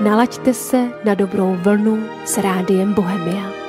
Nalaďte se na dobrou vlnu s Rádiem Bohemia.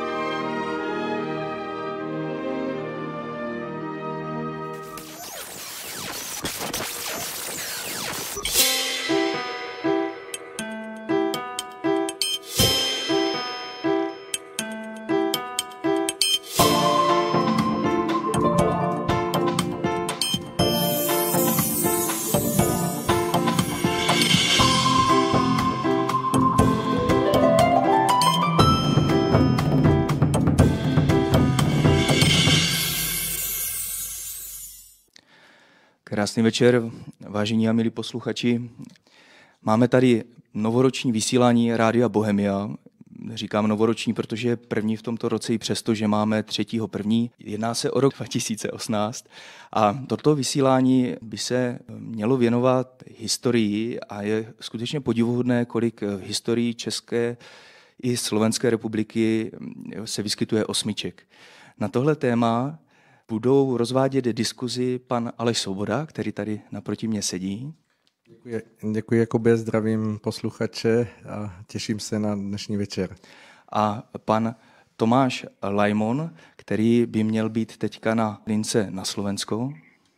Krásný večer, vážení a milí posluchači. Máme tady novoroční vysílání Rádia Bohemia. Říkám novoroční, protože je první v tomto roce i přesto, že máme 3.1. Jedná se o rok 2018 a toto vysílání by se mělo věnovat historii a je skutečně podivuhodné, kolik v historii České i Slovenské republiky se vyskytuje osmiček. Na tohle téma budou rozvádět diskuzi pan Aleš Svoboda, který tady naproti mě sedí. Děkuji Jakube, zdravím posluchače a těším se na dnešní večer. A pan Tomáš Lajmon, který by měl být teďka na lince na Slovensko.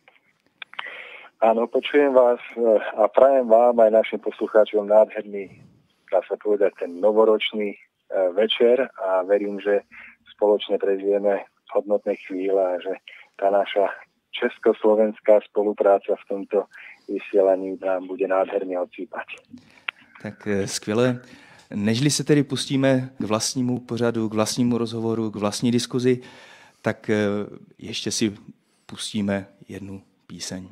Áno, počujem vás a prajem vám aj našim poslucháčom nádherný, dá sa povedať, ten novoročný večer a verím, že spoločne prežijeme hodnotné chvíle a že tá naša československá spolupráca v tomto vysielaní nám bude nádherne odsýpať. Tak skvěle. Nežli se tedy pustíme k vlastnímu pořadu, k vlastnímu rozhovoru, k vlastní diskuzi, tak ještě si pustíme jednu píseň.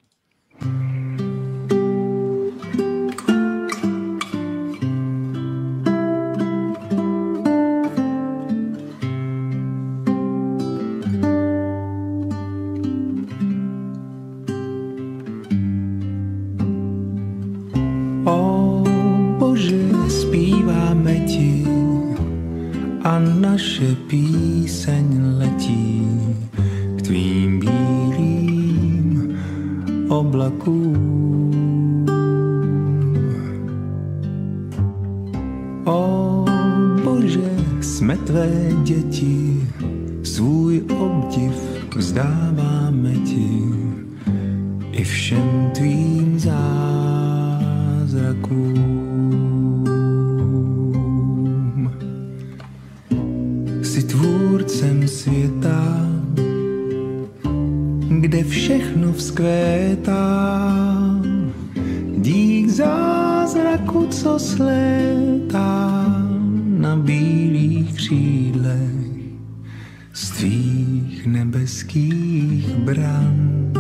A naše píseň letí k tvým bílým oblakům. O Bože, jsme tvé děti, svůj obdiv vzdáváme ti i všem tvým zázrakům. Tvůrcem světa, kde všechno vzkvétá, dík zázraku, co slétá na bílých křídlech z tvých nebeských bran.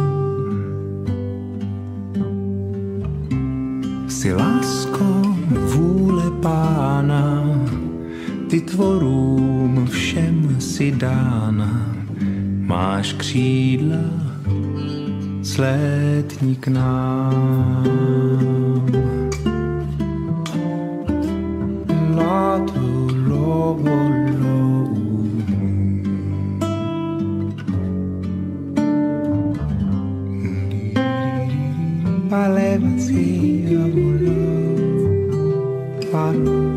Jsi lásko, vůle Pána, ty tvorům všem si dána, máš křídla, slétni k nám. Lato lovo Palevci a volo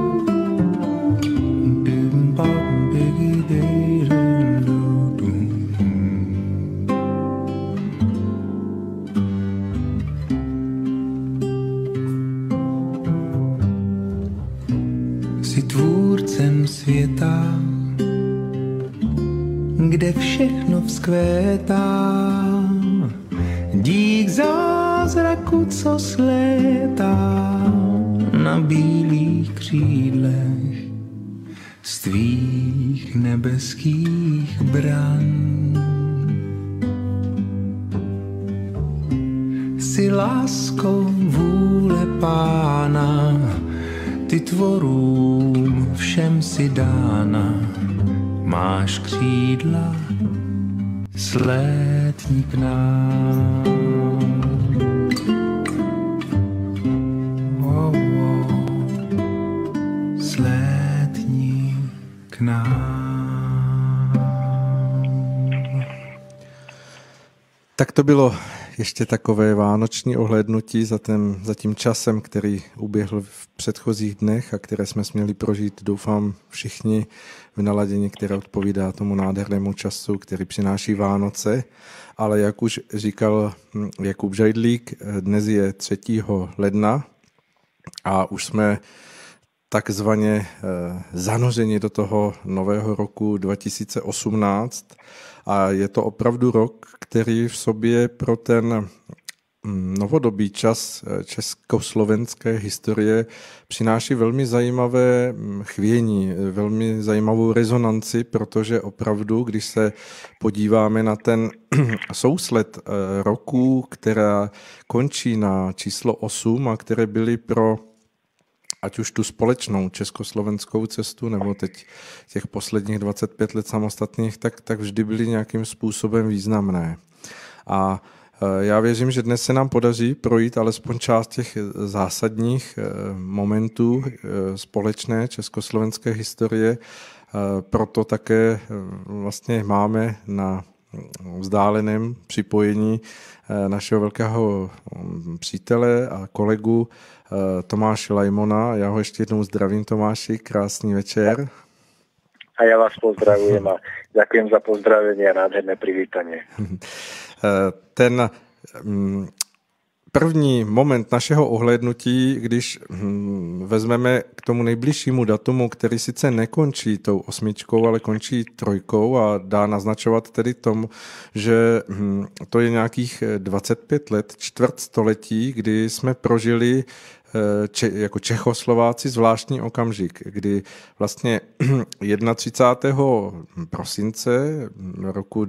Jsi tvůrcem světa, kde všechno vzkvétá, dík zázraku, co slétá na bílých křídlech z tvých nebeských bran. Jsi lásko, vůle Pána, ty tvorům všem si dána, máš křídla, slétni k nám. Oh, oh, slétni k nám. Tak to bylo ještě takové vánoční ohlédnutí za tím časem, který uběhl v předchozích dnech a které jsme směli prožít, doufám, všichni v naladění, které odpovídá tomu nádhernému času, který přináší Vánoce. Ale jak už říkal Jakub Žajdlík, dnes je 3. ledna a už jsme takzvaně zanořeni do toho nového roku 2018 a je to opravdu rok, který v sobě pro ten novodobý čas československé historie přináší velmi zajímavé chvění, velmi zajímavou rezonanci, protože opravdu, když se podíváme na ten souslet roků, která končí na číslo 8 a které byly pro ať už tu společnou československou cestu, nebo teď těch posledních 25 let samostatných, tak vždy byly nějakým způsobem významné. A já věřím, že dnes se nám podaří projít alespoň část těch zásadních momentů společné československé historie. Proto také vlastně máme na vzdáleném připojení našeho velkého přítele a kolegu Tomáše Lajmona. Já ho ještě jednou zdravím, Tomáši, krásný večer. A já vás pozdravujem a ďakujem za pozdravení a nádherné privítanie. Ten první moment našeho ohlédnutí, když vezmeme k tomu nejbližšímu datumu, který sice nekončí tou 8, ale končí 3 a dá naznačovat tedy tomu, že to je nějakých 25 let, čtvrtstoletí, kdy jsme prožili jako Čechoslováci zvláštní okamžik, kdy vlastně 31. prosince roku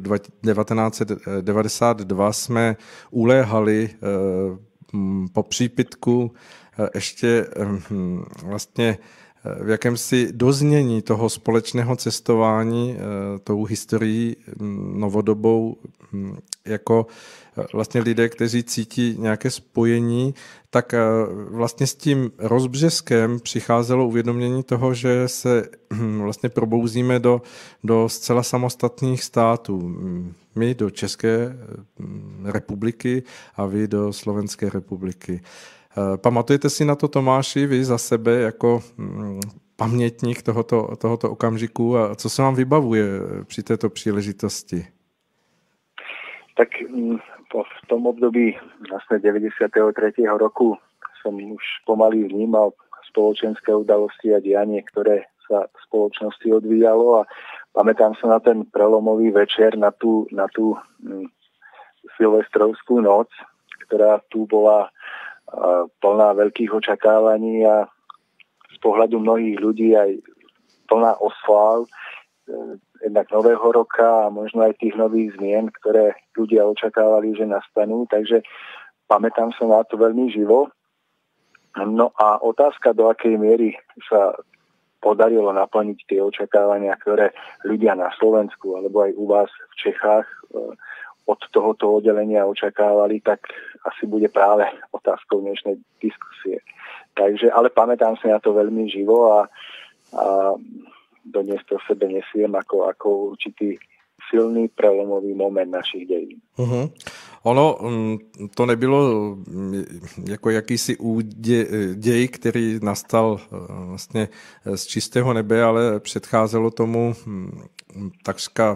1992 jsme uléhali po přípitku ještě vlastně v jakémsi doznění toho společného cestování tou historií novodobou jako vlastně lidé, kteří cítí nějaké spojení, tak vlastně s tím rozbřeskem přicházelo uvědomění toho, že se vlastně probouzíme do zcela samostatných států. My do České republiky a vy do Slovenské republiky. Pamatujete si na to, Tomáši, vy za sebe jako pamětník tohoto okamžiku a co se vám vybavuje při této příležitosti? Tak v tom období vlastne 93. roku som už pomaly vnímal spoločenské udalosti a dianie, ktoré sa v spoločnosti odvíjalo a pamätám sa na ten prelomový večer, na tú silvestrovskú noc, ktorá tu bola plná veľkých očakávaní a z pohľadu mnohých ľudí aj plná osláv jednak nového roka a možno aj tých nových zmien, ktoré ľudia očakávali, že nastanú. Takže pamätám sa na to veľmi živo. No a otázka, do akej miery sa podarilo naplniť tie očakávania, ktoré ľudia na Slovensku alebo aj u vás v Čechách od tohoto oddelenia očakávali, tak asi bude práve otázkou dnešnej diskusie. Takže, ale pamätám sa na to veľmi živo a dodnes to v sebe nesiem ako určitý silný prelomový moment našich dějin. Ono to nebylo jako jakýsi děj, který nastal vlastně z čistého nebe, ale předcházelo tomu takřka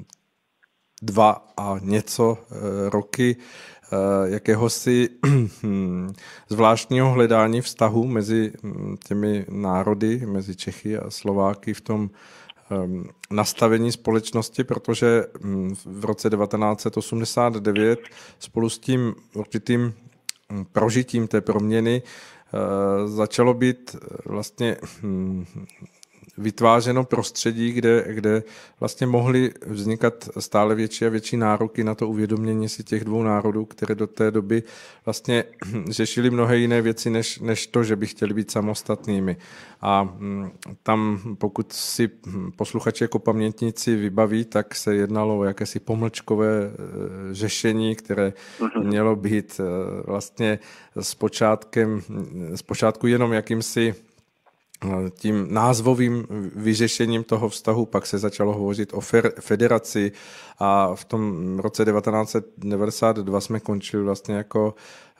2 a něco roky jakéhosi zvláštního hledání vztahu mezi těmi národy, mezi Čechy a Slováky v tom nastavení společnosti, protože v roce 1989 spolu s tím určitým prožitím té proměny začalo být vlastně vytvářeno prostředí, kde vlastně mohly vznikat stále větší a větší nároky na to uvědomění si těch 2 národů, které do té doby vlastně řešili mnohé jiné věci, než to, že by chtěli být samostatnými. A tam, pokud si posluchači jako pamětníci vybaví, tak se jednalo o jakési pomlčkové řešení, které mělo být vlastně zpočátku jenom jakýmsi tím názvovým vyřešením toho vztahu. Pak se začalo hovořit o federaci a v tom roce 1992 jsme končili vlastně jako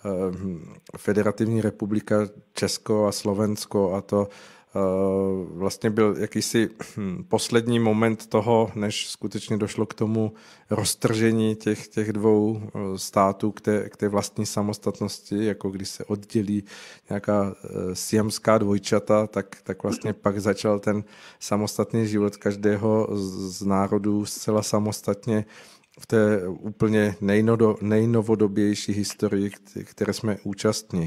Federativní republika Česko a Slovensko a to vlastně byl jakýsi poslední moment toho, než skutečně došlo k tomu roztržení těch dvou států k té vlastní samostatnosti, jako když se oddělí nějaká siamská dvojčata, tak vlastně pak začal ten samostatný život každého z národů zcela samostatně v té úplně nejnovodobější historii, které jsme účastní.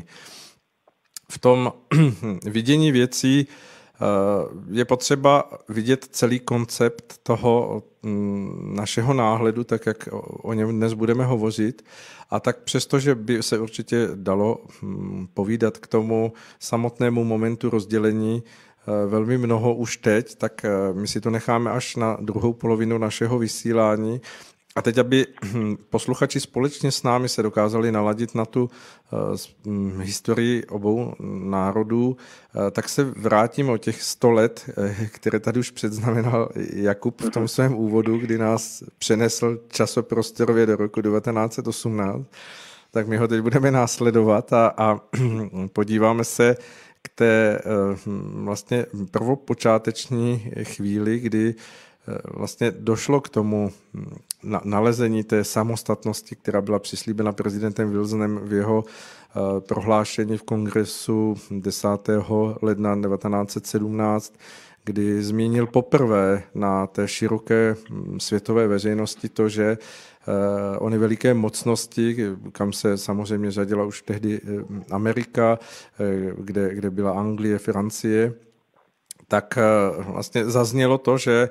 V tom vidění věcí je potřeba vidět celý koncept toho našeho náhledu, tak jak o něm dnes budeme hovořit. A tak přesto, že by se určitě dalo povídat k tomu samotnému momentu rozdělení velmi mnoho už teď, tak my si to necháme až na druhou polovinu našeho vysílání. A teď, aby posluchači společně s námi se dokázali naladit na tu historii obou národů, tak se vrátíme o těch 100 let, které tady už předznamenal Jakub v tom svém úvodu, kdy nás přenesl časoprostorově do roku 1918. Tak my ho teď budeme následovat a podíváme se k té vlastně prvopočáteční chvíli, kdy vlastně došlo k tomu nalezení té samostatnosti, která byla přislíbena prezidentem Wilsonem v jeho prohlášení v kongresu 10. ledna 1917, kdy zmínil poprvé na té široké světové veřejnosti to, že ony veliké mocnosti, kam se samozřejmě řadila už tehdy Amerika, kde byla Anglie, Francie, tak vlastně zaznělo to, že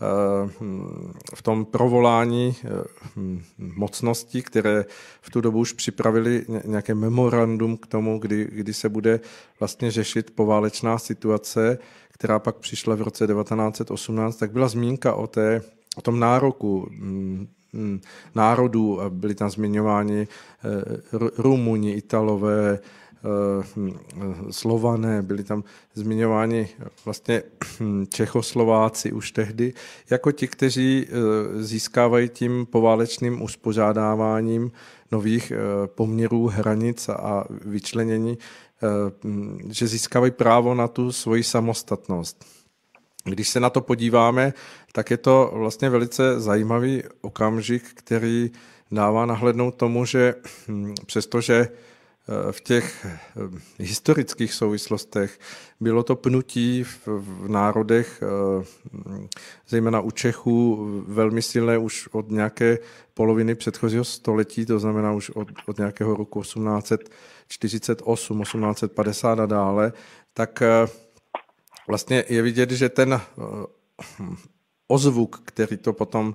v tom provolání mocností, které v tu dobu už připravili nějaké memorandum k tomu, kdy se bude vlastně řešit poválečná situace, která pak přišla v roce 1918, tak byla zmínka o tom nároku národů. Byli tam zmiňováni Rumuni, Italové, Slované, byli tam zmiňováni vlastně Čechoslováci už tehdy, jako ti, kteří získávají tím poválečným uspořádáváním nových poměrů, hranic a vyčlenění, že získávají právo na tu svoji samostatnost. Když se na to podíváme, tak je to vlastně velice zajímavý okamžik, který dává nahlédnout tomu, že přestože v těch historických souvislostech bylo to pnutí v národech, zejména u Čechů, velmi silné už od nějaké poloviny předchozího století, to znamená už od nějakého roku 1848, 1850 a dále, tak vlastně je vidět, že ten ozvuk, který to potom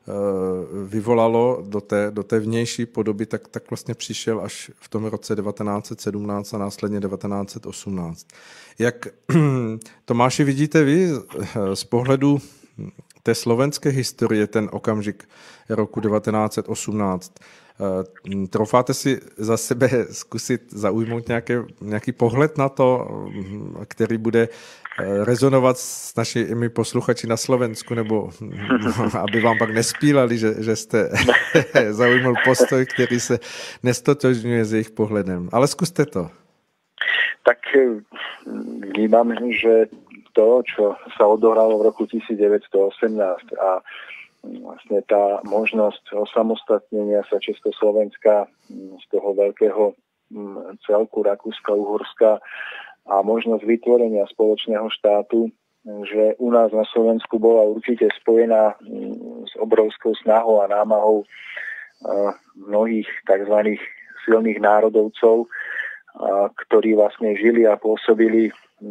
vyvolalo do té vnější podoby, tak vlastně přišel až v tom roce 1917 a následně 1918. Jak, Tomáši, vidíte vy z pohledu té slovenské historie ten okamžik roku 1918? Troufáte si za sebe zkusit zaujmout nějaký pohled na to, který bude rezonovat s našimi posluchači na Slovensku, nebo aby vám pak nespílali, že jste zaujmul postoj, který se nestotožňuje s jejich pohledem. Ale zkuste to. Tak vnímam, že to, čo sa odohralo v roku 1918 a vlastne tá možnosť osamostatnenia sa Československa z toho veľkého celku Rakúska-Uhorska a možnosť vytvorenia spoločného štátu, že u nás na Slovensku bola určite spojená s obrovskou snahou a námahou mnohých tzv. Silných národovcov, ktorí vlastne žili a pôsobili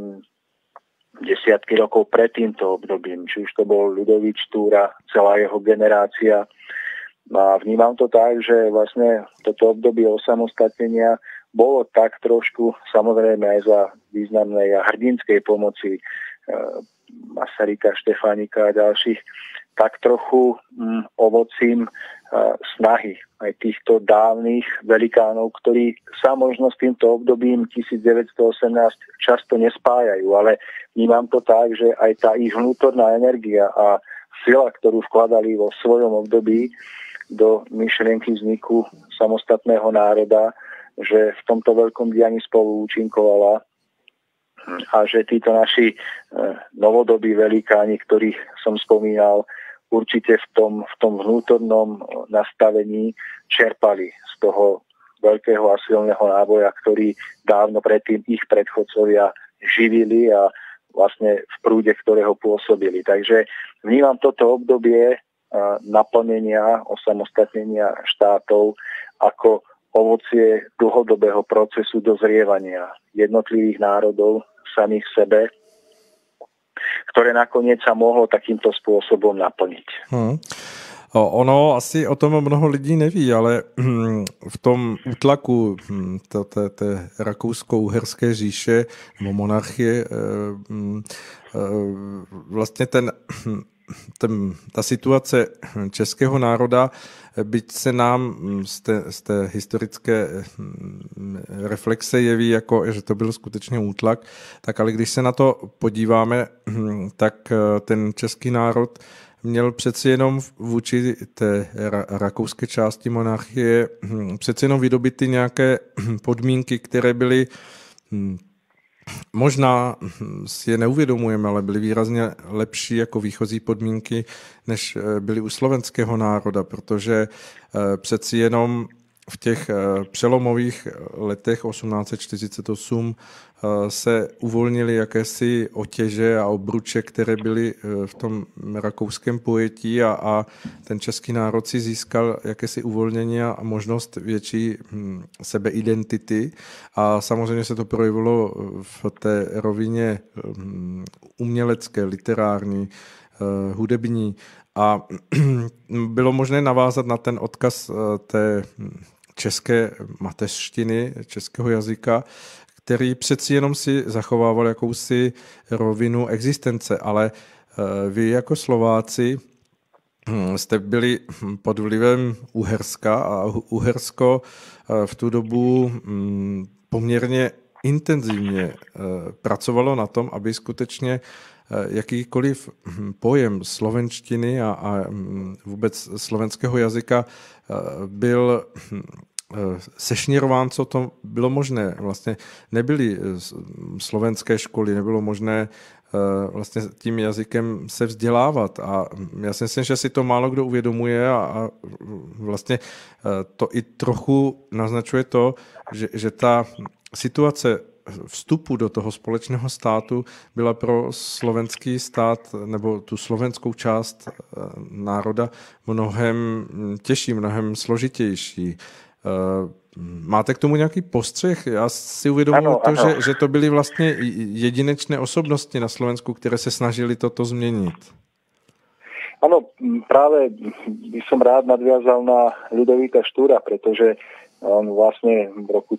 desiatky rokov pred týmto obdobím. Či už to bol Ľudovík Štúra, celá jeho generácia. A vnímam to tak, že vlastne toto obdobie osamostatnenia bolo tak trošku, samozrejme aj za významnej a hrdinskej pomoci Masaryka, Štefánika a ďalších, tak trochu ovocím snahy aj týchto dávnych velikánov, ktorí sa možno s týmto obdobím 1918 často nespájajú, ale vnímam to tak, že aj tá ich vnútorná energia a sila, ktorú vkladali vo svojom období do myšlienky vzniku samostatného národa, že v tomto veľkom dianí spolu účinkovala a že títo naši novodobí velikáni, ktorých som spomínal, určite v tom vnútornom nastavení čerpali z toho veľkého a silného náboja, ktorý dávno predtým ich predchodcovia živili a vlastne v prúde ktorého pôsobili. Takže vnímam toto obdobie naplnenia, osamostatnenia štátov ako ovocie dlhodobého procesu dozrievania jednotlivých národov samých sebe, ktoré nakoniec sa mohlo takýmto spôsobom naplniť. Ono asi o tom mnoho lidí neví, ale v tom útlaku té rakousko-uherské říše nebo monarchie vlastně ta situace českého národa, byť se nám z té historické reflexe jeví, jako, že to byl skutečně útlak, tak ale když se na to podíváme, tak ten český národ měl přeci jenom vůči té rakouské části monarchie přeci jenom vydobity nějaké podmínky, které byly možná si je neuvědomujeme, ale byly výrazně lepší jako výchozí podmínky, než byly u slovenského národa, protože přeci jenom v těch přelomových letech 1848 se uvolnily jakési otěže a obruče, které byly v tom rakouském pojetí a ten český národ si získal jakési uvolnění a možnost větší sebeidentity a samozřejmě se to projevilo v té rovině umělecké, literární, hudební a bylo možné navázat na ten odkaz té české mateřštiny, českého jazyka, který přeci jenom si zachovával jakousi rovinu existence, ale vy jako Slováci jste byli pod vlivem Uherska a Uhersko v tu dobu poměrně intenzivně pracovalo na tom, aby skutečně jakýkoliv pojem slovenštiny a vůbec slovenského jazyka byl sešněrován, co to bylo možné. Vlastně nebyly slovenské školy, nebylo možné vlastně tím jazykem se vzdělávat a já si myslím, že si to málo kdo uvědomuje a vlastně to i trochu naznačuje to, že ta situace vstupu do toho společného státu byla pro slovenský stát nebo tu slovenskou část národa mnohem těžší, mnohem složitější. Máte k tomu nějaký postřeh? Já si uvědomuji že to byly vlastně jedinečné osobnosti na Slovensku, které se snažili toto změnit. Áno, práve by som rád nadviazal na Ľudovíta Štúra, pretože on vlastne v roku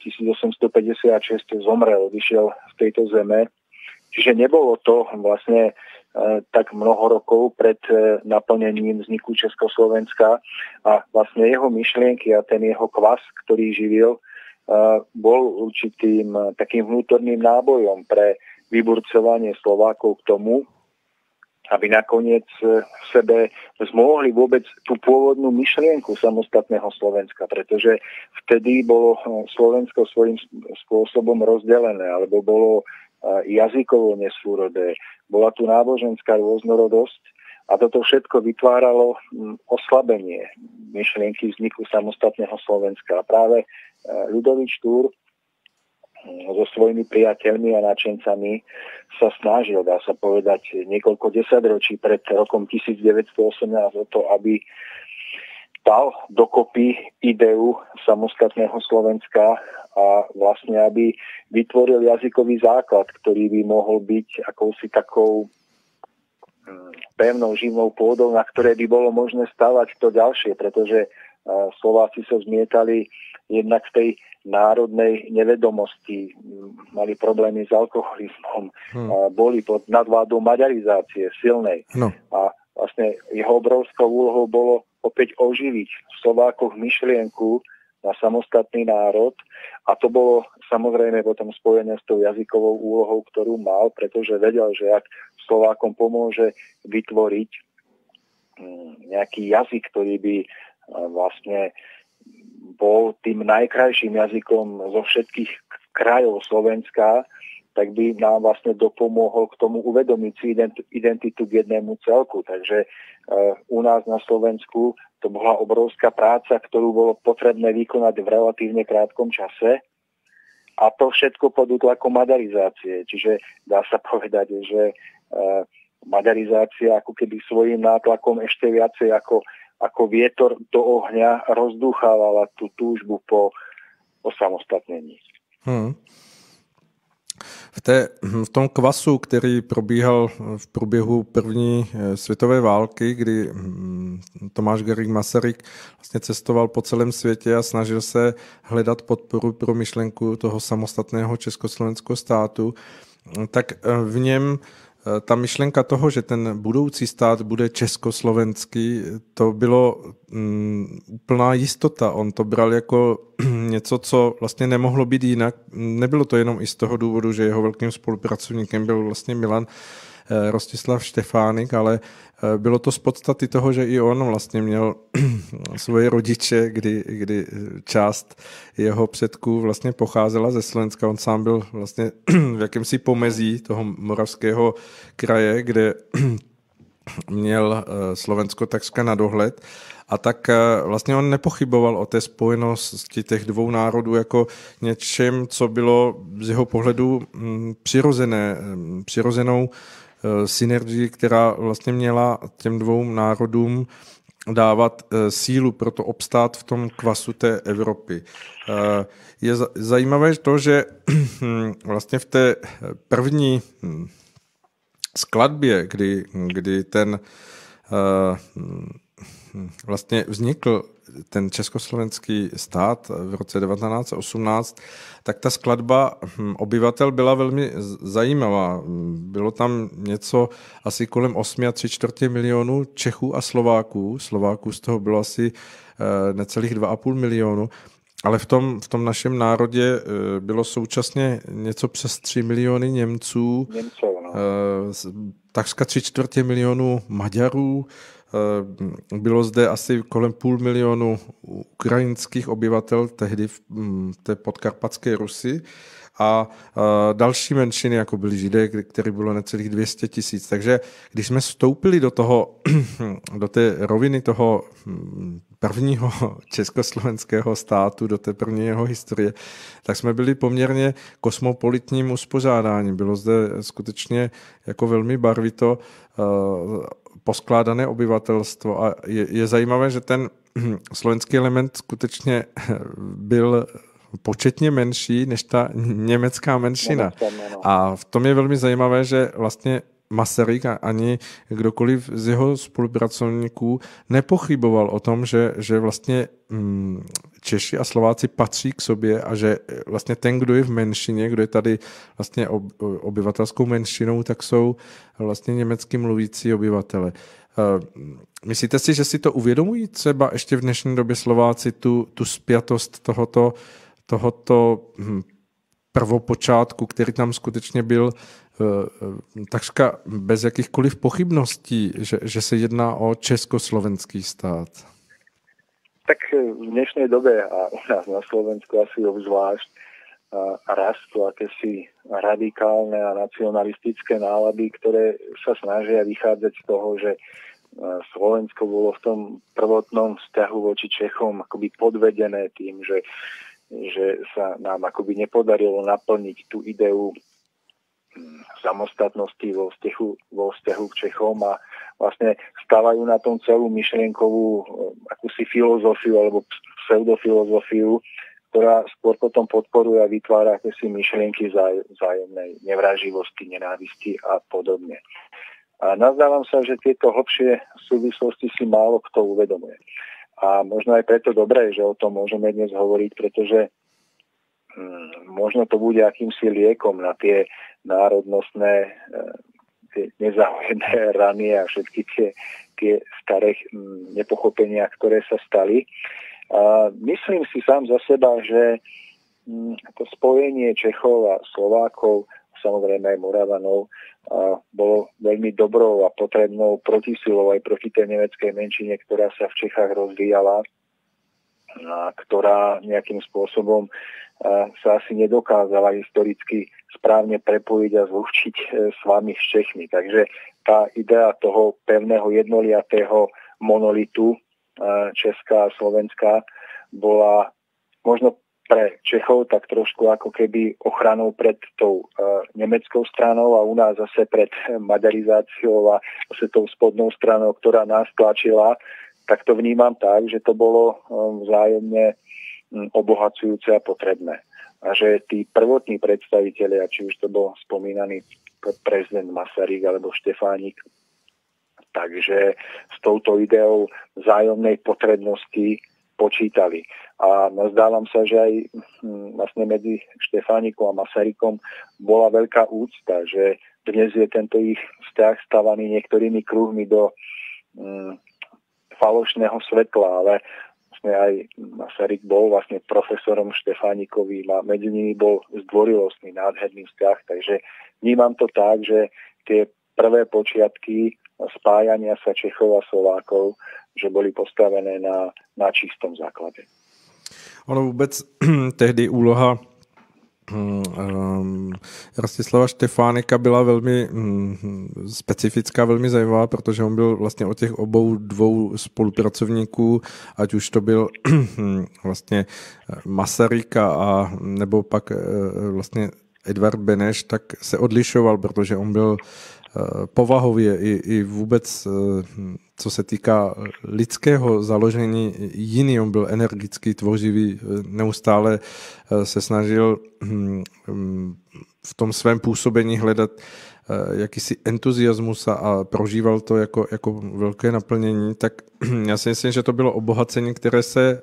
1856 zomrel, odišiel z tejto zeme. Čiže nebolo to vlastne tak mnoho rokov pred naplnením vzniku Československa a vlastne jeho myšlienky a ten jeho kvas, ktorý živil, bol určitým takým vnútorným nábojom pre vyburcovanie Slovákov k tomu, aby nakoniec v sebe zmohli vôbec tú pôvodnú myšlienku samostatného Slovenska, pretože vtedy bolo Slovensko svojím spôsobom rozdelené, alebo bolo jazykovo nesúrodé, bola tu náboženská rôznorodosť a toto všetko vytváralo oslabenie myšlienky vzniku samostatného Slovenska. A práve Ľudovít Štúr so svojimi priateľmi a nadšencami sa snažil, dá sa povedať, niekoľko desaťročí pred rokom 1918 o to, aby dal dokopy ideu samostatného Slovenska a vlastne, aby vytvoril jazykový základ, ktorý by mohol byť akousi takou pevnou živnou pôdou, na ktoré by bolo možné stavať to ďalšie, pretože Slováci sa zmietali jednak v tej národnej nevedomosti, mali problémy s alkoholizmom, boli pod nadvládou maďarizácie silnej. No. A vlastne jeho obrovskou úlohou bolo opäť oživiť v Slovákoch myšlienku na samostatný národ a to bolo samozrejme potom spojené s tou jazykovou úlohou, ktorú mal, pretože vedel, že ak Slovákom pomôže vytvoriť nejaký jazyk, ktorý by vlastne bol tým najkrajším jazykom zo všetkých krajov Slovenska, tak by nám vlastne dopomohol k tomu uvedomiť si identitu k jednému celku. Takže u nás na Slovensku to bola obrovská práca, ktorú bolo potrebné vykonať v relatívne krátkom čase. A to všetko pod útlakom maďarizácie. Čiže dá sa povedať, že maďarizácia ako keby svojím nátlakom ešte viacej ako vietor do ohňa rozdúchávala tú túžbu po osamostatnení. V tom kvasu, který probíhal v průběhu první světové války, kdy Tomáš Garrigue Masaryk vlastně cestoval po celém světě a snažil se hledat podporu pro myšlenku toho samostatného československého státu, tak v něm ta myšlenka toho, že ten budoucí stát bude československý, to bylo úplná jistota. On to bral jako něco, co vlastně nemohlo být jinak. Nebylo to jenom i z toho důvodu, že jeho velkým spolupracovníkem byl vlastně Milan Rostislav Štefánik, ale bylo to z podstaty toho, že i on vlastně měl svoje rodiče, kdy část jeho předků vlastně pocházela ze Slovenska. On sám byl vlastně v jakémsi pomezí toho moravského kraje, kde měl Slovensko takřka na dohled. A tak vlastně on nepochyboval o té spojenosti těch dvou národů jako něčem, co bylo z jeho pohledu přirozenou synergii, která vlastně měla těm dvou národům dávat sílu pro to obstát v tom kvasu té Evropy. Je zajímavé to, že vlastně v té první skladbě, kdy ten vlastně vznikl ten československý stát v roce 1918, tak ta skladba obyvatel byla velmi zajímavá. Bylo tam něco asi kolem 8,75 milionů Čechů a Slováků. Slováků z toho bylo asi necelých 2,5 milionu. Ale v tom našem národě bylo současně něco přes 3 miliony Němců, takřka 3/4 milionu Maďarů, bylo zde asi kolem 500 000 ukrajinských obyvatel tehdy v té podkarpatské Rusi a další menšiny, jako byli Židé, který bylo necelých 200 000. Takže když jsme vstoupili do té roviny toho prvního československého státu, do té první jeho historie, tak jsme byli poměrně kosmopolitním uspořádáním. Bylo zde skutečně jako velmi barvito poskládané obyvatelstvo a je zajímavé, že ten slovenský element skutečně byl početně menší než ta německá menšina. A v tom je velmi zajímavé, že vlastně Masaryk ani kdokoliv z jeho spolupracovníků nepochyboval o tom, že vlastně Češi a Slováci patří k sobě a že vlastně ten, kdo je v menšině, kdo je tady vlastně obyvatelskou menšinou, tak jsou vlastně německy mluvící obyvatele. Myslíte si, že si to uvědomují třeba ještě v dnešní době Slováci tu spjatost tohoto prvopočátku, který tam skutečně byl takřka bez jakýchkoliv pochybností, že se jedná o československý stát? Tak v dnešnej dobe a u nás na Slovensku asi obzvlášť rastú akési radikálne a nacionalistické nálady, ktoré sa snažia vychádzať z toho, že Slovensko bolo v tom prvotnom vzťahu voči Čechom akoby podvedené tým, že sa nám akoby nepodarilo naplniť tú ideu samostatnosti vo vzťahu k Čechom a vlastne stávajú na tom celú myšlienkovú akúsi filozofiu alebo pseudofilozofiu, ktorá skôr potom podporuje a vytvára akési myšlienky vzájomnej nevraživosti, nenávisti a podobne. A nazdávam sa, že tieto hlbšie súvislosti si málo kto uvedomuje. A možno aj preto dobré, že o tom môžeme dnes hovoriť, pretože možno to bude akýmsi liekom na tie národnostné tie nezahojené rany a všetky tie staré nepochopenia, ktoré sa stali. A myslím si sám za seba, že to spojenie Čechov a Slovákov, samozrejme aj Moravanov, bolo veľmi dobrou a potrebnou protisilou aj proti tej nemeckej menšine, ktorá sa v Čechách rozvíjala a ktorá nejakým spôsobom sa asi nedokázala historicky správne prepojiť a zlúčiť s vami s Čechmi. Takže tá idea toho pevného jednoliatého monolitu Česká a Slovenská bola možno pre Čechov tak trošku ako keby ochranou pred tou nemeckou stranou a u nás zase pred maďarizáciou a zase tou spodnou stranou, ktorá nás tlačila. Tak to vnímam tak, že to bolo vzájomne obohacujúce a potrebné. A že tí prvotní predstavitelia, či už to bol spomínaný prezident Masaryk alebo Štefánik, takže s touto ideou vzájomnej potrebnosti počítali. A nazdávam sa, že aj vlastne medzi Štefánikom a Masarykom bola veľká úcta, že dnes je tento ich vzťah stavaný niektorými kruhmi do falošného svetla, ale vlastne aj Masaryk bol vlastne profesorom Štefánikovi a medzi nimi bol zdvorilostný, nádherný vzťah, takže vnímam to tak, že tie prvé počiatky spájania sa Čechov a Slovákov, že boli postavené na čistom základe. Ono vůbec tehdy úloha Rastislava Štefánika byla velmi specifická, velmi zajímavá, protože on byl vlastně od těch obou dvou spolupracovníků, ať už to byl vlastně Masaryk a nebo pak vlastně Edvard Beneš, tak se odlišoval, protože on byl povahově i vůbec, co se týká lidského založení, jiný. On byl energický, tvořivý, neustále se snažil v tom svém působení hledat jakýsi entuziasmus a prožíval to jako velké naplnění. Tak já si myslím, že to bylo obohacení, které se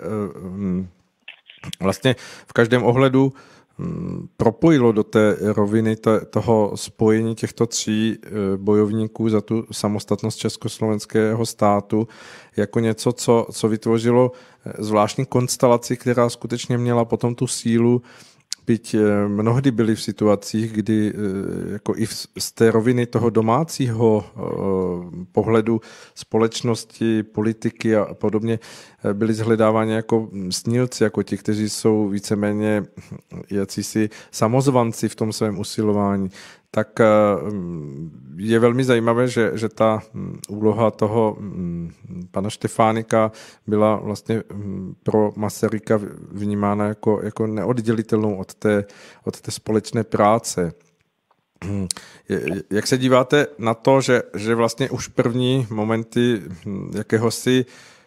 vlastně v každém ohledu propojilo do té roviny toho spojení těchto tří bojovníků za tu samostatnost československého státu jako něco, co vytvořilo zvláštní konstelaci, která skutečně měla potom tu sílu, byť mnohdy byli v situacích, kdy jako i z té roviny toho domácího pohledu společnosti, politiky a podobně byli zhledáváni jako snílci, jako ti, kteří jsou víceméně jacísi samozvanci v tom svém usilování. Tak je velmi zajímavé, že ta úloha toho pana Štefánika byla vlastně pro Masaryka vnímána jako neoddělitelnou od té společné práce. Jak se díváte na to, že vlastně už první momenty jakéhosi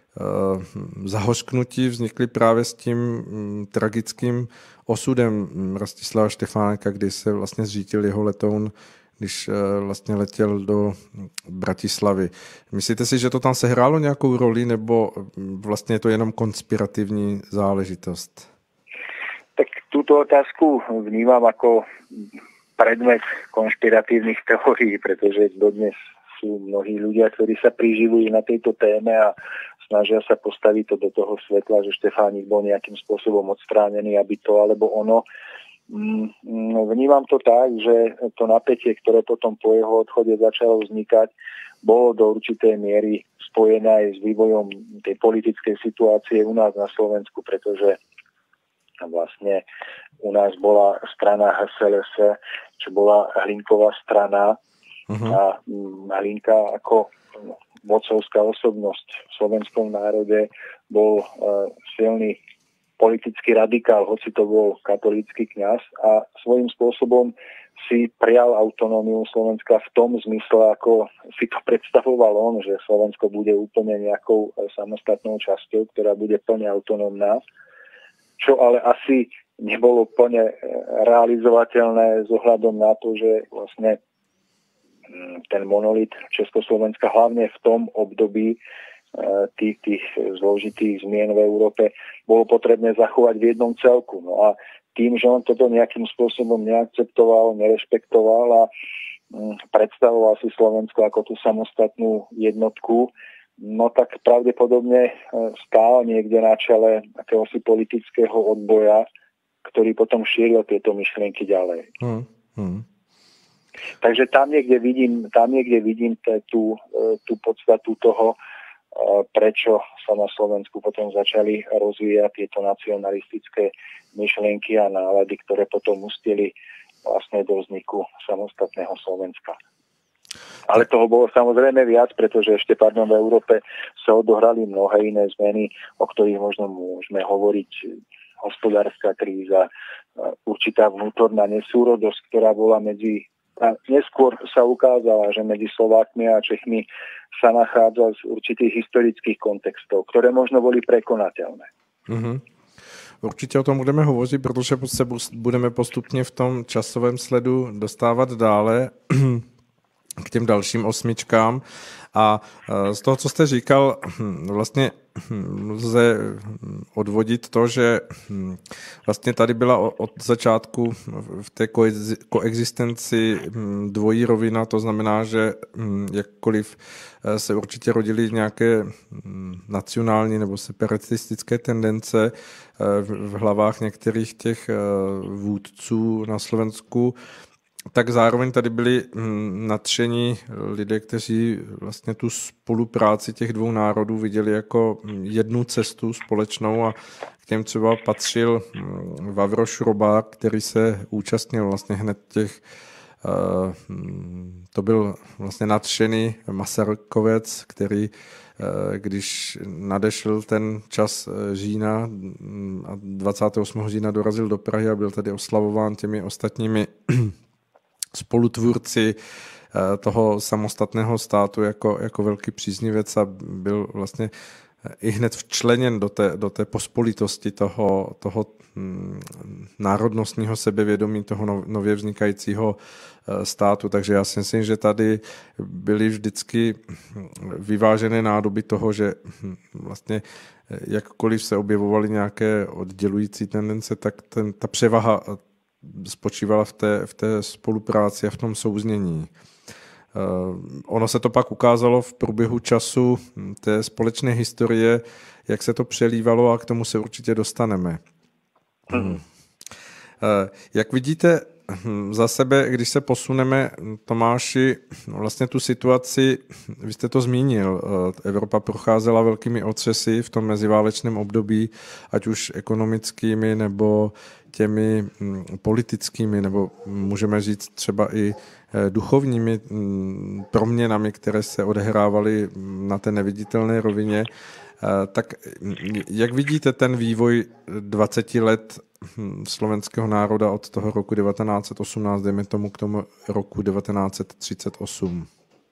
zahořknutí vznikly právě s tím tragickým osudem Rastislava Štefánika, kdy se vlastně zřítil jeho letoun, když vlastně letěl do Bratislavy. Myslíte si, že to tam sehrálo nějakou roli, nebo vlastně je to jenom konspirativní záležitost? Tak túto otázku vnímam ako predmet konšpiratívnych teórií, pretože dodnes sú mnohí ľudia, ktorí sa priživujú na tejto téme a snažia sa postaviť to do toho svetla, že Štefánik bol nejakým spôsobom odstránený, aby to alebo ono. Vnímam to tak, že to napätie, ktoré potom po jeho odchode začalo vznikať, bolo do určitej miery spojené aj s vývojom tej politickej situácie u nás na Slovensku, pretože vlastne u nás bola strana HSLS, čo bola Hlinková strana, a Hlinka ako vodcovská osobnosť v slovenskom národe bol silný politický radikál, hoci to bol katolícky kňaz a svojím spôsobom si prijal autonómiu Slovenska v tom zmysle, ako si to predstavoval on, že Slovensko bude úplne nejakou samostatnou časťou, ktorá bude plne autonómna, čo ale asi nebolo plne realizovateľné s ohľadom na to, že vlastne ten monolit Československa hlavne v tom období tých zložitých zmien v Európe bolo potrebné zachovať v jednom celku. No a tým, že on toto nejakým spôsobom neakceptoval, nerešpektoval a predstavoval si Slovensko ako tú samostatnú jednotku, no tak pravdepodobne stál niekde na čele akéhosi politického odboja, ktorý potom šíril tieto myšlienky ďalej. Takže tam niekde vidím tú podstatu toho, prečo sa na Slovensku potom začali rozvíjať tieto nacionalistické myšlienky a nálady, ktoré potom ústili vlastne do vzniku samostatného Slovenska. Ale toho bolo samozrejme viac, pretože ešte v Európe sa odohrali mnohé iné zmeny, o ktorých možno môžeme hovoriť. Hospodárska kríza, určitá vnútorná nesúrodosť, ktorá bola neskôr sa ukázala, že medzi Slovákmi a Čechmi sa nachádza z určitých historických kontextov, ktoré možno boli prekonateľné. Určitě o tom budeme hovořit, protože se budeme postupně v tom časovém sledu dostávat dále k těm dalším osmičkám. A z toho, co jste říkal, vlastně lze odvodit to, že vlastně tady byla od začátku v té koexistenci dvojí rovina, to znamená, že jakkoliv se určitě rodily nějaké nacionální nebo separatistické tendence v hlavách některých těch vůdců na Slovensku, tak zároveň tady byli nadšení lidé, kteří vlastně tu spolupráci těch dvou národů viděli jako jednu cestu společnou a k těm třeba patřil Vavro Šroba, který se účastnil vlastně hned těch, to byl vlastně nadšený Masarykovec, který když nadešel ten čas října a 28. října dorazil do Prahy a byl tady oslavován těmi ostatními spolutvůrci toho samostatného státu jako velký příznivec a byl vlastně i hned včleněn do té pospolitosti toho národnostního sebevědomí, toho nově vznikajícího státu. Takže já si myslím, že tady byly vždycky vyvážené nádoby toho, že vlastně jakkoliv se objevovaly nějaké oddělující tendence, tak ta převaha spočívala v té spolupráci a v tom souznění. Ono se to pak ukázalo v průběhu času té společné historie, jak se to přelívalo a k tomu se určitě dostaneme. Jak vidíte za sebe, když se posuneme, Tomáši, vlastně tu situaci, vy jste to zmínil, Evropa procházela velkými otřesy v tom meziválečném období, ať už ekonomickými nebo těmi politickými, nebo můžeme říct třeba i duchovními proměnami, které se odehrávaly na té neviditelné rovině. Tak jak vidíte ten vývoj 20 let slovenského národa od toho roku 1918, dejme tomu k tomu roku 1938?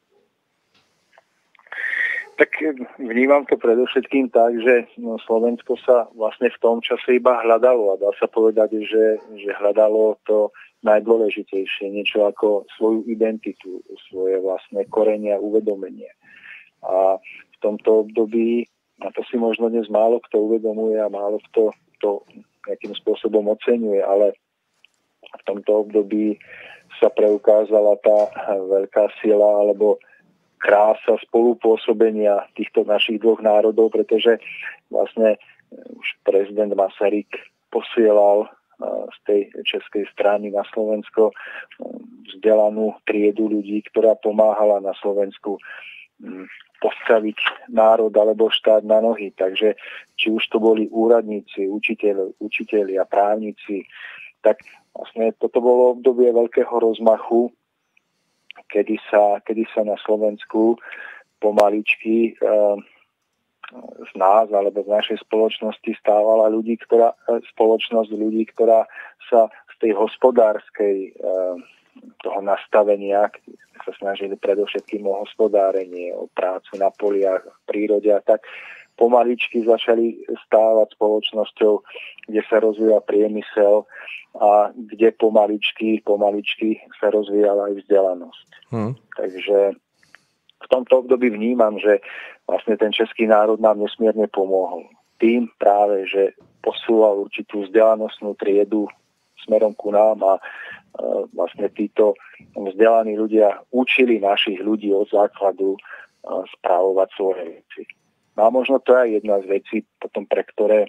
Tak vnímam to predovšetkým tak, že Slovensko sa vlastne v tom čase iba hľadalo a dá sa povedať, že hľadalo to najdôležitejšie, niečo ako svoju identitu, svoje vlastné korene a uvedomenie. A v tomto období, a to si možno dnes málo kto uvedomuje a málo kto to nejakým spôsobom oceňuje, ale v tomto období sa preukázala tá veľká sila alebo krása spolupôsobenia týchto našich dvoch národov, pretože vlastne už prezident Masaryk posielal z tej českej strany na Slovensko vzdelanú triedu ľudí, ktorá pomáhala na Slovensku postaviť národ alebo štát na nohy. Takže či už to boli úradníci, učitelia, právnici, tak vlastne toto bolo obdobie veľkého rozmachu, kedy sa na Slovensku pomaličky z nás alebo z našej spoločnosti stávala spoločnosť ľudí, ktorá sa z tej hospodárskej toho nastavenia, kde sa snažili predovšetkým o hospodárenie, o prácu na poliach, v prírode a tak, pomaličky začali stávať spoločnosťou, kde sa rozvíja priemysel a kde pomaličky sa rozvíjala aj vzdelanosť. Takže v tomto období vnímam, že vlastne ten český národ nám nesmierne pomohol. Tým práve, že posúval určitú vzdelanostnú triedu smerom ku nám a vlastne títo vzdelaní ľudia učili našich ľudí od základu správovať svoje veci. No a možno to je jedna z vecí, potom pre ktoré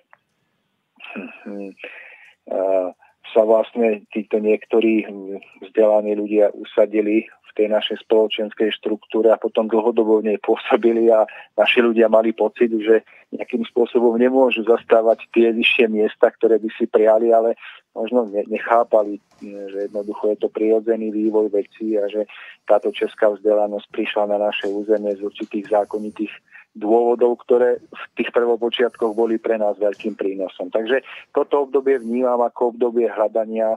sa vlastne títo niektorí vzdelaní ľudia usadili v tej našej spoločenskej štruktúre a potom dlhodobo v nej pôsobili a naši ľudia mali pocit, že nejakým spôsobom nemôžu zastávať tie vyššie miesta, ktoré by si prijali, ale možno nechápali, že jednoducho je to prirodzený vývoj vecí a že táto česká vzdelanosť prišla na naše územie z určitých zákonitých dôvodov, ktoré v tých prvopočiatkoch boli pre nás veľkým prínosom. Takže toto obdobie vnímam ako obdobie hľadania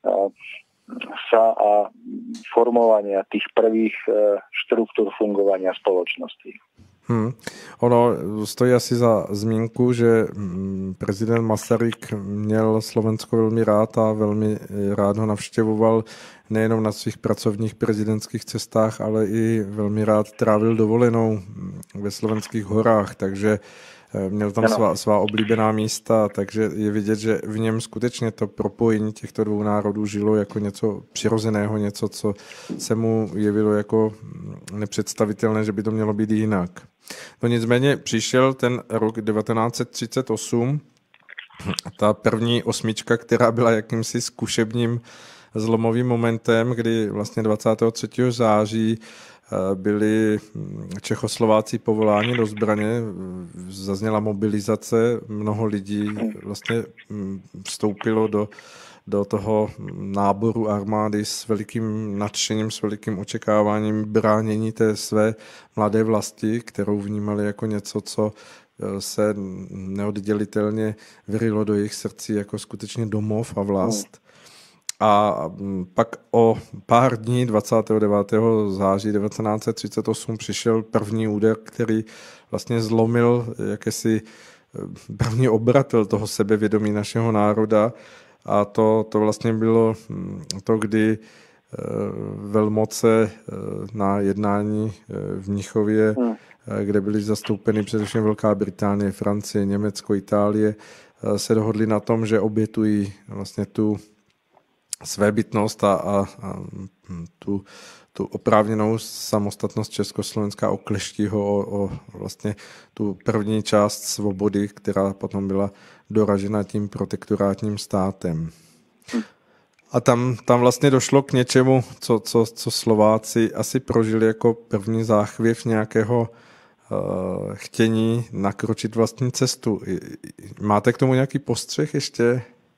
sa a formovania tých prvých štruktúr fungovania spoločnosti. Ono stojí asi za zmínku, že prezident Masaryk měl Slovensko velmi rád a velmi rád ho navštěvoval nejenom na svých pracovních prezidentských cestách, ale i velmi rád trávil dovolenou ve slovenských horách, takže měl tam svá oblíbená místa, takže je vidět, že v něm skutečně to propojení těchto dvou národů žilo jako něco přirozeného, něco, co se mu jevilo jako nepředstavitelné, že by to mělo být jinak. No nicméně přišel ten rok 1938, ta první osmička, která byla jakýmsi zkušebním zlomovým momentem, kdy vlastně 23. září byli Čechoslováci povoláni do zbraně, zazněla mobilizace, mnoho lidí vlastně vstoupilo do toho náboru armády s velikým nadšením, s velikým očekáváním bránění té své mladé vlasti, kterou vnímali jako něco, co se neoddělitelně vyrilo do jejich srdcí jako skutečně domov a vlast. A pak o pár dní 29. září 1938 přišel první úder, který vlastně zlomil jakési první obratel toho sebevědomí našeho národa. A to vlastně bylo to, kdy velmoce na jednání v Mnichově, kde byly zastoupeny především Velká Británie, Francie, Německo, Itálie, se dohodli na tom, že obětují vlastně tu svébytnost a tu oprávněnou samostatnost Československa, okleští ho o vlastně tu první část svobody, která potom byla doražena tím protektorátním státem. A tam vlastně došlo k něčemu, co Slováci asi prožili jako první záchvěv nějakého chtění nakročit vlastní cestu. Máte k tomu nějaký postřeh ještě?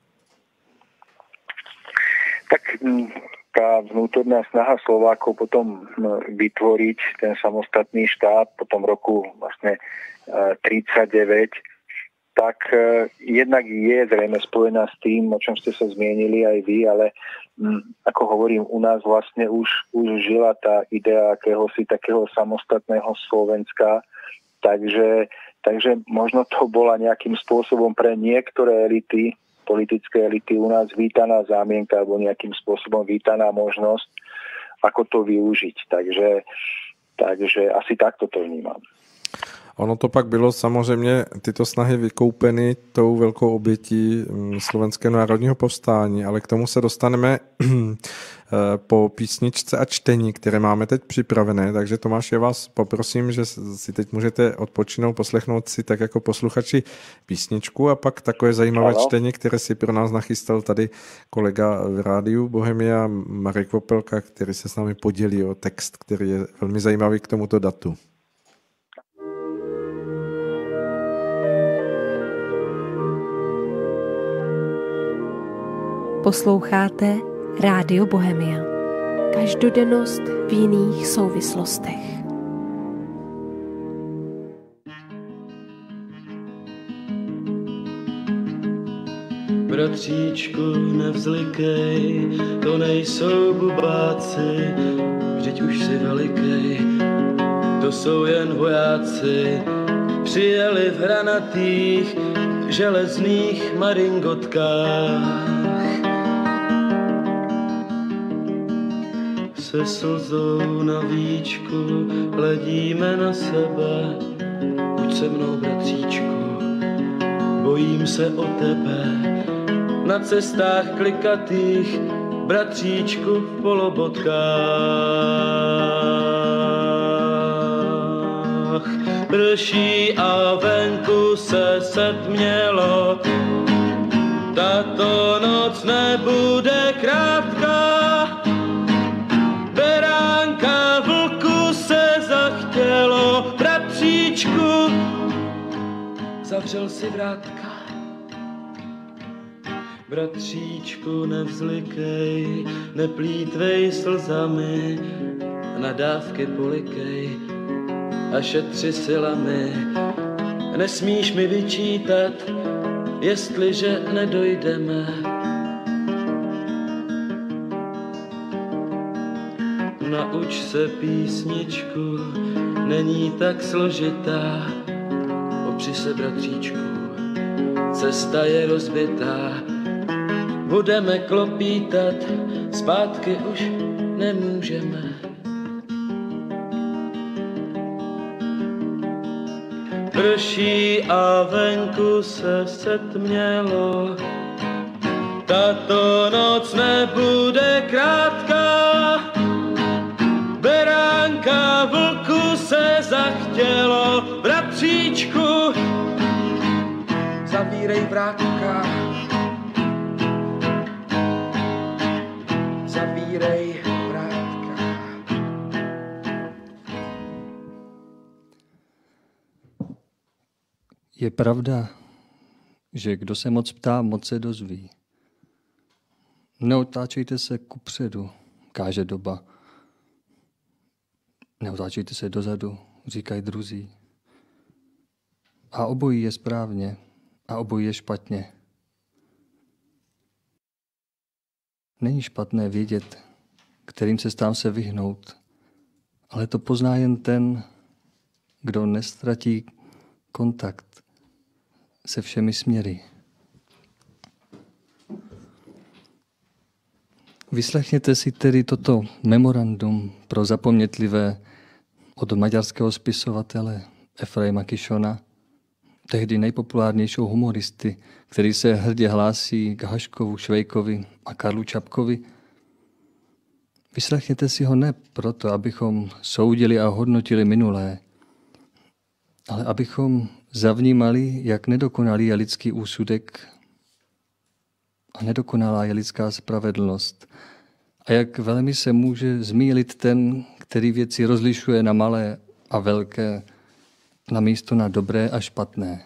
Tak tá vnútorná snaha Slovákov potom vytvoriť ten samostatný štát po tom roku vlastne 39, tak jednak je zrejme spojená s tým, o čom ste sa zmienili aj vy, ale ako hovorím, u nás vlastne už žila tá idea akéhosi takého samostatného Slovenska, takže možno to bola nejakým spôsobom pre niektoré elity, politické elity u nás vítaná zámienka alebo nejakým spôsobom vítaná možnosť, ako to využiť. Takže asi takto to vnímám. Ono to pak bylo samozřejmě tyto snahy vykoupeny tou velkou obětí Slovenského národního povstání, ale k tomu se dostaneme po písničce a čtení, které máme teď připravené, takže Tomáš, já vás poprosím, že si teď můžete odpočinout, poslechnout si tak jako posluchači písničku a pak takové zajímavé čtení, které si pro nás nachystal tady kolega v rádiu Bohemia Marek Vopelka, který se s námi podělí o text, který je velmi zajímavý k tomuto datu. Posloucháte Rádio Bohemia. Každodennost v jiných souvislostech. Bratříčku, nevzlikej, to nejsou bubáci, vždyť už si velikej, to jsou jen vojáci, přijeli v hranatých železných maringotkách. Se slzou na víčku hledíme na sebe, buď se mnou, bratříčku, bojím se o tebe. Na cestách klikatých bratříčku v polobotkách. Prší a venku se setmělo, tato noc nebude krátká. Beránka vlku se zachtělo, bratříčku, zavřel si vrátka. Bratříčku, nevzlikej, neplýtvej slzami, nadávky polikej a šetři silami. Nesmíš mi vyčítat, jestliže nedojdeme. Nauč se písničku, není tak složitá. Opři se, bratříčku, cesta je rozbitá. Budeme klopítat, zpátky už nemůžeme. Prší a venku se setmělo, tato noc nebude krátká. Beránka vlku se zachtělo, bratříčku, zavírej vrátka. Zavírej vrátka. Je pravda, že kdo se moc ptá, moc se dozví. Neotáčejte se kupředu, káže doba. Neotáčejte se dozadu, říkají druzí. A obojí je správně a obojí je špatně. Není špatné vědět, kterým cestám se vyhnout, ale to pozná jen ten, kdo neztratí kontakt se všemi směry. Vyslechněte si tedy toto memorandum pro zapomnětlivé od maďarského spisovatele Efraima Kishona, tehdy nejpopulárnějšího humoristy, který se hrdě hlásí k Haškovu, Švejkovi a Karlu Čapkovi. Vyslechněte si ho ne proto, abychom soudili a hodnotili minulé, ale abychom zavnímali, jak nedokonalý je lidský úsudek a nedokonalá je lidská spravedlnost a jak velmi se může zmýlit ten, který věci rozlišuje na malé a velké, na místo na dobré a špatné.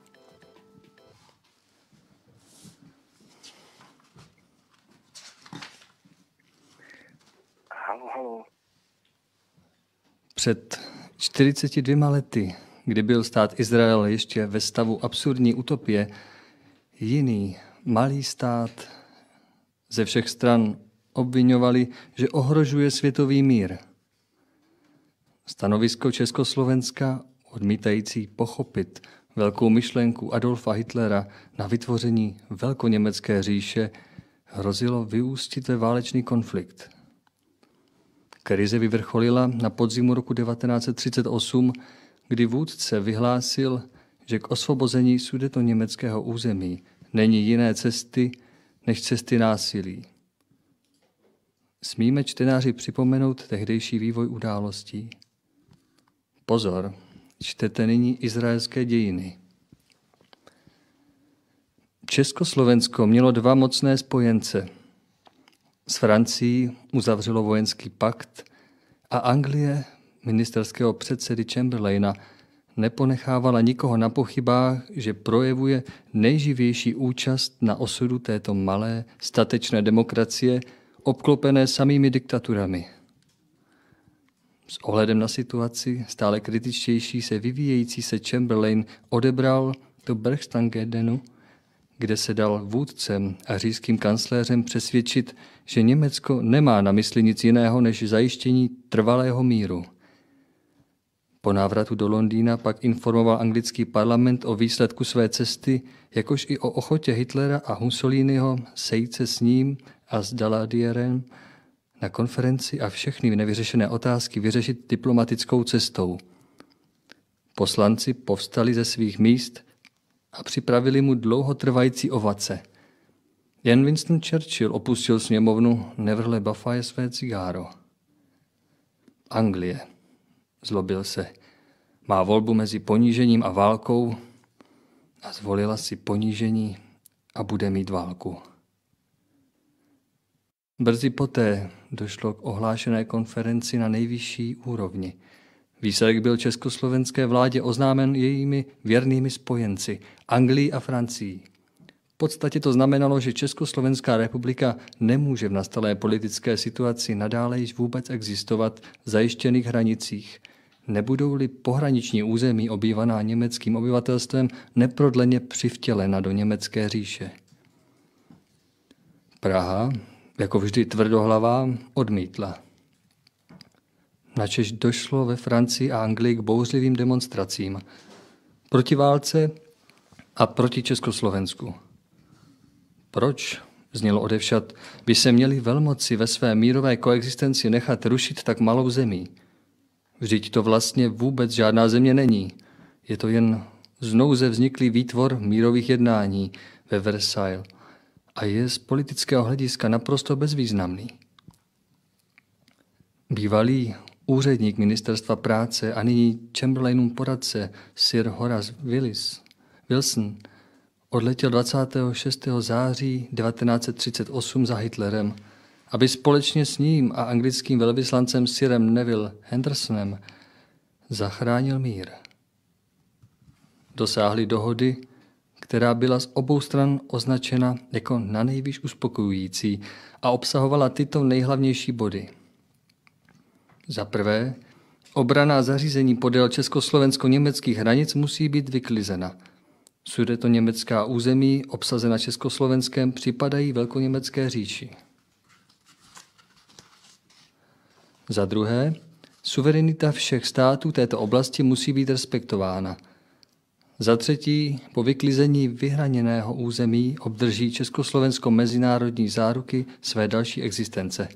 Haló. Před 42 lety, kdy byl stát Izrael ještě ve stavu absurdní utopie, jiný malý stát ze všech stran obviňovali, že ohrožuje světový mír. Stanovisko Československa, odmítající pochopit velkou myšlenku Adolfa Hitlera na vytvoření velkoněmecké říše, hrozilo vyústit ve válečný konflikt. Krize vyvrcholila na podzimu roku 1938, kdy vůdce vyhlásil, že k osvobození sudetoněmeckého území není jiné cesty, než cesty násilí. Smíme čtenáři připomenout tehdejší vývoj událostí. Pozor, čtete nyní izraelské dějiny. Československo mělo dva mocné spojence. S Francií uzavřelo vojenský pakt a Anglie, ministerského předsedy Chamberlaina, neponechávala nikoho na pochybách, že projevuje nejživější účast na osudu této malé, statečné demokracie, obklopené samými diktaturami. S ohledem na situaci stále kritičtější se vyvíjející se Chamberlain odebral do Berchtesgadenu, kde se dal vůdcem a říšským kancléřem přesvědčit, že Německo nemá na mysli nic jiného než zajištění trvalého míru. Po návratu do Londýna pak informoval anglický parlament o výsledku své cesty, jakož i o ochotě Hitlera a Mussoliniho sejít se s ním a s Daladierem na konferenci a všechny nevyřešené otázky vyřešit diplomatickou cestou. Poslanci povstali ze svých míst a připravili mu dlouhotrvající ovace. Jen Winston Churchill opustil sněmovnu, nevrhle bafaje své cigáro. Anglie, zlobil se, má volbu mezi ponížením a válkou a zvolila si ponížení a bude mít válku. Brzy poté došlo k ohlášené konferenci na nejvyšší úrovni. Výsledek byl československé vládě oznámen jejími věrnými spojenci, Anglií a Francií. V podstatě to znamenalo, že Československá republika nemůže v nastalé politické situaci nadále již vůbec existovat v zajištěných hranicích, nebudou-li pohraniční území obývaná německým obyvatelstvem neprodleně přivtělena do německé říše. Praha, jako vždy tvrdohlavá, odmítla. Načež došlo ve Francii a Anglii k bouřlivým demonstracím proti válce a proti Československu. Proč, znělo odevšad, by se měli velmoci ve své mírové koexistenci nechat rušit tak malou zemí? Vždyť to vlastně vůbec žádná země není. Je to jen znouze vzniklý výtvor mírových jednání ve Versailles a je z politického hlediska naprosto bezvýznamný. Bývalý úředník ministerstva práce a nyní Chamberlainův poradce Sir Horace Wilson odletěl 26. září 1938 za Hitlerem, aby společně s ním a anglickým velvyslancem Sirem Neville Hendersonem zachránil mír. Dosáhli dohody, která byla z obou stran označena jako nanejvýš uspokojující a obsahovala tyto nejhlavnější body. Za prvé, obranná zařízení podél československo-německých hranic musí být vyklizena. Sudetoněmecká území obsazena Československem připadají velkoněmecké říši. Za druhé, suverenita všech států této oblasti musí být respektována. Za třetí, po vyklizení vyhraněného území obdrží Československo mezinárodní záruky své další existence.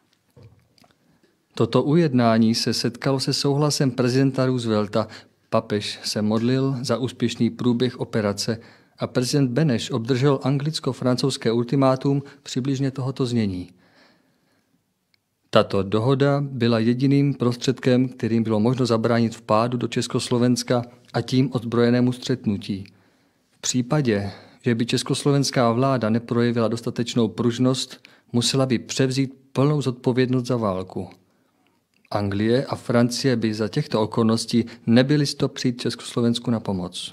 Toto ujednání se setkalo se souhlasem prezidenta Roosevelta. Papež se modlil za úspěšný průběh operace a prezident Beneš obdržel anglicko-francouzské ultimátum přibližně tohoto znění. Tato dohoda byla jediným prostředkem, kterým bylo možno zabránit vpádu do Československa a tím ozbrojenému střetnutí. V případě, že by československá vláda neprojevila dostatečnou pružnost, musela by převzít plnou zodpovědnost za válku. Anglie a Francie by za těchto okolností nebyly přijít Československu na pomoc.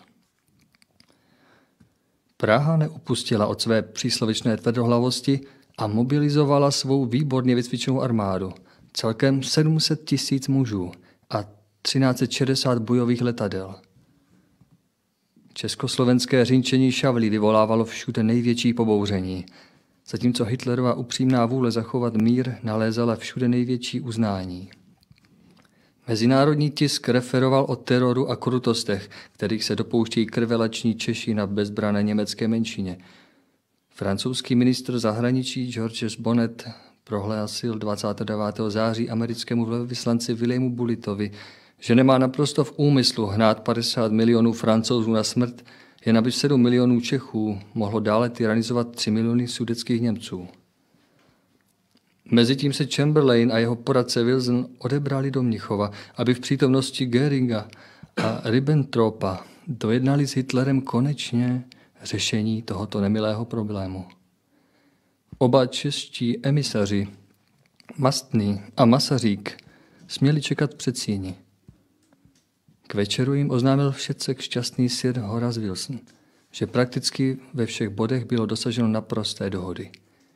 Praha neupustila od své příslovičné tvrdohlavosti a mobilizovala svou výborně vycvičenou armádu, celkem 700 000 mužů a 1360 bojových letadel. Československé řinčení šavlí vyvolávalo všude největší pobouření, zatímco Hitlerova upřímná vůle zachovat mír nalézala všude největší uznání. Mezinárodní tisk referoval o teroru a krutostech, kterých se dopouštějí krvelační Češi na bezbrané německé menšině. Francouzský ministr zahraničí Georges Bonnet prohlásil 29. září americkému velvyslanci Williamu Bullitovi, že nemá naprosto v úmyslu hnát 50 milionů Francouzů na smrt, jen aby 7 milionů Čechů mohlo dále tyranizovat 3 miliony sudetských Němců. Mezitím se Chamberlain a jeho poradce Wilson odebrali do Mnichova, aby v přítomnosti Göringa a Ribbentropa dojednali s Hitlerem konečně řešení tohoto nemilého problému. Oba čeští emisaři, Mastný a Masařík, směli čekat před síni. K večeru jim oznámil všetcek šťastný Sir Horace Wilson, že prakticky ve všech bodech bylo dosaženo naprosté dohody.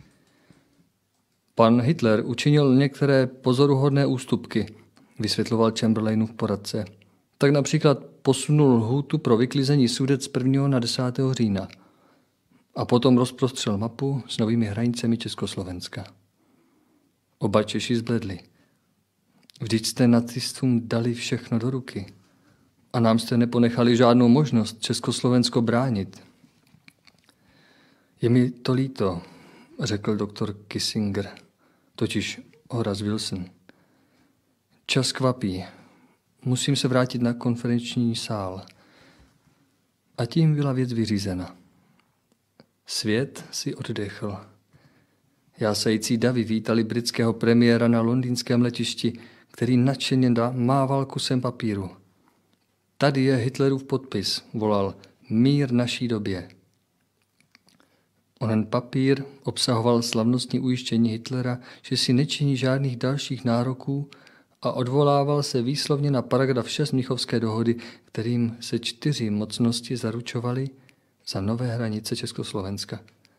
Pan Hitler učinil některé pozoruhodné ústupky, vysvětloval Chamberlainův poradce. Tak například posunul lhůtu pro vyklizení Sudec z 1. na 10. října a potom rozprostřel mapu s novými hranicemi Československa. Oba Češi zbledli. Vždyť jste nacistům dali všechno do ruky a nám jste neponechali žádnou možnost Československo bránit. Je mi to líto, řekl doktor Kissinger, totiž Horace Wilson. Čas kvapí. Musím se vrátit na konferenční sál. A tím byla věc vyřízena. Svět si oddechl. Jásající davy vítali britského premiéra na londýnském letišti, který nadšeně mával kusem papíru. Tady je Hitlerův podpis, volal, mír naší době. Onen papír obsahoval slavnostní ujištění Hitlera, že si nečiní žádných dalších nároků a odvolával se výslovně na paragraf 6 Mnichovské dohody, kterým se 4 mocnosti zaručovaly za nové hranice Československa.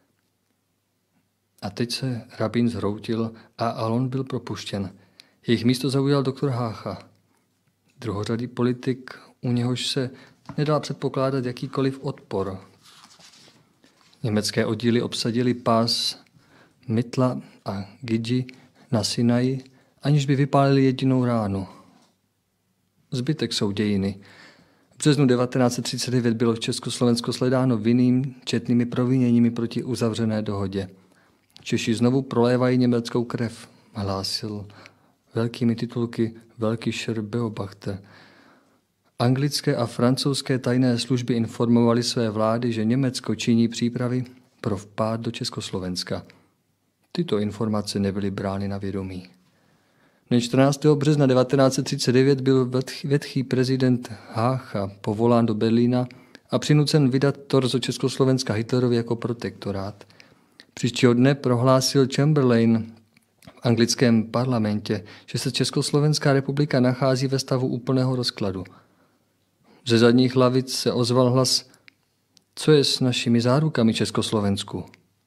A teď se rabín zhroutil a Alon byl propuštěn. Jejich místo zaujal doktor Hácha. Druhořadý politik, u něhož se nedal předpokládat jakýkoliv odpor. Německé oddíly obsadili pás Mitla a Gidži na Sinaji, aniž by vypálili jedinou ránu. Zbytek jsou dějiny. V březnu 1939 bylo Československo sledáno vinným četnými proviněními proti uzavřené dohodě. Češi znovu prolévají německou krev, hlásil velkými titulky Velkýšer Beobachter. Anglické a francouzské tajné služby informovaly své vlády, že Německo činí přípravy pro vpád do Československa. Tyto informace nebyly brány na vědomí. Dne 14. března 1939 byl vetchý prezident Hácha povolán do Berlína a přinucen vydat torzo Československa Hitlerovi jako protektorát. Příštího dne prohlásil Chamberlain v anglickém parlamentě, že se Československá republika nachází ve stavu úplného rozkladu. Ze zadních lavic se ozval hlas, co je s našimi zárukami Československu?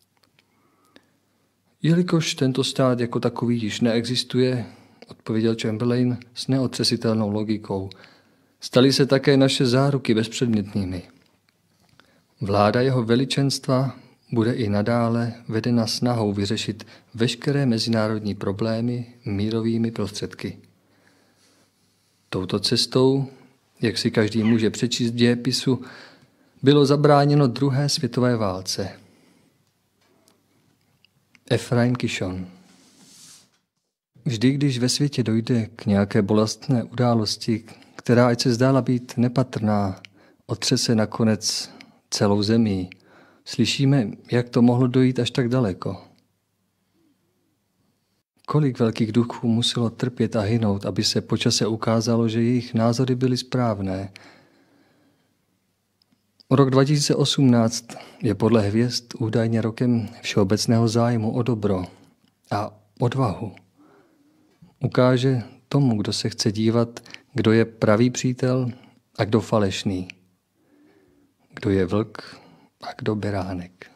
Jelikož tento stát jako takový již neexistuje, odpověděl Chamberlain s neotřesitelnou logikou, staly se také naše záruky bezpředmětnými. Vláda jeho veličenstva bude i nadále vedena snahou vyřešit veškeré mezinárodní problémy mírovými prostředky. Touto cestou, jak si každý může přečíst v dějepisu, bylo zabráněno druhé světové válce. Efraim Kishon. Vždy, když ve světě dojde k nějaké bolestné události, která ať se zdála být nepatrná, otřese nakonec celou zemí, slyšíme, jak to mohlo dojít až tak daleko. Kolik velkých duchů muselo trpět a hynout, aby se po čase ukázalo, že jejich názory byly správné. Rok 2018 je podle hvězd údajně rokem všeobecného zájmu o dobro a odvahu. Ukáže tomu, kdo se chce dívat, kdo je pravý přítel a kdo falešný. Kdo je vlk a kdo beránek.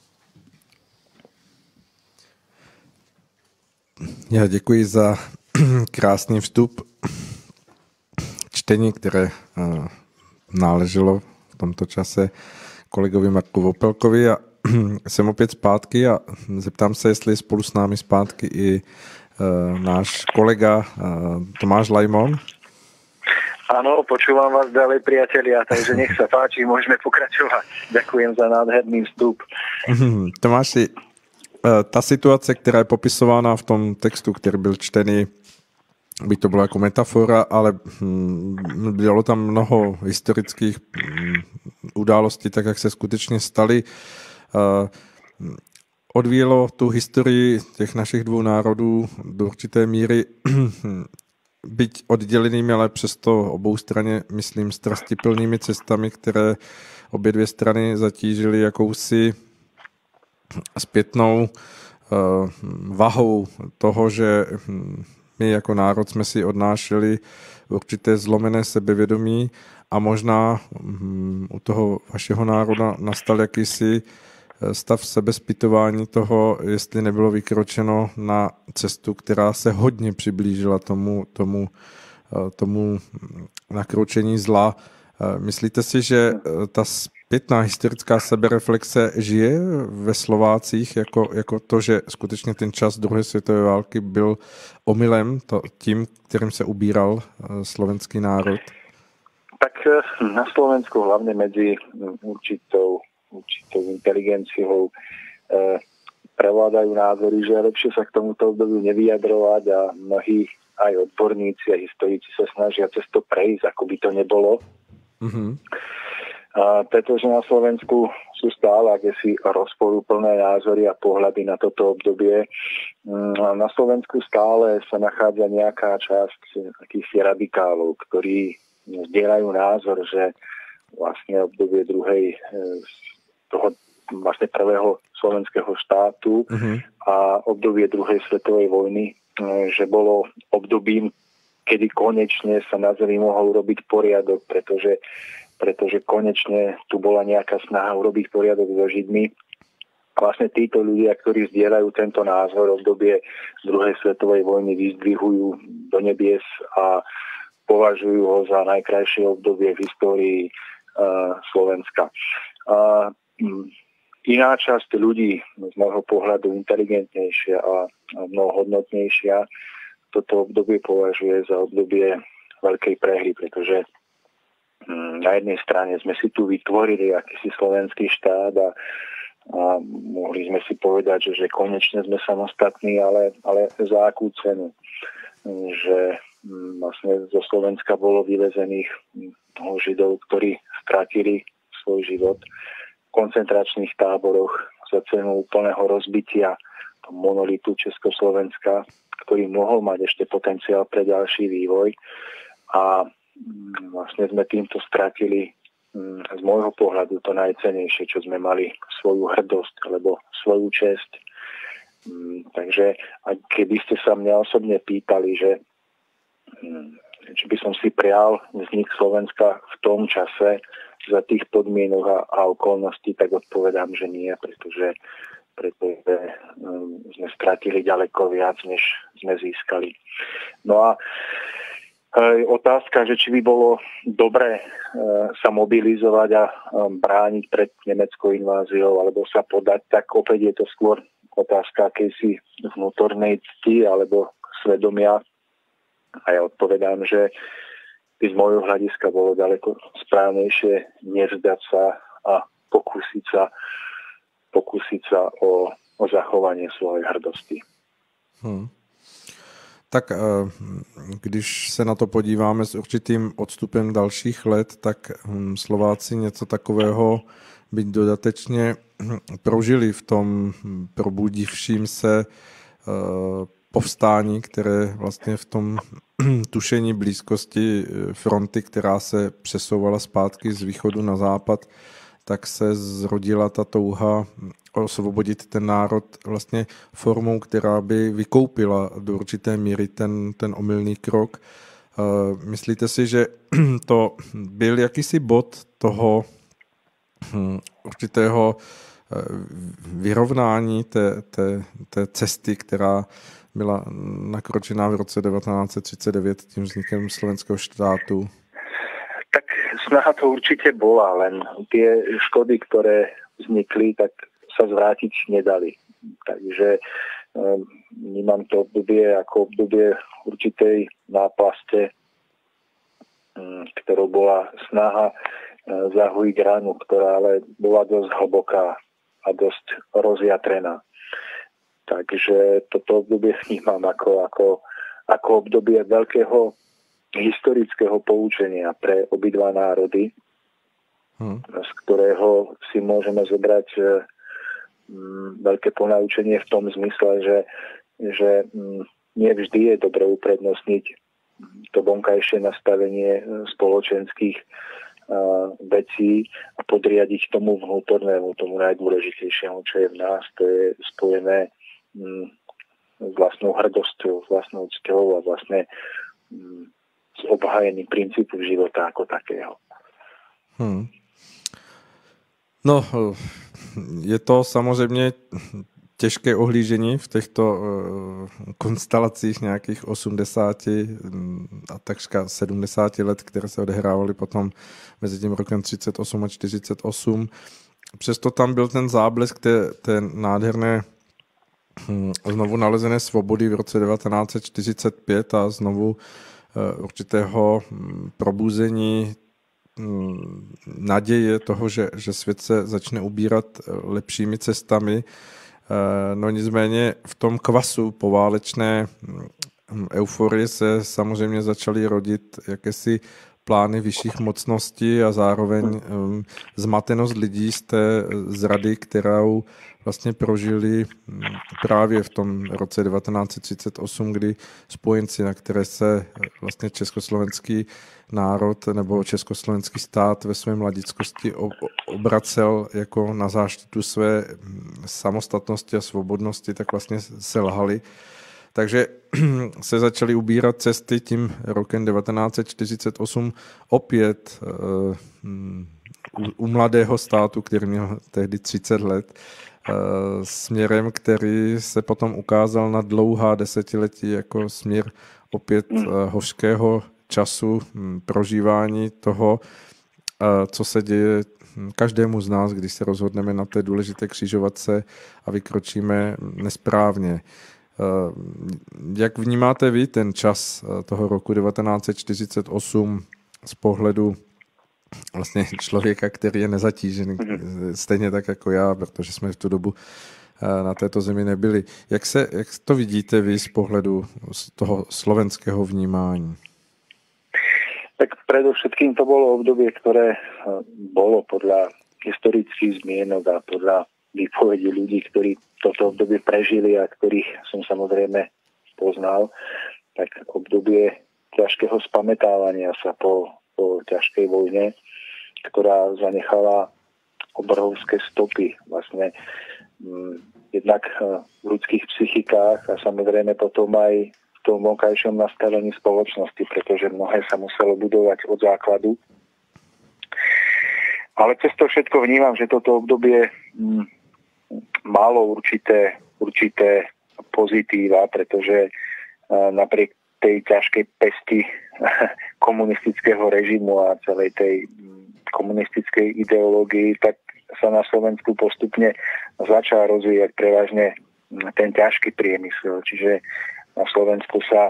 Já děkuji za krásný vstup. Čtení, které náleželo v tomto čase kolegovi Marku Vopelkovi a jsem opět zpátky a zeptám se, jestli je spolu s námi zpátky i náš kolega Tomáš Lajmon. Áno, počúvam vás ďalej, priatelia, takže nech sa páči, môžeme pokračovať. Ďakujem za nádherný vstup. Tomáši, ta situace, která je popisována v tom textu, který byl čtený, by to bylo jako metafora, ale bylo tam mnoho historických událostí, tak jak se skutečně staly. Odvíjelo tu historii těch našich dvou národů do určité míry, byť oddělenými, ale přesto obou straně, myslím, strastiplnými cestami, které obě dvě strany zatížily jakousi zpětnou vahou toho, že my jako národ jsme si odnášeli určité zlomené sebevědomí a možná u toho vašeho národa nastal jakýsi stav sebezpytování toho, jestli nebylo vykročeno na cestu, která se hodně přiblížila tomu nakročení zla. Myslíte si, že ta zpětná historická sebereflexe žije ve Slovácích jako to, že skutečně ten čas druhé světové války byl omylem tím, kterým se ubíral slovenský národ? Tak na Slovensku hlavne medzi určitou inteligenciou prevládajú názory, že je lepšie sa k tomuto obdobiu nevyjadrovať a mnohí aj odborníci a historici sa snažia cez to prejsť, ako by to nebolo. Mm-hmm. pretože na Slovensku sú stále akési rozporuplné názory a pohľady na toto obdobie. Na Slovensku stále sa nachádza nejaká časť takých radikálov, ktorí zdieľajú názor, že vlastne obdobie toho vlastne prvého slovenského štátu a obdobie druhej svetovej vojny, že bolo obdobím, kedy konečne sa na zemi mohol urobiť poriadok, pretože konečne tu bola nejaká snaha urobiť poriadok so Židmi. Vlastne títo ľudia, ktorí zdieľajú tento názor, obdobie druhej svetovej vojny vyzdvihujú do nebies a považujú ho za najkrajšie obdobie v histórii Slovenska. Iná časť ľudí, z môjho pohľadu inteligentnejšia a mnoho hodnotnejšia, toto obdobie považuje za obdobie veľkej prehry, pretože na jednej strane sme si tu vytvorili akýsi slovenský štát a mohli sme si povedať, že konečne sme samostatní, ale za akú cenu? Že vlastne zo Slovenska bolo vyvezených Židov, ktorí stratili svoj život v koncentračných táboroch za cenu úplného rozbitia monolitu Československa, ktorý mohol mať ešte potenciál pre ďalší vývoj. A vlastne sme týmto stratili z môjho pohľadu to najcennejšie, čo sme mali, svoju hrdosť alebo svoju česť. Takže keby ste sa mňa osobne pýtali, že či by som si prial vznik Slovenska v tom čase za tých podmienok a okolností, tak odpovedám, že nie, pretože sme stratili ďaleko viac, než sme získali. No a otázka, že či by bolo dobré sa mobilizovať a brániť pred nemeckou inváziou alebo sa podať, tak opäť je to skôr otázka akejsi vnútornej cti alebo svedomia. A ja odpovedám, že by z môjho hľadiska bolo ďaleko správnejšie nevzdať sa a pokúsiť sa o zachovanie svojej hrdosti. Tak když se na to podíváme s určitým odstupem dalších let, tak Slováci něco takového byť dodatečně prožili v tom probudivším se povstání, které vlastně v tom tušení blízkosti fronty, která se přesouvala zpátky z východu na západ, tak se zrodila ta touha osvobodit ten národ vlastně formou, která by vykoupila do určité míry ten omylný krok. Myslíte si, že to byl jakýsi bod toho určitého vyrovnání té cesty, která byla nakročená v roce 1939 tím vznikem slovenského štátu? Tak snaha to určite bola, len tie škody, ktoré vznikli, tak sa zvrátiť nedali. Takže vnímam to obdobie ako obdobie určitej náplaste, ktorou bola snaha zahojiť ránu, ktorá ale bola dosť hlboká a dosť rozjatrená. Takže toto obdobie vnímam ako obdobie veľkého historického poučenia pre obidva národy, z ktorého si môžeme zobrať veľké ponaučenie v tom zmysle, že nie vždy je dobre uprednostniť to vonkajšie nastavenie spoločenských vecí a podriadiť tomu vnútornému, tomu najdôležitejšiemu, čo je v nás, to je spojené s vlastnou hrdosťou, s vlastnou cťou a vlastne s obhájením princípu života ako takého. No, je to samozřejmě těžké ohlížení v těchto konstelacích nějakých 80 a takřka 70 let, které se odehrávaly potom mezi tím rokem 38 a 48. Přesto tam byl ten záblesk té nádherné znovu nalezené svobody v roce 1945 a znovu určitého probuzení naděje toho, že svět se začne ubírat lepšími cestami. No nicméně v tom kvasu poválečné euforie se samozřejmě začaly rodit jakési plány vyšších mocností a zároveň zmatenost lidí z té zrady, kterou vlastně prožili právě v tom roce 1938, kdy spojenci, na které se vlastně československý národ nebo československý stát ve své mladickosti obracel jako na záštitu své samostatnosti a svobodnosti, tak vlastně selhali. Takže se začaly ubírat cesty tím rokem 1948 opět u mladého státu, který měl tehdy 30 let, směrem, který se potom ukázal na dlouhá desetiletí jako směr opět hořkého času, prožívání toho, co se děje každému z nás, když se rozhodneme na té důležité křižovatce a vykročíme nesprávně. Jak vnímáte vy ten čas toho roku 1948 z pohledu vlastně člověka, který je nezatížený, stejně tak jako já, protože jsme v tu dobu na této zemi nebyli. Jak to vidíte vy z pohledu z toho slovenského vnímání? Tak predovšetkým to bolo obdobie, ktoré bolo podľa historických zmienok a podľa výpovedí ľudí, ktorí toto obdobie prežili a ktorých som samozrejme poznal, tak obdobie ťažkého spamätávania sa po ťažkej vojne, ktorá zanechala obrovské stopy vlastne jednak v ľudských psychikách a samozrejme potom aj v tom vonkajšom nastavení spoločnosti, pretože mnohé sa muselo budovať od základu. Ale cez to všetko vnímam, že toto obdobie malo určité pozitíva, pretože napriek tej ťažkej pesti komunistického režimu a celej tej komunistickej ideológii, tak sa na Slovensku postupne začal rozvíjať prevažne ten ťažký priemysel. Čiže na Slovensku sa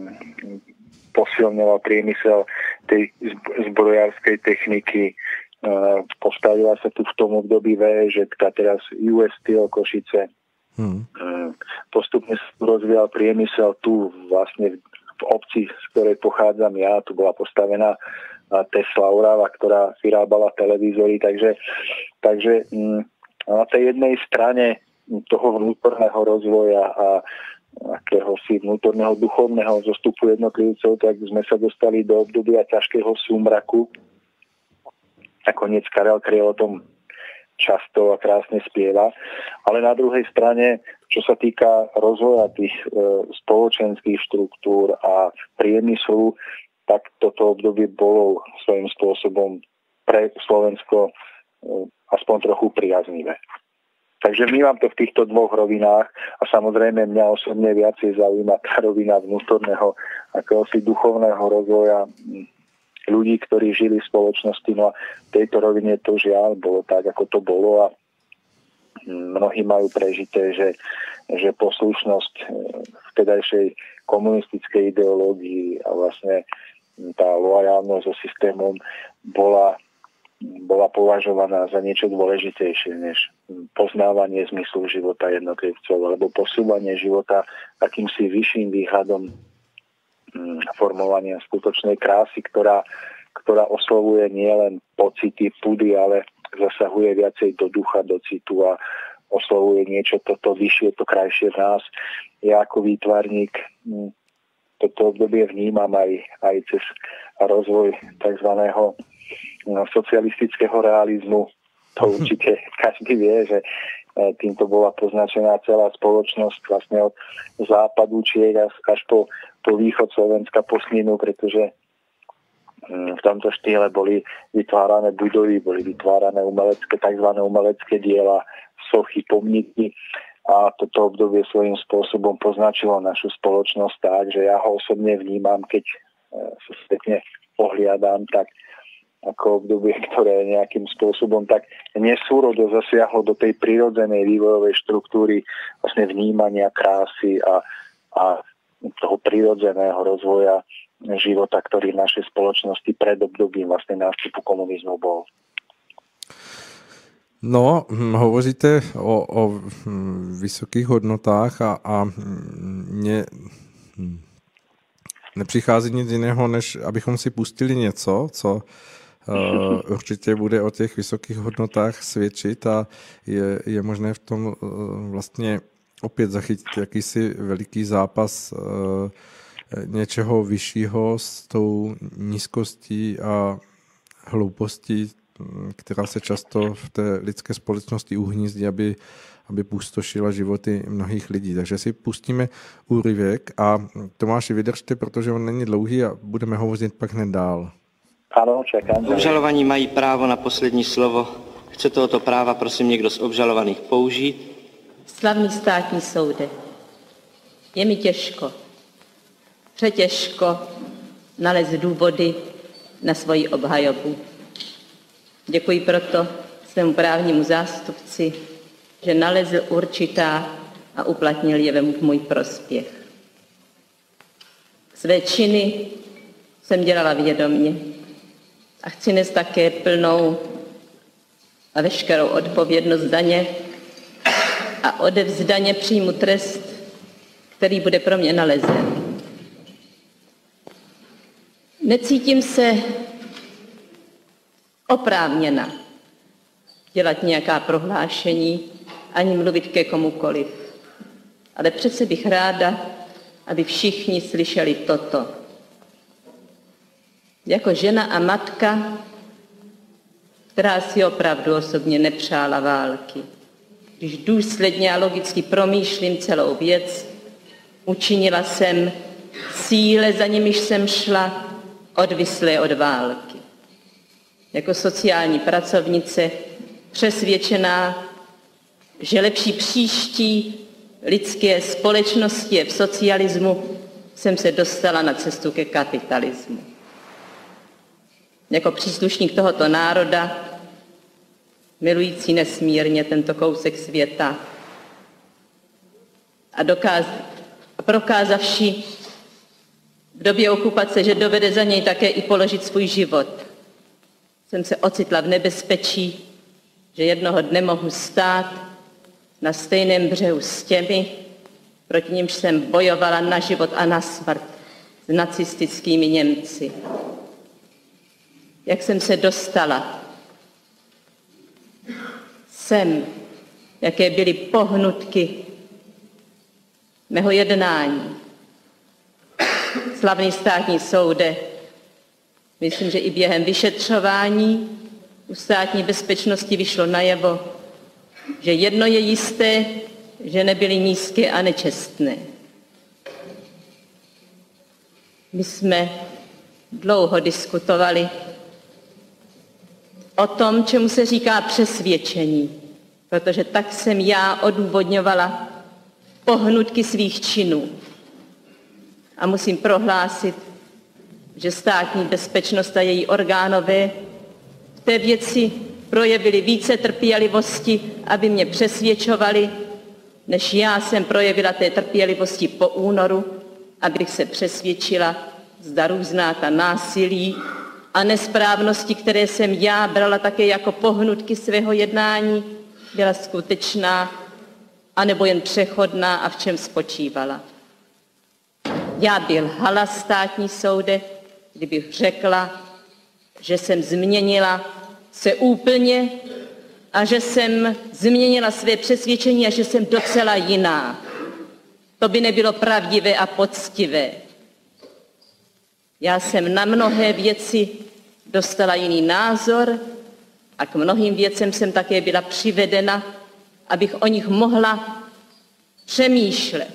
posilňoval priemysel tej zbrojárskej techniky, postavila sa tu v tom období VŽK, teraz US Steel Košice. Postupne sa rozvíjal priemysel tu vlastne v obci, z ktorej pochádzam ja, tu bola postavená Tesla Orava, ktorá vyrábala televízory, takže na tej jednej strane toho vnútorného rozvoja a akéhosi vnútorného duchovného zostupu jednotlivcov, tak sme sa dostali do obdobia ťažkého súmraku. Nakoniec Karel Kryl o tom často a krásne spieva. Ale na druhej strane, čo sa týka rozvoja tých spoločenských štruktúr a priemyslu, tak toto obdobie bolo svojím spôsobom pre Slovensko aspoň trochu priaznivé. Takže vnímam to v týchto dvoch rovinách a samozrejme mňa osobne viacej zaujíma tá rovina vnútorného akéhosi duchovného rozvoja ľudí, ktorí žili v spoločnosti. No a v tejto rovine to žiaľ bolo tak, ako to bolo a mnohí majú prežité, že poslušnosť vtedajšej komunistickej ideológii a vlastne tá loajálnosť so systémom bola považovaná za niečo dôležitejšie než poznávanie zmyslu života jednotlivcov alebo posúvanie života akýmsi vyšším výhľadom formovania skutočnej krásy, ktorá oslovuje nielen pocity, pudy, ale zasahuje viacej do ducha, do citu a oslovuje niečo toto vyššie, to krajšie v nás. Ja ako výtvarník toto obdobie vnímam aj cez rozvoj takzvaného socialistického realizmu. To určite každý vie, že týmto bola poznačená celá spoločnosť vlastne od západu Čiech až po východ Slovenska po Sninu, pretože v tomto štýle boli vytvárané budovy, boli vytvárané tzv. Umelecké diela, sochy, pomníky a toto obdobie svojím spôsobom poznačilo našu spoločnosť tak, že ja ho osobne vnímam, keď sa spätne pohliadam, tak ako obdobie, ktoré nejakým spôsobom tak nesúrodo zasiahlo do tej prirodzenej vývojovej štruktúry vlastne vnímania krásy a toho prirodzeného rozvoja života, ktorý v našej spoločnosti pred obdobím vlastne nástupu komunizmu bol. No, hovoříte o vysokých hodnotách a nepřichází nic jiného, než abychom si pustili něco, co určitě bude o těch vysokých hodnotách svědčit a je možné v tom vlastně opět zachytit jakýsi veliký zápas něčeho vyššího s tou nízkostí a hloupostí, která se často v té lidské společnosti uhnízdí, aby pustošila životy mnohých lidí. Takže si pustíme úryvek a Tomáši, vydržte, protože on není dlouhý a budeme hovořit pak hned dál. Ano, čekám. Obžalovaní mají právo na poslední slovo. Chce tohoto práva, prosím, někdo z obžalovaných použít? Slavný státní soude, je mi těžko, přetěžko nalézt důvody na svoji obhajobu. Děkuji proto svému právnímu zástupci, že nalezl určitá a uplatnil je v můj prospěch. Své činy jsem dělala vědomě a chci nést také plnou a veškerou odpovědnost za ně a odevzdaně přijmu trest, který bude pro mě nalezen. Necítím se oprávněna dělat nějaká prohlášení ani mluvit ke komukoliv. Ale přece bych ráda, aby všichni slyšeli toto. Jako žena a matka, která si opravdu osobně nepřála války, když důsledně a logicky promýšlím celou věc, učinila jsem cíle, za nimiž jsem šla, odvislé od války. Jako sociální pracovnice přesvědčená, že lepší příští lidské společnosti je v socialismu, jsem se dostala na cestu ke kapitalismu. Jako příslušník tohoto národa, milující nesmírně tento kousek světa a prokázavši v době okupace, že dovede za něj také i položit svůj život, jsem se ocitla v nebezpečí, že jednoho dne mohu stát na stejném břehu s těmi, proti nimž jsem bojovala na život a na smrt s nacistickými Němci. Jak jsem se dostala sem, jaké byly pohnutky mého jednání. Slavný státní soude, myslím, že i během vyšetřování u státní bezpečnosti vyšlo najevo, že jedno je jisté, že nebyly nízké a nečestné. My jsme dlouho diskutovali o tom, čemu se říká přesvědčení, protože tak jsem já odůvodňovala pohnutky svých činů. A musím prohlásit, že státní bezpečnost a její orgánové v té věci projevili více trpělivosti, aby mě přesvědčovali, než já jsem projevila té trpělivosti po únoru, abych se přesvědčila, zda různá ta násilí a nesprávnosti, které jsem já brala také jako pohnutky svého jednání, byla skutečná, anebo jen přechodná a v čem spočívala. Já bych lhala státní soude, kdybych řekla, že jsem změnila se úplně a že jsem změnila své přesvědčení a že jsem docela jiná. To by nebylo pravdivé a poctivé. Já jsem na mnohé věci dostala jiný názor a k mnohým věcem jsem také byla přivedena, abych o nich mohla přemýšlet.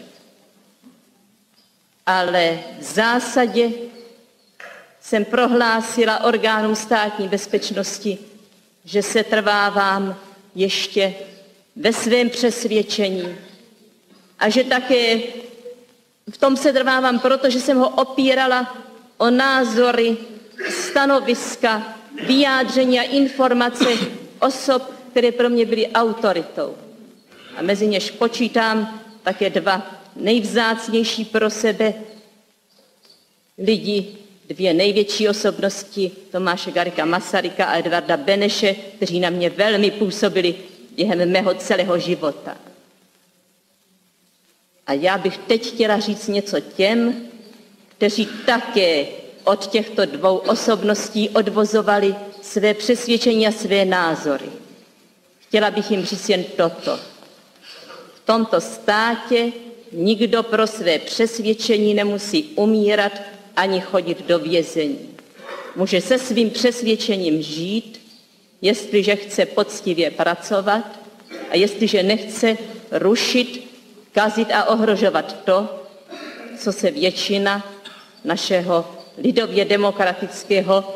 Ale v zásadě jsem prohlásila orgánům státní bezpečnosti, že se trvávám ještě ve svém přesvědčení a že také v tom se trvávám, protože jsem ho opírala o názory, stanoviska, vyjádření a informace osob, které pro mě byly autoritou. A mezi něž počítám také dva nejvzácnější pro sebe lidi, dvě největší osobnosti, Tomáše Garrigua Masaryka a Edvarda Beneše, kteří na mě velmi působili během mého celého života. A já bych teď chtěla říct něco těm, kteří také od těchto dvou osobností odvozovali své přesvědčení a své názory. Chtěla bych jim říct jen toto. V tomto státě nikdo pro své přesvědčení nemusí umírat ani chodit do vězení. Může se svým přesvědčením žít, jestliže chce poctivě pracovat a jestliže nechce rušit, kazit a ohrožovat to, co se většina našeho lidově demokratického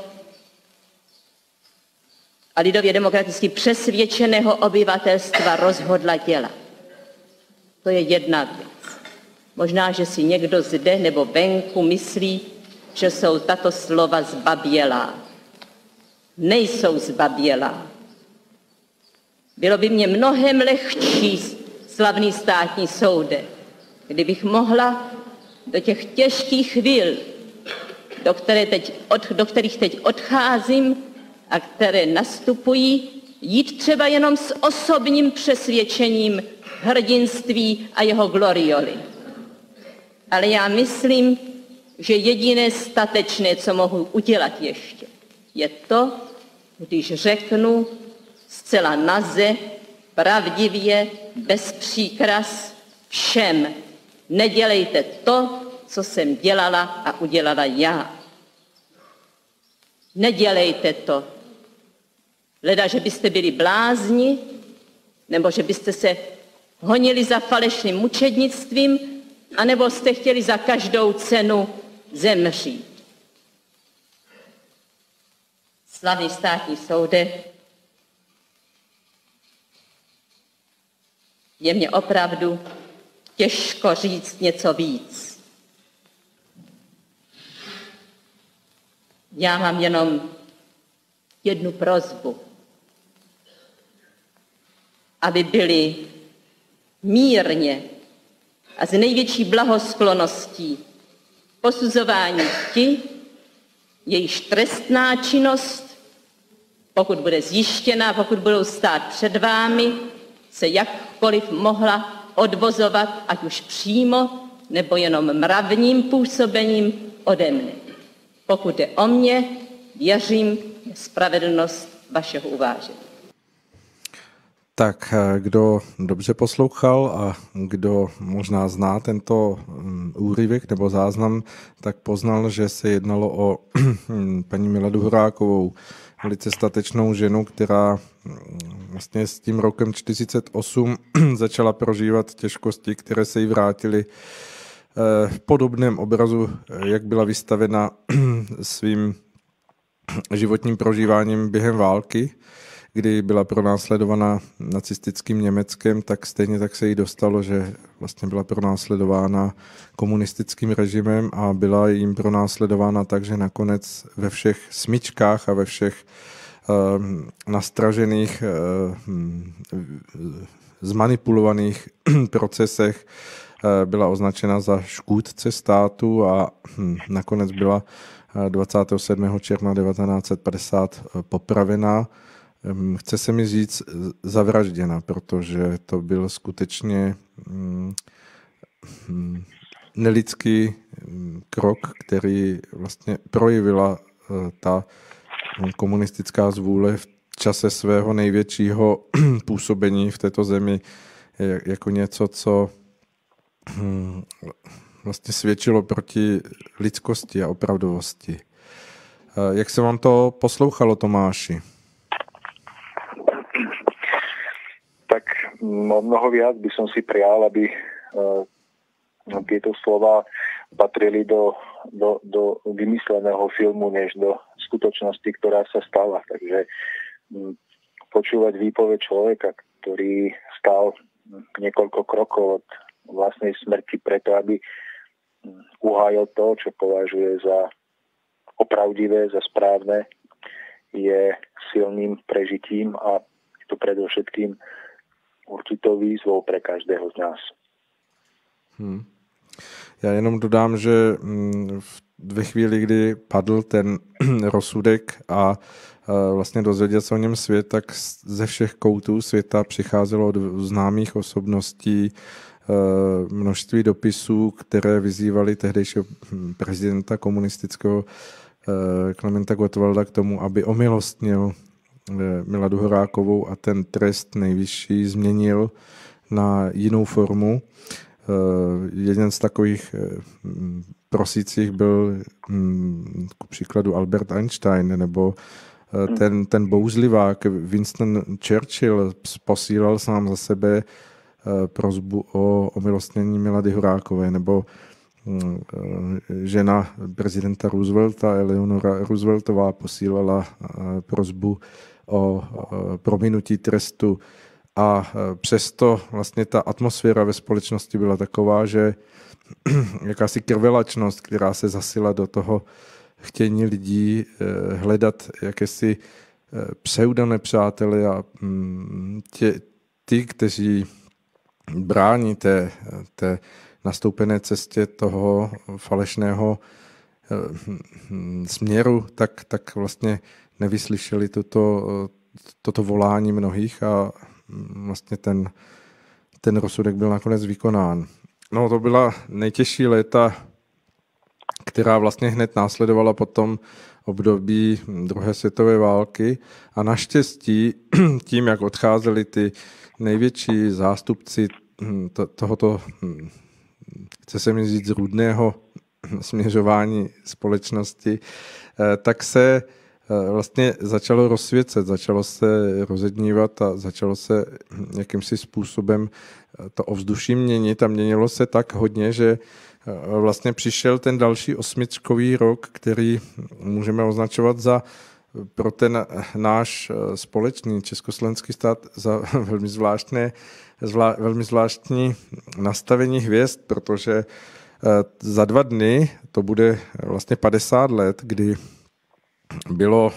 a lidově demokraticky přesvědčeného obyvatelstva rozhodla dělat. To je jedna věc. Možná, že si někdo zde nebo venku myslí, že jsou tato slova zbabělá. Nejsou zbabělá. Bylo by mě mnohem lehčí, slavný státní soude, kdybych mohla do těch těžkých chvíl, do kterých teď odcházím a které nastupují, jít třeba jenom s osobním přesvědčením hrdinství a jeho glorioly. Ale já myslím, že jediné statečné, co mohu udělat ještě, je to, když řeknu zcela naze, pravdivě, bez příkras všem, nedělejte to, co jsem dělala a udělala já. Nedělejte to. Leda, že byste byli blázni, nebo že byste se honili za falešným mučednictvím, anebo jste chtěli za každou cenu zemřít. Slavný státní soude, je mně opravdu těžko říct něco víc. Já mám jenom jednu prosbu, aby byli mírně a s největší blahosklonností posuzování ti, jejíž trestná činnost, pokud bude zjištěna, pokud budou stát před vámi, se jakkoliv mohla odvozovat, ať už přímo, nebo jenom mravním působením ode mne. Pokud jde o mě, věřím v spravedlnost vašeho uvážení. Tak kdo dobře poslouchal a kdo možná zná tento úryvek nebo záznam, tak poznal, že se jednalo o paní Miladu Horákovou, velice statečnou ženu, která vlastně s tím rokem 1948 začala prožívat těžkosti, které se jí vrátily v podobném obrazu, jak byla vystavena svým životním prožíváním během války, kdy byla pronásledovaná nacistickým Německem, tak stejně tak se jí dostalo, že vlastně byla pronásledována komunistickým režimem a byla jim pronásledována tak, že nakonec ve všech smyčkách a ve všech nastražených, zmanipulovaných procesech byla označena za škůdce státu a nakonec byla 27. června 1950 popravená. Chce se mi říct zavražděna, protože to byl skutečně nelidský krok, který vlastně projevila ta komunistická zvůle v čase svého největšího působení v této zemi jako něco, co vlastně svědčilo proti lidskosti a opravdovosti. Jak se vám to poslouchalo, Tomáši? Tak mnoho viac by som si prijal, aby tieto slova patrili do vymysleného filmu, než do skutočnosti, ktorá sa stala. Takže počúvať výpoveď človeka, ktorý stál niekoľko krokov od vlastnej smrti preto, aby uhájil to, čo považuje za opravdivé, za správne, je silným prežitím a to predovšetkým určitou výzvou pre každého z nás. Já jenom dodám, že ve chvíli, kdy padl ten rozsudek a vlastně dozvěděl se o něm svět, tak ze všech koutů světa přicházelo od známých osobností množství dopisů, které vyzývaly tehdejšího prezidenta komunistického Klementa Gottwalda k tomu, aby omilostnil Miladu Horákovou a ten trest nejvyšší změnil na jinou formu. Jeden z takových prosících byl ku příkladu Albert Einstein, nebo ten bouzlivák Winston Churchill posílal sám za sebe prosbu o omilostnění Milady Horákové, nebo žena prezidenta Roosevelta, Eleonora Rooseveltová, posílala prosbu o prominutí trestu. A přesto vlastně ta atmosféra ve společnosti byla taková, že jakási krvelačnost, která se zasila do toho chtění lidí hledat jakési pseudonepřáteli a ty, kteří brání té nastoupené cestě toho falešného směru, tak vlastně nevyslyšeli toto volání mnohých a vlastně ten rozsudek byl nakonec vykonán. No, to byla nejtěžší léta, která vlastně hned následovala potom období druhé světové války a naštěstí tím, jak odcházeli ty největší zástupci tohoto, chce se mi říct, zrůdného směřování společnosti, tak se vlastně začalo rozsvěcet, začalo se rozednívat a začalo se jakýmsi způsobem to ovzduší měnit a měnilo se tak hodně, že vlastně přišel ten další osmičkový rok, který můžeme označovat pro ten náš společný československý stát za velmi zvláštní nastavení hvězd, protože za 2 dny to bude vlastně 50 let, kdy bylo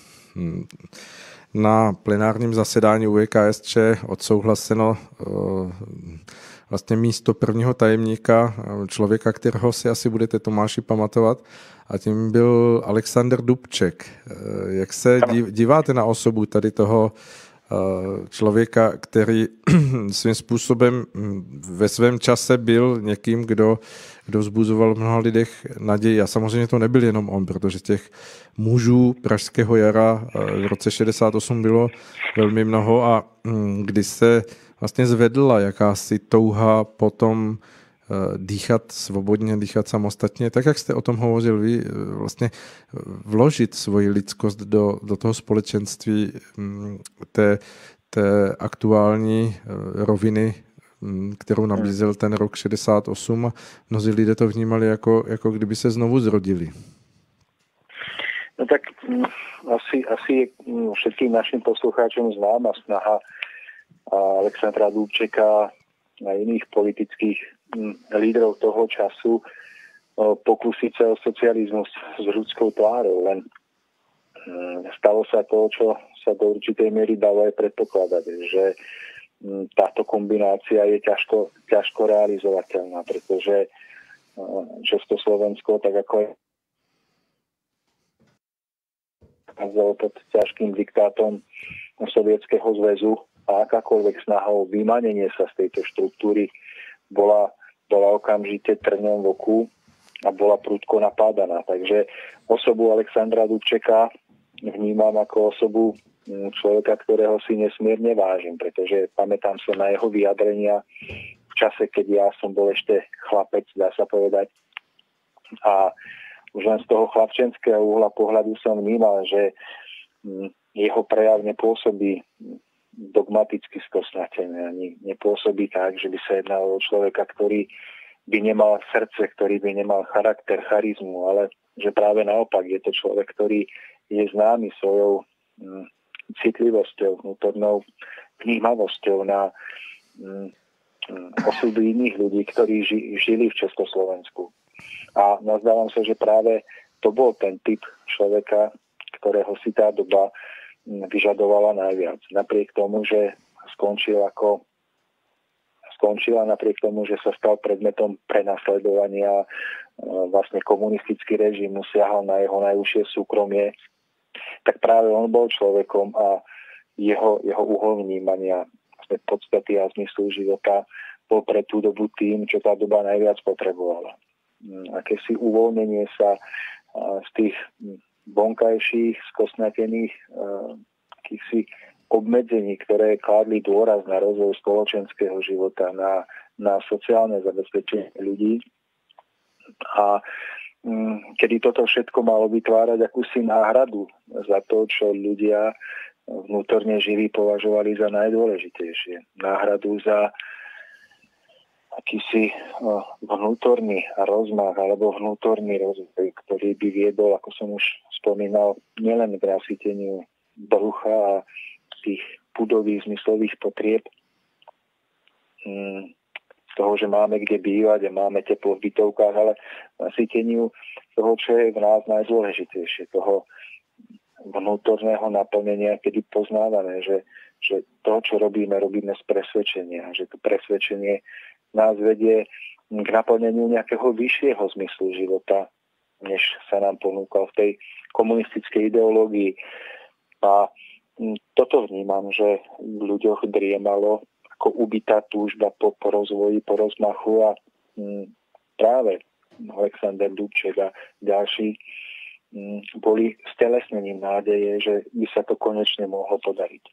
na plenárním zasedání UKSČ odsouhlaseno vlastně místo prvního tajemníka, člověka, kterého si asi budete, Tomáši, pamatovat, a tím byl Alexander Dubček. Jak se díváte na osobu tady toho člověka, který svým způsobem ve svém čase byl někým, kdo vzbuzoval v mnoha lidech naději. A samozřejmě to nebyl jenom on, protože těch mužů Pražského jara v roce 68 bylo velmi mnoho a když se vlastně zvedla jakási touha potom dýchat svobodně, dýchat samostatně, tak jak jste o tom hovořil vy, vlastně vložit svoji lidskost do toho společenství té aktuální roviny, kterou nabízel ten rok 68 a mnozí lidé to vnímali jako kdyby se znovu zrodili. No tak asi všetkým našim poslucháčom známa snaha Alexandra Dubčeka a iných politických lídrov toho času pokúsiť sa o socializmus s ľudskou tvárou, len stalo sa to, čo sa do určitej miery dalo aj predpokladať, že táto kombinácia je ťažko realizovateľná, pretože Československo, tak ako je pod ťažkým diktátom Sovietskeho zväzu a akákoľvek snaha o vymanenie sa z tejto štruktúry bola okamžite trňom v oku a bola prudko napádaná. Takže osobu Alexandra Dubčeka vnímam ako osobu človeka, ktorého si nesmierne vážim, pretože pamätám sa na jeho vyjadrenia v čase, keď ja som bol ešte chlapec, dá sa povedať. A už len z toho chlapčenského uhla pohľadu som vnímal, že jeho prejav nepôsobí dogmaticky skosnatené, ani nepôsobí tak, že by sa jednalo o človeka, ktorý by nemal srdce, ktorý by nemal charakter, charizmu, ale že práve naopak je to človek, ktorý je známy svojou citlivosťou, vnútornou vnímavosťou na osudy iných ľudí, ktorí žili v Československu. A nazdávam sa, že práve to bol ten typ človeka, ktorého si tá doba vyžadovala najviac. Napriek tomu, že skončila, napriek tomu, že sa stal predmetom prenasledovania, vlastne komunistický režim siahal na jeho najúžšie súkromie, tak práve on bol človekom a jeho uhol vnímania, vlastne podstaty a zmyslu života pre tú dobu tým, čo tá doba najviac potrebovala. Akési uvoľnenie sa z tých vonkajších, skosnatených akýchsi obmedzení, ktoré kládli dôraz na rozvoj spoločenského života, na sociálne zabezpečenie ľudí. A kedy toto všetko malo vytvárať akúsi náhradu za to, čo ľudia vnútorne živí považovali za najdôležitejšie. Náhradu za akýsi vnútorný rozmach alebo vnútorný rozvoj, ktorý by viedol, ako som už spomínal, nielen k nasýteniu brucha a tých pudových zmyslových potrieb, z toho, že máme kde bývať a máme teplo v bytovkách, ale nasýteniu toho, čo je v nás najdôležitejšie, toho vnútorného naplnenia, kedy poznávame, že to, čo robíme z presvedčenia, že to presvedčenie nás vedie k naplneniu nejakého vyššieho zmyslu života, než sa nám ponúkal v tej komunistickej ideológii. A toto vnímam, že v ľuďoch driemalo ako ubitá túžba po rozvoji, po rozmachu a práve Alexander Dubček a ďalší boli stelesnením nádeje, že by sa to konečne mohlo podariť.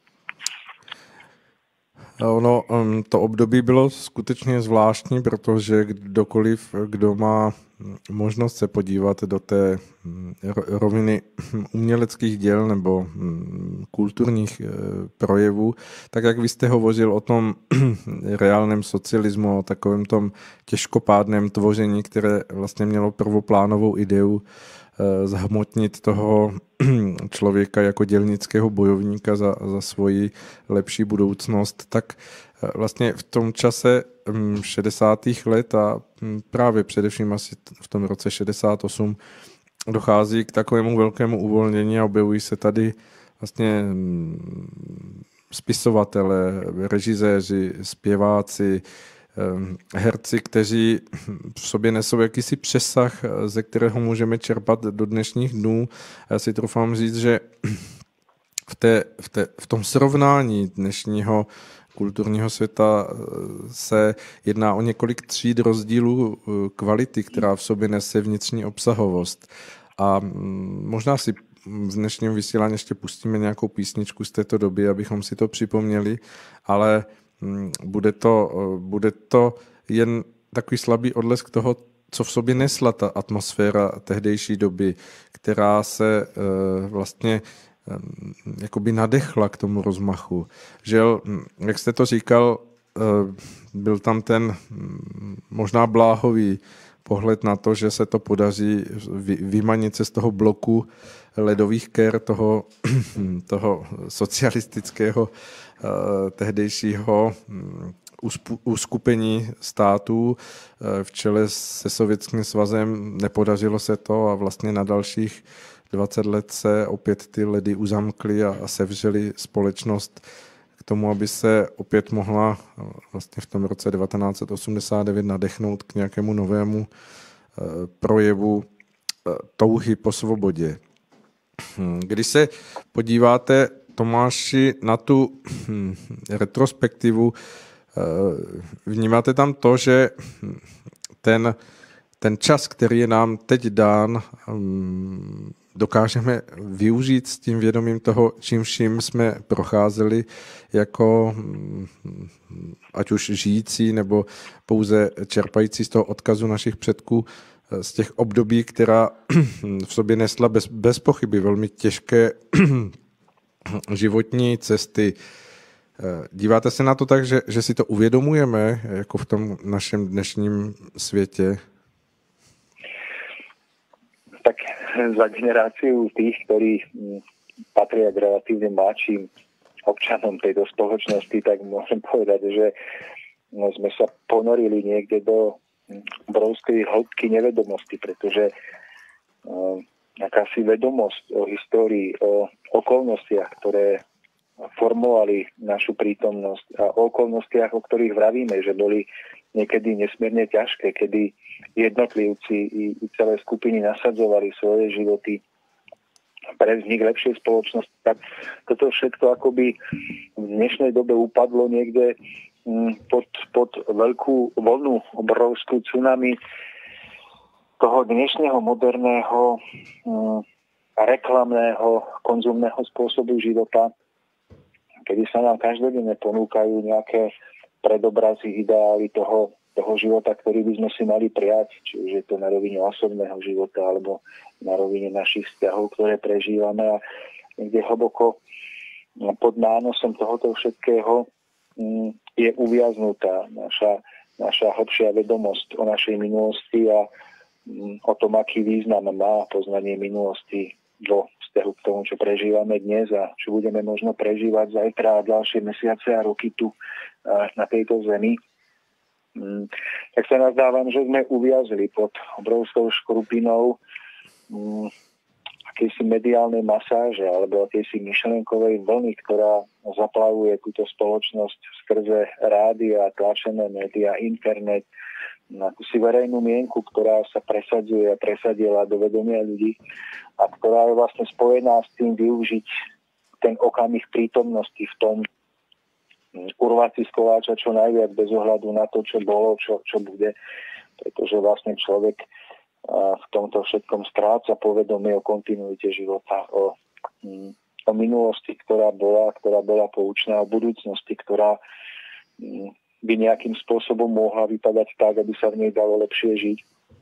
Ono, to období bylo skutečně zvláštní, protože kdokoliv, kdo má možnost se podívat do té roviny uměleckých děl nebo kulturních projevů, tak jak vy jste hovořil o tom reálném socialismu, o takovém tom těžkopádném tvoření, které vlastně mělo prvoplánovou ideu zhmotnit toho člověka jako dělnického bojovníka za svoji lepší budoucnost, tak vlastně v tom čase 60. let a právě především asi v tom roce 68 dochází k takovému velkému uvolnění a objevují se tady vlastně spisovatelé, režiséři, zpěváci, herci, kteří v sobě nesou jakýsi přesah, ze kterého můžeme čerpat do dnešních dnů. Já si troufám říct, že v tom srovnání dnešního kulturního světa se jedná o několik tříd rozdílů kvality, která v sobě nese vnitřní obsahovost. A možná si v dnešním vysílání ještě pustíme nějakou písničku z této doby, abychom si to připomněli, ale bude to jen takový slabý odlesk toho, co v sobě nesla ta atmosféra tehdejší doby, která se vlastně jakoby nadechla k tomu rozmachu. Že, jak jste to říkal, byl tam ten možná bláhový pohled na to, že se to podaří vymanit se z toho bloku ledových ker, toho socialistického tehdejšího uskupení států v čele se Sovětským svazem. Nepodařilo se to a vlastně na dalších 20 let se opět ty ledy uzamkly a sevřely společnost k tomu, aby se opět mohla vlastně v tom roce 1989 nadechnout k nějakému novému projevu touhy po svobodě. Když se podíváte, Tomáši, na tu retrospektivu, vnímáte tam to, že ten čas, který je nám teď dán, dokážeme využít s tím vědomím toho, čím vším jsme procházeli jako ať už žijící nebo pouze čerpající z toho odkazu našich předků z těch období, která v sobě nesla bez pochyby velmi těžké životní cesty. Díváte se na to tak, že si to uvědomujeme jako v tom našem dnešním světě? Tak za generáciu tých, ktorí patria k relatívne mladším občanom tejto spoločnosti, tak môžem povedať, že sme sa ponorili niekde do obrovskej hĺbky nevedomosti, pretože akási vedomosť o histórii, o okolnostiach, ktoré formovali našu prítomnosť a o okolnostiach, o ktorých vravíme, že boli niekedy nesmierne ťažké, kedy jednotlivci i celé skupiny nasadzovali svoje životy pre vznik lepšej spoločnosti. Tak toto všetko akoby v dnešnej dobe upadlo niekde pod veľkú vlnu, obrovskú tsunami toho dnešného moderného reklamného konzumného spôsobu života, kedy sa nám každodenne ponúkajú nejaké predobrazy, ideály toho života, ktorý by sme si mali prijať, či už je to na rovine osobného života alebo na rovine našich vzťahov, ktoré prežívame, a niekde hlboko pod nánosom tohoto všetkého je uviaznutá naša hlbšia vedomosť o našej minulosti a o tom, aký význam má poznanie minulosti vo vzťahu k tomu, čo prežívame dnes a čo budeme možno prežívať zajtra a ďalšie mesiace a roky tu na tejto zemi. Tak sa nazdávam, že sme uviazli pod obrovskou škrupinou akejsi mediálnej masáže alebo akejsi myšlienkovej vlny, ktorá zaplavuje túto spoločnosť skrze rádia, tlačené médiá, internet, akúsi verejnú mienku, ktorá sa presadzuje a presadila do vedomia ľudí a ktorá je vlastne spojená s tým využiť ten okamih prítomnosti v tom, urvať si z koláča čo najviac bez ohľadu na to, čo bolo, čo bude, pretože vlastne človek v tomto všetkom stráca povedomie o kontinuite života, o minulosti, ktorá bola poučná, o budúcnosti, ktorá by nejakým spôsobom mohla vypadať tak, aby sa v nej dalo lepšie žiť.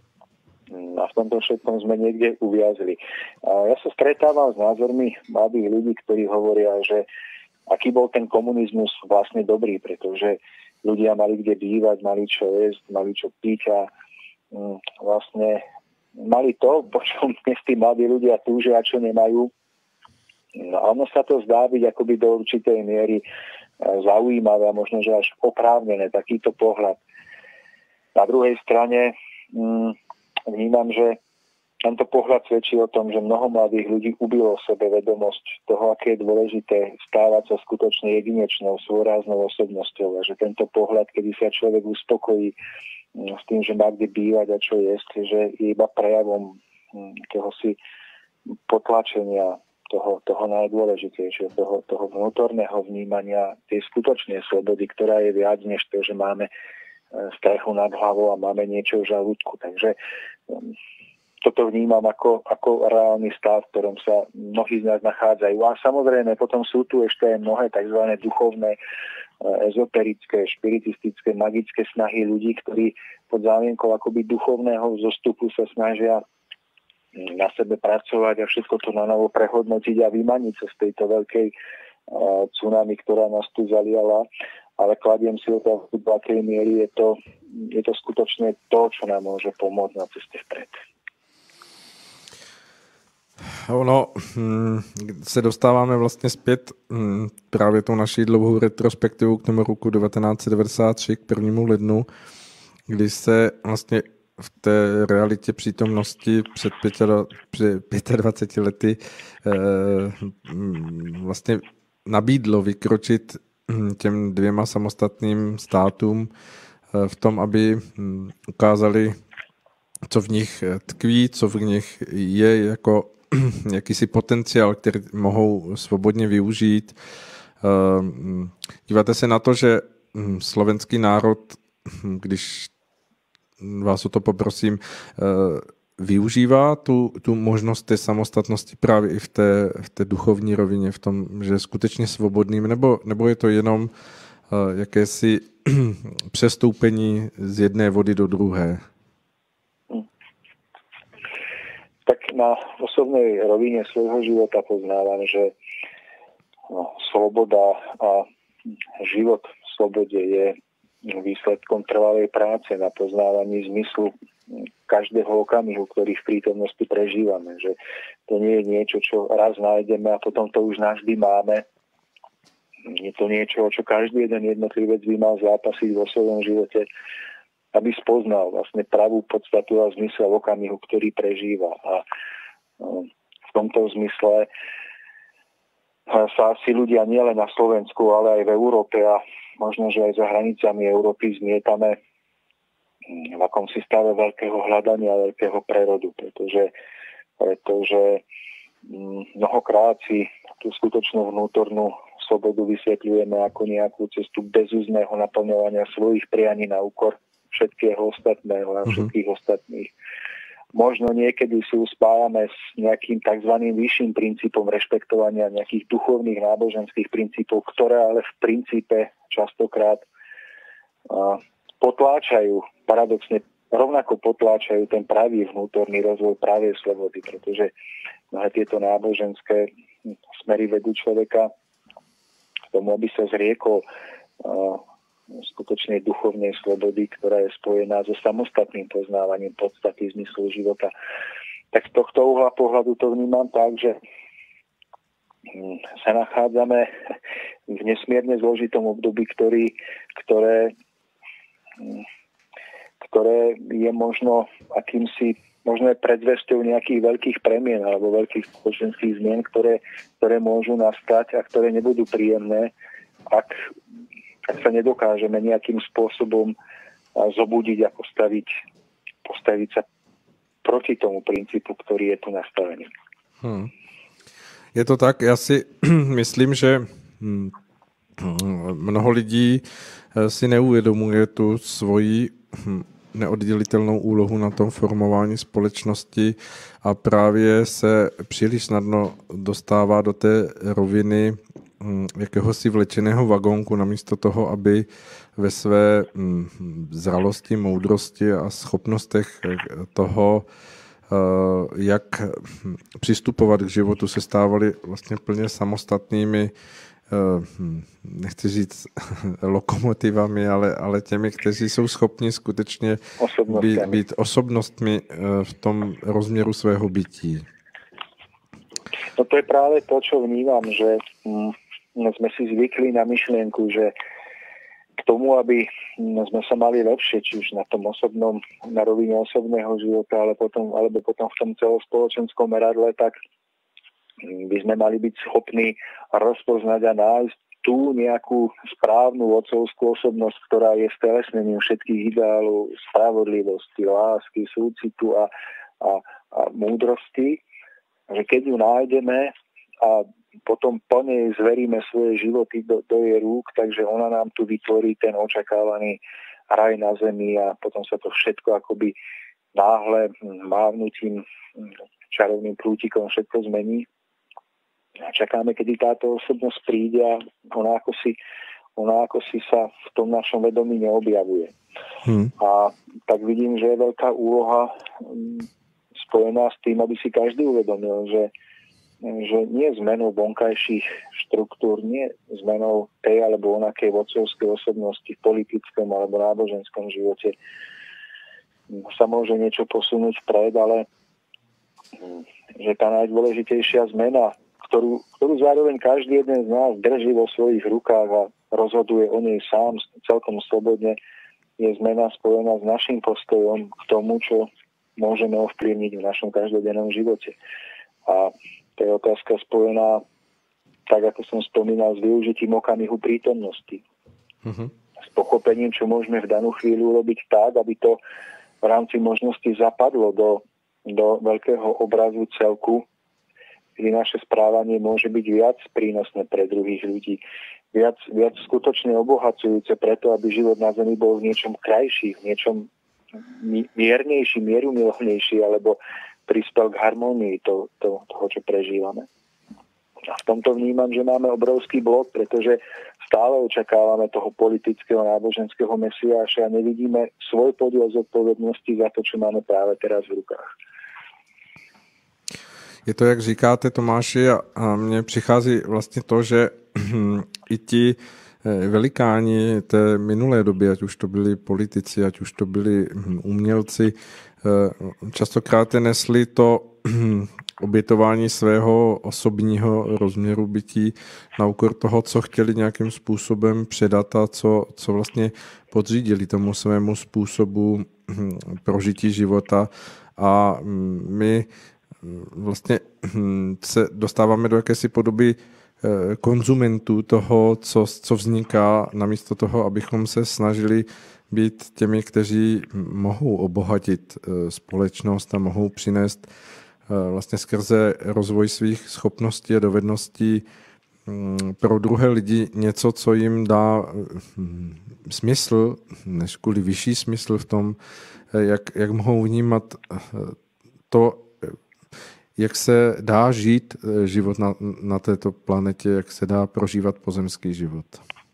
A v tomto všetkom sme niekde uviazli. A ja sa stretávam s názormi mladých ľudí, ktorí hovoria, že aký bol ten komunizmus vlastne dobrý, pretože ľudia mali kde bývať, mali čo jesť, mali čo piť a vlastne mali to, po čom dnes tí mladí ľudia túžia a čo nemajú. No a ono sa to zdá byť akoby do určitej miery zaujímavé a možno, že až oprávnené takýto pohľad. Na druhej strane vnímam, že tento pohľad svedčí o tom, že mnoho mladých ľudí ubilo sebe vedomosť toho, aké je dôležité stávať sa skutočne jedinečnou, svojráznou osobnosťou a že tento pohľad, kedy sa človek uspokojí s tým, že má kde bývať a čo jesť, že je iba prejavom akéhosi potlačenia toho najdôležitejšieho, toho vnútorného vnímania tej skutočnej slobody, ktorá je viac než to, že máme strechu nad hlavou a máme niečo v žalúdku. Takže toto vnímam ako reálny stav, v ktorom sa mnohí z nás nachádzajú. A samozrejme, potom sú tu ešte aj mnohé tzv. Duchovné, ezoterické, špiritistické, magické snahy ľudí, ktorí pod zámienkou akoby duchovného vzostupu sa snažia na sebe pracovať a všetko to na novo prehodnotiť a vymaniť sa z tejto veľkej tsunami, ktorá nás tu zaliala. Ale kladiem si otázku, do akej miery je to skutočne to, čo nám môže pomôcť na ceste vpred. Ono se dostáváme vlastně zpět právě tou naší dlouhou retrospektivou k tomu roku 1993 k 1. lednu, kdy se vlastně v té realitě přítomnosti před 25 lety vlastně nabídlo vykročit těm dvěma samostatným státům v tom, aby ukázali, co v nich tkví, co v nich je jako jakýsi potenciál, který mohou svobodně využít. Díváte se na to, že slovenský národ, když vás o to poprosím, využívá tu možnost té samostatnosti právě i v té duchovní rovině, v tom, že je skutečně svobodným, nebo je to jenom jakési přestoupení z jedné vody do druhé? Tak na osobnej rovine svojho života poznávam, že sloboda a život v slobode je výsledkom trvalej práce na poznávaní zmyslu každého okamihu, ktorý v prítomnosti prežívame. Že to nie je niečo, čo raz nájdeme a potom to už navždy máme. Je to niečo, čo každý jeden jednotlivec by mal zápasiť vo svojom živote, aby spoznal vlastne pravú podstatu a zmysel okamihu, ktorý prežíva. A v tomto zmysle sa asi ľudia nielen na Slovensku, ale aj v Európe a možno, že aj za hranicami Európy zmietame v akomsi stave veľkého hľadania, veľkého prerodu, pretože mnohokrát si tú skutočnú vnútornú slobodu vysvetľujeme ako nejakú cestu bezúzného naplňovania svojich prianí na úkor všetkého ostatného a všetkých ostatných. Možno niekedy si spájame s nejakým tzv. Vyšším princípom rešpektovania nejakých duchovných náboženských princípov, ktoré ale v princípe častokrát potláčajú, paradoxne rovnako potláčajú ten pravý vnútorný rozvoj pravej slobody, pretože mnohé tieto náboženské smery vedú človeka k tomu, aby sa zriekol skutočnej duchovnej slobody, ktorá je spojená so samostatným poznávaním podstaty zmyslu života. Tak z tohto uhla pohľadu to vnímam tak, že sa nachádzame v nesmierne zložitom období, ktoré je možno akýmsi možno je predzvesťou nejakých veľkých premien alebo veľkých spoločenských zmien, ktoré môžu nastať a ktoré nebudú príjemné, ak sa nedokážeme nejakým spôsobom zobudiť a postaviť sa proti tomu princípu, ktorý je tu nastavený. Je to tak, já si myslím, že mnoho lidí si neuvědomuje tu svoji neoddělitelnou úlohu na tom formování společnosti a právě se příliš snadno dostává do té roviny jakéhosi vlečeného vagónku namísto toho, aby ve své zralosti, moudrosti a schopnostech toho, jak přistupovat k životu, se stávali vlastně plně samostatnými, nechci říct lokomotivami, ale těmi, kteří jsou schopni skutečně být osobnostmi v tom rozměru svého bytí. No to je práve to, čo vnímam, že sme si zvykli na myšlienku, že k tomu, aby sme sa mali lepšie, či už na tom osobnom, na rovine osobného života, alebo potom v tom celospoločenskom meradle, tak by sme mali byť schopní rozpoznať a nájsť tú nejakú správnu otcovskú osobnosť, ktorá je stelesnením všetkých ideálov spravodlivosti, lásky, súcitu a múdrosti. Že keď ju nájdeme a potom po nej zveríme svoje životy do jej rúk, takže ona nám tu vytvorí ten očakávaný raj na zemi a potom sa to všetko akoby náhle mávnutím čarovným prútikom všetko zmení. A čakáme, kedy táto osobnosť príde a ona ako si sa v tom našom vedomí neobjavuje. A tak vidím, že je veľká úloha spojená s tým, aby si každý uvedomil, že nie zmenou vonkajších štruktúr, nie zmenou tej alebo onakej vodcovskej osobnosti v politickom alebo náboženskom živote sa môže niečo posunúť vpred, ale že tá najdôležitejšia zmena, ktorú zároveň každý jeden z nás drží vo svojich rukách a rozhoduje o nej sám celkom slobodne, je zmena spojená s našim postojom k tomu, čo môžeme ovplyvniť v našom každodennom živote. A to je otázka spojená, tak ako som spomínal, s využitím okamihu prítomnosti. S pochopením, čo môžeme v danú chvíľu urobiť tak, aby to v rámci možnosti zapadlo do veľkého obrazu celku, kde naše správanie môže byť viac prínosné pre druhých ľudí, viac skutočne obohacujúce preto, aby život na zemi bol v niečom krajší, v niečom miernejší, mierumilovnejší, alebo prispel k harmónii toho, čo prežívame. A v tomto vnímam, že máme obrovský blok, pretože stále očakávame toho politického, náboženského mesiáša a nevidíme svoj podiel zodpovednosti za to, čo máme práve teraz v rukách. Je to, jak říkáte, Tomáši, a mně přichází vlastně to, že i ti velikáni té minulé doby, ať už to byli politici, ať už to byli umělci, častokrát nesli to obětování svého osobního rozměru bytí na úkor toho, co chtěli nějakým způsobem předat a co vlastně podřídili tomu svému způsobu prožití života. A my vlastně se dostáváme do jakési podoby konzumentů toho, co vzniká, namísto toho, abychom se snažili být těmi, kteří mohou obohatit společnost a mohou přinést vlastně skrze rozvoj svých schopností a dovedností pro druhé lidi něco, co jim dá smysl, než kvůli vyšší smysl v tom, jak mohou vnímat to, jak se dá žít život na této planetě, jak se dá prožívat pozemský život.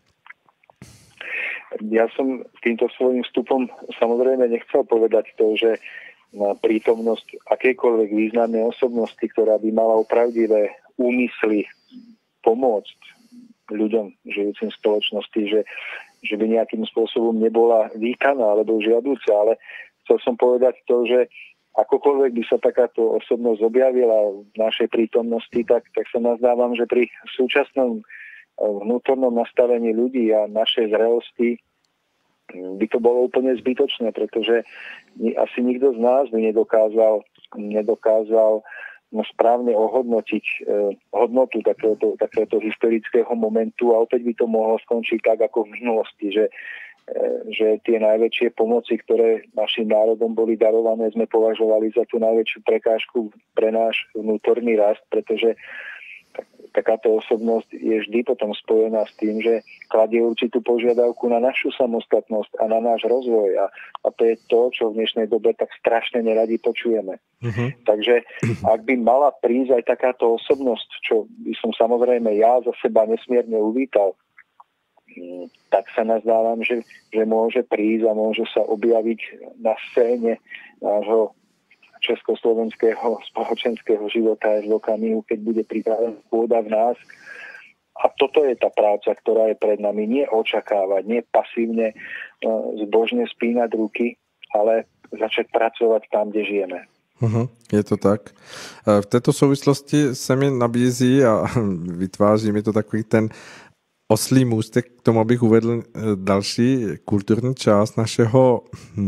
Ja som týmto svojím vstupom samozrejme nechcel povedať to, že na prítomnosť akejkoľvek významnej osobnosti, ktorá by mala opravdivé úmysly pomôcť ľuďom žijúcim v spoločnosti, že by nejakým spôsobom nebola vítaná alebo žiaduca, ale chcel som povedať to, že akokoľvek by sa takáto osobnosť objavila v našej prítomnosti, tak sa nazdávam, že pri súčasnom vnútornom nastavení ľudí a našej zrelosti by to bolo úplne zbytočné, pretože asi nikto z nás by nedokázal správne ohodnotiť hodnotu takéto historického momentu a opäť by to mohlo skončiť tak ako v minulosti, že tie najväčšie pomoci, ktoré našim národom boli darované, sme považovali za tú najväčšiu prekážku pre náš vnútorný rast, pretože takáto osobnosť je vždy potom spojená s tým, že kladie určitú požiadavku na našu samostatnosť a na náš rozvoj. A to je to, čo v dnešnej dobe tak strašne neradi počujeme. Takže ak by mala prísť aj takáto osobnosť, čo by som samozrejme ja za seba nesmierne uvítal, tak sa nazdávam, že môže prísť a môže sa objaviť na scéne nášho československého spoločenského života aj v okamihu, keď bude pripravená pôda v nás. A toto je tá práca, ktorá je pred nami. Nie očakávať, nie pasívne zbožne spínať ruky, ale začať pracovať tam, kde žijeme. Je to tak. V této souvislosti se mi nabízí a vytváří mi to takový ten oslý můstek k tomu, abych uvedl další kulturní část našeho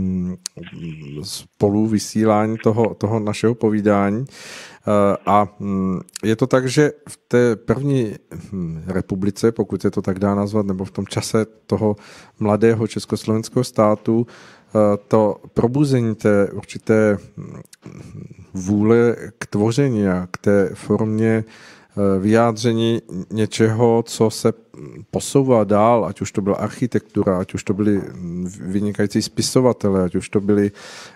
spoluvysílání toho našeho povídání. A je to tak, že v té první republice, pokud se to tak dá nazvat, nebo v tom čase toho mladého československého státu, to probuzení té určité vůle k tvoření a k té formě vyjádření něčeho, co se posouvá dál, ať už to byla architektura, ať už to byli vynikající spisovatelé, ať už to byli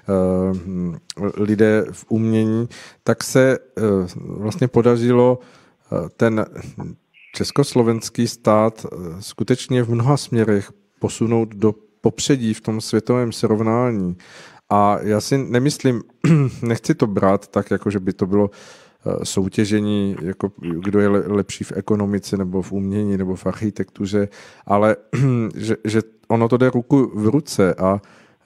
lidé v umění, tak se vlastně podařilo ten československý stát skutečně v mnoha směrech posunout do popředí v tom světovém srovnání. A já si nemyslím, nechci to brát tak, jako že by to bylo soutěžení, jako kdo je lepší v ekonomice nebo v umění nebo v architektuře, ale že ono to jde ruku v ruce a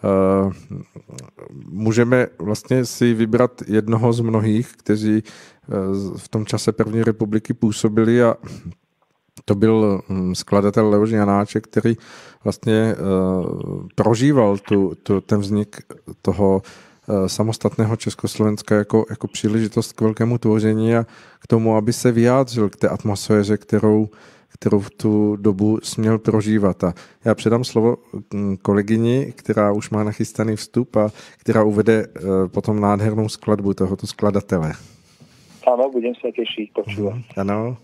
můžeme vlastně si vybrat jednoho z mnohých, kteří v tom čase první republiky působili a to byl skladatel Leoš Janáček, který vlastně prožíval ten vznik toho samostatného Československa jako příležitost k velkému tvoření a k tomu, aby se vyjádřil k té atmosféře, kterou v tu dobu směl prožívat. A já předám slovo kolegyni, která už má nachystaný vstup a která uvede potom nádhernou skladbu tohoto skladatele. Ano, budem se těšit, počúvať. Ano.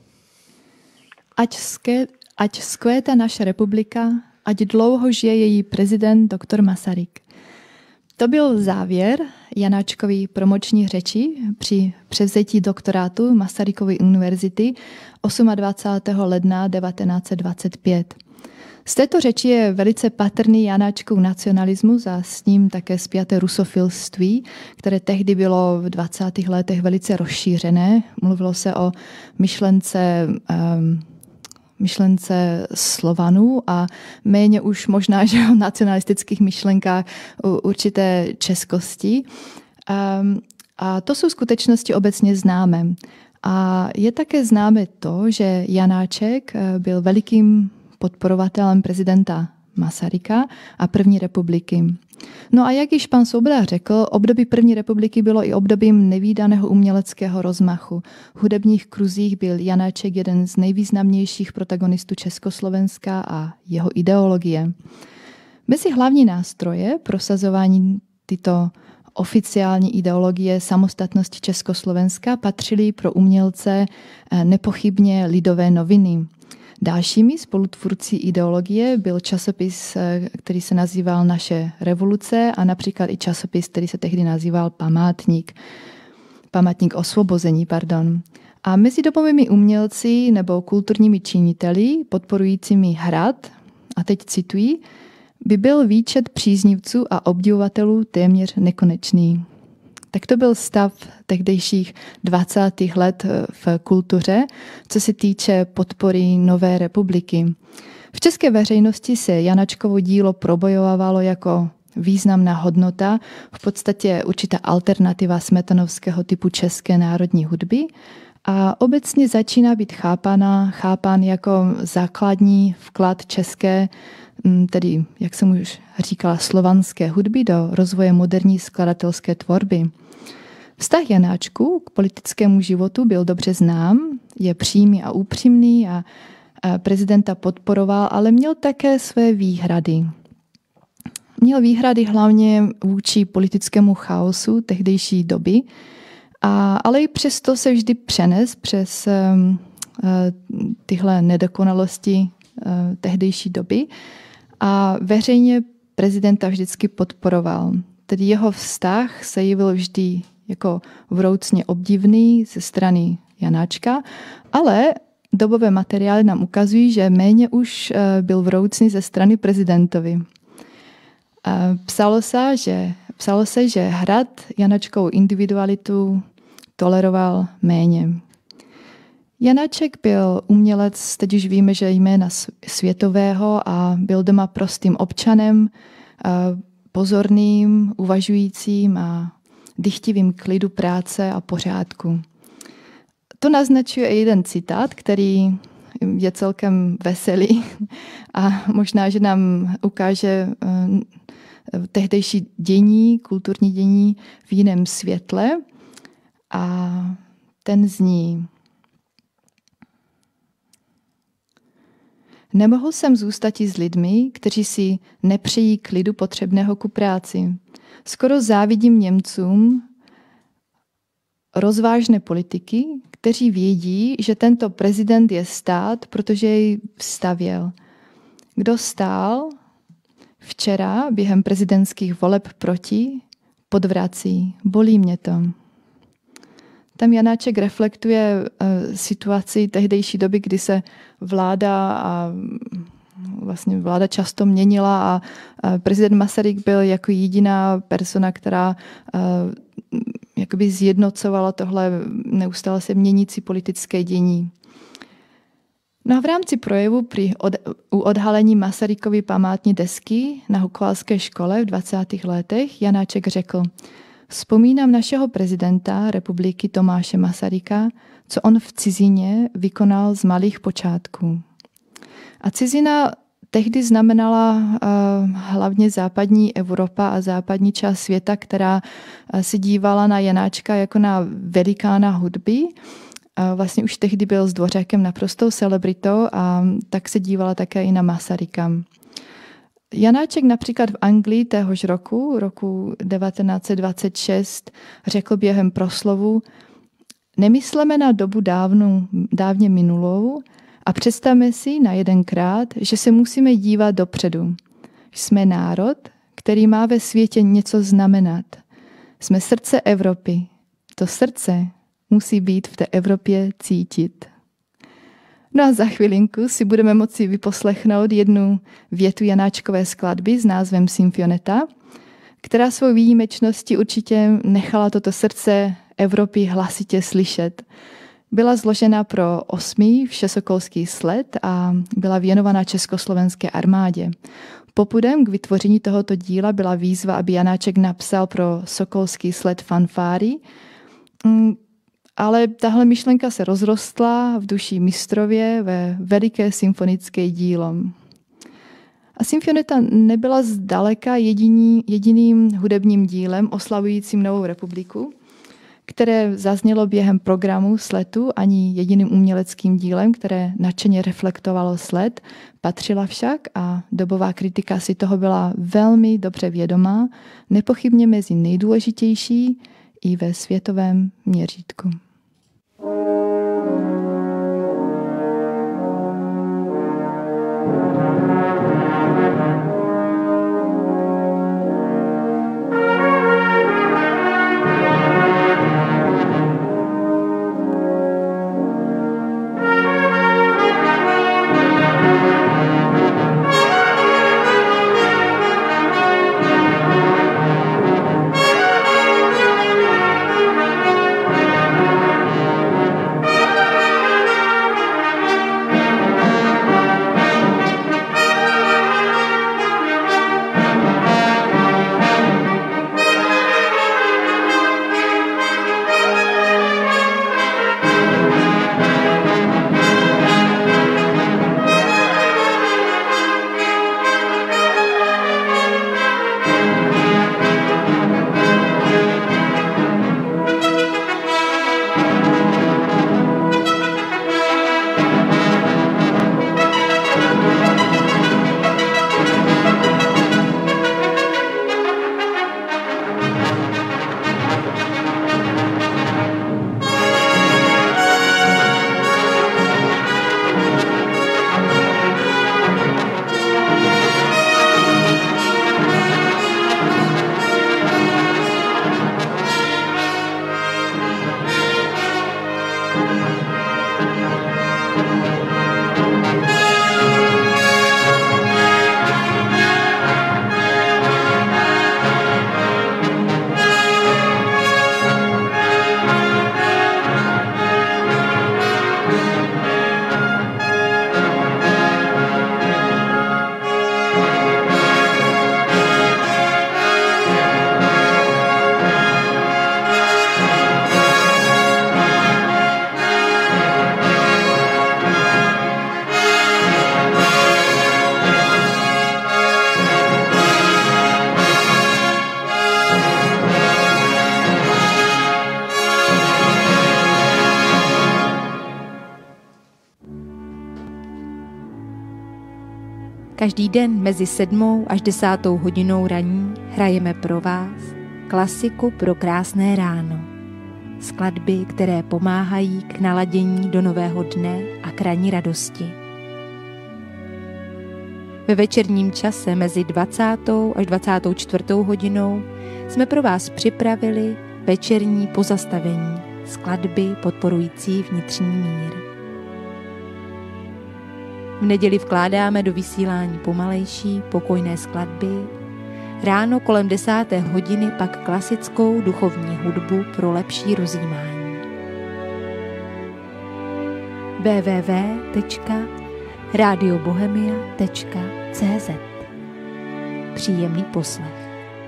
Ať vzkvéta naše republika, ať dlouho žije její prezident dr. Masaryk. To byl závěr Janáčkovy promoční řeči při převzetí doktorátu Masarykovy univerzity 28. ledna 1925. Z této řeči je velice patrný Janáčkův nacionalismus a s ním také spjaté rusofilství, které tehdy bylo v 20. letech velice rozšířené. Mluvilo se o myšlence Slovanů a méně už možná, že o nacionalistických myšlenkách určité českosti. A to jsou skutečnosti obecně známé. A je také známe to, že Janáček byl velikým podporovatelem prezidenta Masaryka a první republiky. No a jak již pan Svoboda řekl, období první republiky bylo i obdobím nevídaného uměleckého rozmachu. V hudebních kruzích byl Janáček jeden z nejvýznamnějších protagonistů Československa a jeho ideologie. Mezi hlavní nástroje prosazování tyto oficiální ideologie samostatnosti Československa patřily pro umělce nepochybně Lidové noviny. Dalšími spolutvůrci ideologie byl časopis, který se nazýval Naše revoluce a například i časopis, který se tehdy nazýval Památník osvobození. A mezi dobovými umělci nebo kulturními činiteli podporujícími Hrad, a teď cituji, by byl výčet příznivců a obdivovatelů téměř nekonečný. Tak to byl stav tehdejších 20. let v kultuře, co se týče podpory Nové republiky. V české veřejnosti se Janáčkovo dílo probojovalo jako významná hodnota, v podstatě určitá alternativa smetanovského typu české národní hudby a obecně začíná být chápán jako základní vklad české, tedy, jak jsem už říkala, slovanské hudby do rozvoje moderní skladatelské tvorby. Vztah Janáčku k politickému životu byl dobře znám, je přímý a upřímný a prezidenta podporoval, ale měl také své výhrady. Měl výhrady hlavně vůči politickému chaosu tehdejší doby, ale i přesto se vždy přenes přes tyhle nedokonalosti tehdejší doby a veřejně prezidenta vždycky podporoval. Tedy jeho vztah se jevil vždy jako vroucně obdivný ze strany Janáčka, ale dobové materiály nám ukazují, že méně už byl vroucný ze strany prezidentovi. Psalo se, že Hrad Janáčkovou individualitu toleroval méně. Janáček byl umělec, teď už víme, že jména světového a byl doma prostým občanem, pozorným, uvažujícím a dychtivým klidu práce a pořádku. To naznačuje i jeden citát, který je celkem veselý a možná, že nám ukáže tehdejší dění, kulturní dění v jiném světle. A ten zní: Nemohl jsem zůstati s lidmi, kteří si nepřejí klidu potřebného ku práci. Skoro závidím Němcům rozvážné politiky, kteří vědí, že tento prezident je stát, protože jej stavěl. Kdo stál včera během prezidentských voleb proti, podvrací. Bolí mě to. Tam Janáček reflektuje situaci tehdejší doby, kdy se vláda často měnila a prezident Masaryk byl jako jediná persona, která jakoby zjednocovala tohle neustále se měnící politické dění. No a v rámci projevu u odhalení Masarykovy památní desky na Hukvalské škole v 20. letech Janáček řekl: Vzpomínám našeho prezidenta republiky Tomáše Masaryka, co on v cizině vykonal z malých počátků. A cizina tehdy znamenala hlavně západní Evropa a západní část světa, která se dívala na Janáčka jako na velikána hudby. Vlastně už tehdy byl s Dvořákem naprostou celebritou a tak se dívala také i na Masaryka. Janáček například v Anglii téhož roku 1926, řekl během proslovu: Nemysleme na dobu dávně minulou a představme si na jedenkrát, že se musíme dívat dopředu. Jsme národ, který má ve světě něco znamenat. Jsme srdce Evropy. To srdce musí být v té Evropě cítit. No a za chvilinku si budeme moci vyposlechnout jednu větu Janáčkové skladby s názvem Symfioneta, která svou výjimečností určitě nechala toto srdce Evropy hlasitě slyšet. Byla zložena pro 8. všesokolský sled a byla věnovaná československé armádě. Popudem k vytvoření tohoto díla byla výzva, aby Janáček napsal pro sokolský sled fanfáry, ale tahle myšlenka se rozrostla v duši mistrově ve veliké symfonické dílo. A Symfioneta nebyla zdaleka jediným hudebním dílem oslavujícím Novou republiku, které zaznělo během programu Sletu, ani jediným uměleckým dílem, které nadšeně reflektovalo Sled, patřila však a dobová kritika si toho byla velmi dobře vědomá, nepochybně mezi nejdůležitější i ve světovém měřítku. Každý den mezi 7. až 10. hodinou ranní hrajeme pro vás klasiku pro krásné ráno. Skladby, které pomáhají k naladění do nového dne a k ranní radosti. Ve večerním čase mezi 20. až 24. hodinou jsme pro vás připravili večerní pozastavení, skladby podporující vnitřní mír. V neděli vkládáme do vysílání pomalejší, pokojné skladby. Ráno kolem 10. hodiny pak klasickou duchovní hudbu pro lepší rozjímání. www.radiobohemia.cz Příjemný poslech.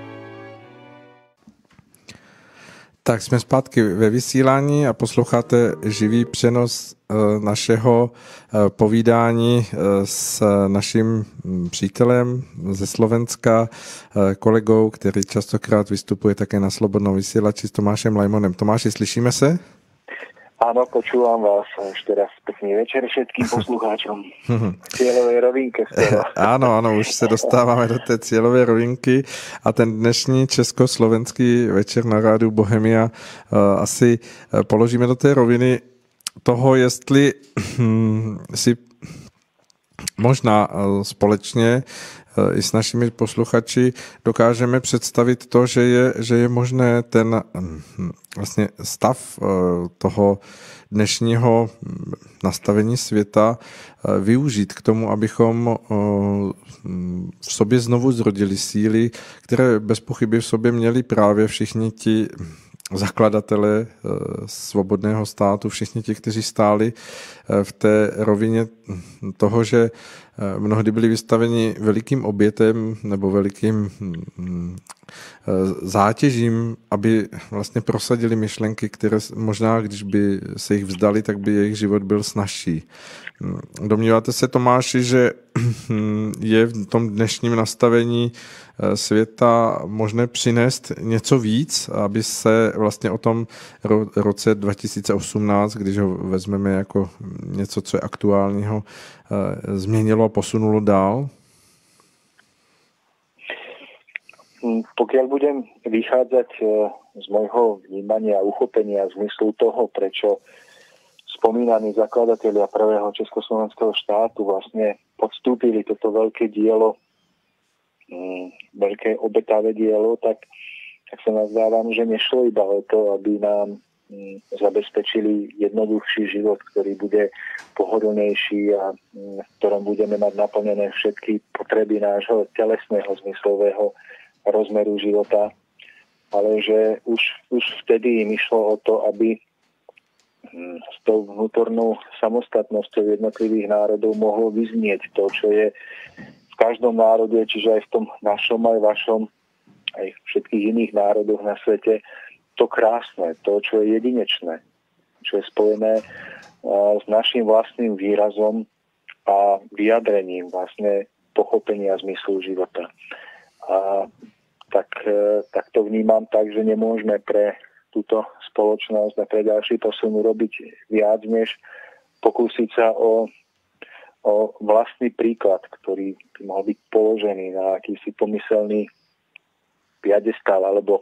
Tak jsme zpátky ve vysílání a posloucháte živý přenos našeho povídání s naším přítelem ze Slovenska, kolegou, který častokrát vystupuje také na Slobodnom vysielači, s Tomášem Lajmonem. Tomáši, slyšíme se? Áno, počúvam vás. Ešte raz pekný večer všetkým poslucháčom. Cieľovej rovinke. Áno, už se dostáváme do té cieľovej rovinky a ten dnešní československý večer na rádiu Bohemia asi položíme do té roviny toho, jestli si možná společně i s našimi posluchači dokážeme představit to, že je možné ten vlastně stav toho dnešního nastavení světa využít k tomu, abychom v sobě znovu zrodili síly, které bez pochyby v sobě měli právě všichni ti zakladatelé svobodného státu, všichni ti, kteří stáli v té rovině toho, že mnohdy byli vystaveni velikým obětem nebo velikým zátěžím, aby vlastně prosadili myšlenky, které možná, když by se jich vzdali, tak by jejich život byl snazší. Domníváte se, Tomáši, že je v tom dnešním nastavení světa možné přinést něco víc, aby se vlastně o tom roce 2018, když ho vezmeme jako něco, co je aktuálního, změnilo a posunulo dál? Pokiaľ budem vychádzať z môjho vnímania a uchopenia zmyslu toho, prečo spomínaní zakladatelia prvého československého štátu vlastne podstúpili toto veľké dielo, veľké obetavé dielo, tak sa nazdávam, že nešlo iba o to, aby nám zabezpečili jednoduchší život, ktorý bude pohodlnejší a v ktorom budeme mať naplnené všetky potreby nášho telesného zmyslového rozmeru života, ale že už vtedy im išlo o to, aby s tou vnútornou samostatnosťou jednotlivých národov mohlo vyznieť to, čo je v každom národe, čiže aj v tom našom, aj vašom, aj v všetkých iných národoch na svete, to krásne, to, čo je jedinečné, čo je spojené s našim vlastným výrazom a vyjadrením vlastne pochopenia zmyslu života. A tak to vnímam tak, že nemôžeme pre túto spoločnosť a pre ďalší posun urobiť viac, než pokúsiť sa o vlastný príklad, ktorý by mohol byť položený na akýsi pomyselný piedestal alebo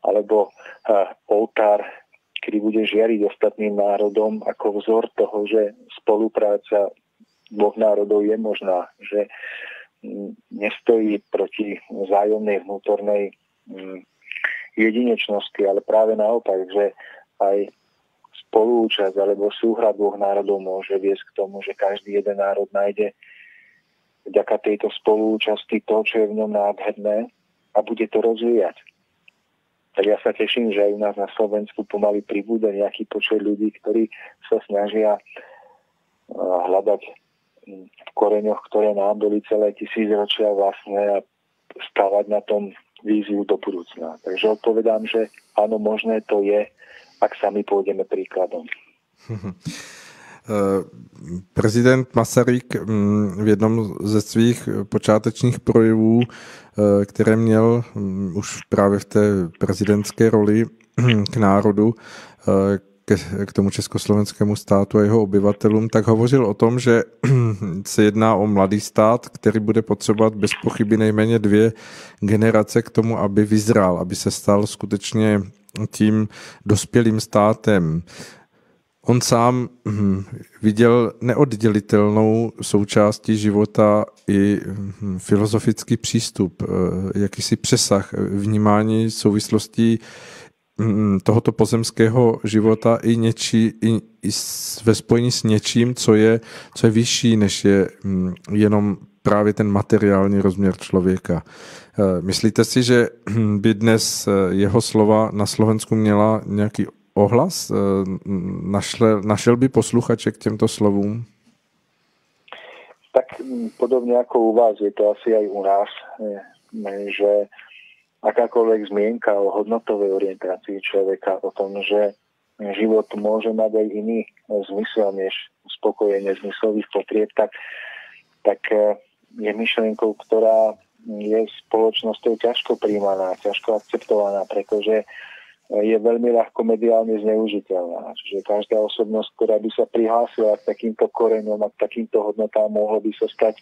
oltár, kedy bude žiariť ostatným národom ako vzor toho, že spolupráca dvoch národov je možná, že nestojí proti vzájomnej vnútornej jedinečnosti, ale práve naopak, že aj spolúčasť alebo súhra dvoch národov môže viesť k tomu, že každý jeden národ nájde vďaka tejto spolúčasti to, čo je v ňom nádherné a bude to rozvíjať. Tak ja sa teším, že aj u nás na Slovensku pomaly pribúda nejaký počet ľudí, ktorí sa snažia hľadať v koreňoch, ktoré nám boli celé tisícročia vlastne a stavať na tom víziu do budúcna. Takže odpovedám, že áno, možné to je, ak sami pôjdeme príkladom. Prezident Masaryk v jednom ze svých počátečních projevů, které měl už právě v té prezidentské roli k národu, k tomu československému státu a jeho obyvatelům, tak hovořil o tom, že se jedná o mladý stát, který bude potřebovat bez pochyby nejméně 2 generace k tomu, aby vyzrál, aby se stal skutečně tím dospělým státem. On sám viděl neoddělitelnou součástí života i filozofický přístup, jakýsi přesah vnímání souvislostí tohoto pozemského života i ve spojení s něčím, co je vyšší, než je jenom právě ten materiální rozměr člověka. Myslíte si, že by dnes jeho slova na Slovensku měla nějaký ohlas? Našel by posluchače k těmto slovům? Tak podobne ako u vás, je to asi aj u nás, že akákoľvek zmienka o hodnotovej orientácii človeka, o tom, že život môže mať aj iný zmysel než uspokojenie zmyslových potrieb, tak je myšlienkou, ktorá je spoločnosťou ťažko príjmaná, ťažko akceptovaná, pretože je veľmi ľahko mediálne zneužiteľná. Čiže každá osobnosť, ktorá by sa prihlásila k takýmto koreňom a k takýmto hodnotám, mohla by sa stať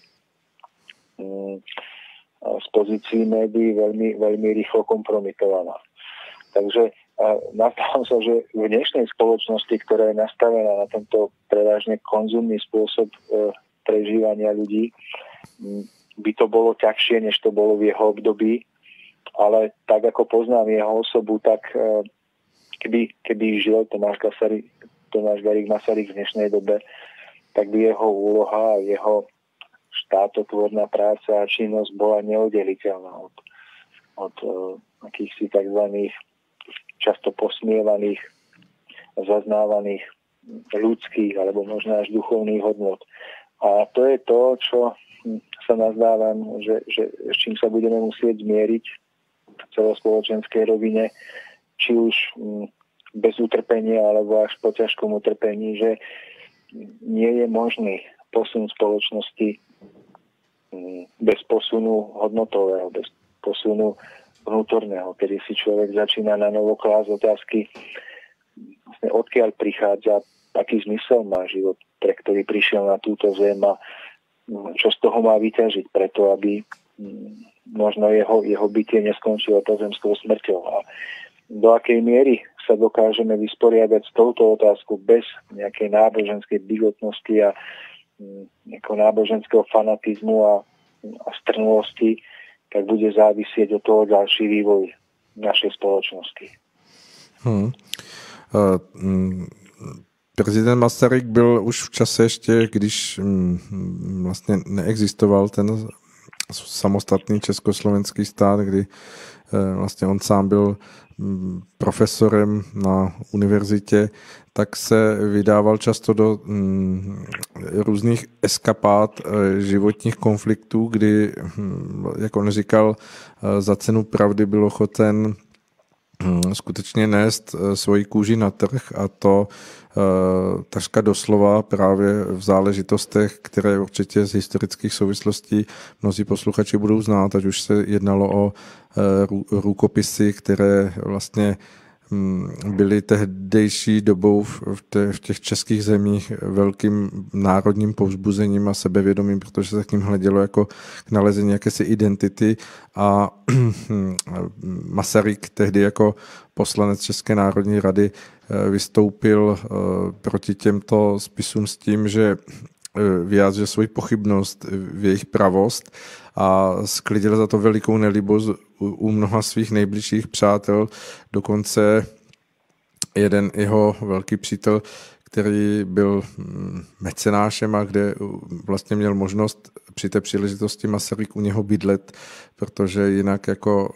z pozícií médií veľmi, veľmi rýchlo kompromitovaná. Takže nazdávam sa, že v dnešnej spoločnosti, ktorá je nastavená na tento prevažne konzumný spôsob prežívania ľudí, by to bolo ťažšie, než to bolo v jeho období, ale tak ako poznám jeho osobu, tak keby žil Tomáš Garrigue Masaryk v dnešnej dobe, tak by jeho úloha a jeho štátotvorná práca a činnosť bola neoddeliteľná od akýchsi takzvaných často posmievaných, zaznávaných ľudských alebo možno až duchovných hodnot. A to je to, čo sa nazdávam, že s čím sa budeme musieť zmieriť v celospoločenskej rovine, či už bez utrpenia alebo až po ťažkom utrpení, že nie je možný posun spoločnosti bez posunu hodnotového, bez posunu vnútorného, kedy si človek začína na novo klásť otázky, vlastne odkiaľ prichádza, aký zmysel má život, pre ktorý prišiel na túto zem a čo z toho má vyťažiť preto, aby možno jeho bytie neskončilo pozemskou smrťou. A do akej miery sa dokážeme vysporiadať s touto otázkou bez nejakej náboženskej bigotnosti a nejakého náboženského fanatizmu a strnulosti, tak bude závisieť od toho ďalší vývoj našej spoločnosti. Prezident Masaryk byl už v čase ještě, když vlastně neexistoval ten samostatný československý stát, kdy vlastně on sám byl profesorem na univerzitě, tak se vydával často do různých eskapád životních konfliktů, kdy, jak on říkal, za cenu pravdy byl ochoten skutečně nést svoji kůži na trh, a to takřka doslova právě v záležitostech, které určitě z historických souvislostí mnozí posluchači budou znát, ať už se jednalo o rukopisy, které vlastně byly tehdejší dobou v těch českých zemích velkým národním povzbuzením a sebevědomím, protože se k ním hledělo jako k nalezení jakési identity, a Masaryk tehdy jako poslanec České národní rady vystoupil proti těmto spisům s tím, že vyjádřil svoji pochybnost v jejich pravost a sklidil za to velikou nelibost u mnoha svých nejbližších přátel. Dokonce jeden jeho velký přítel, který byl mecenášem a kde vlastně měl možnost při té příležitosti Masaryk u něho bydlet, protože jinak jako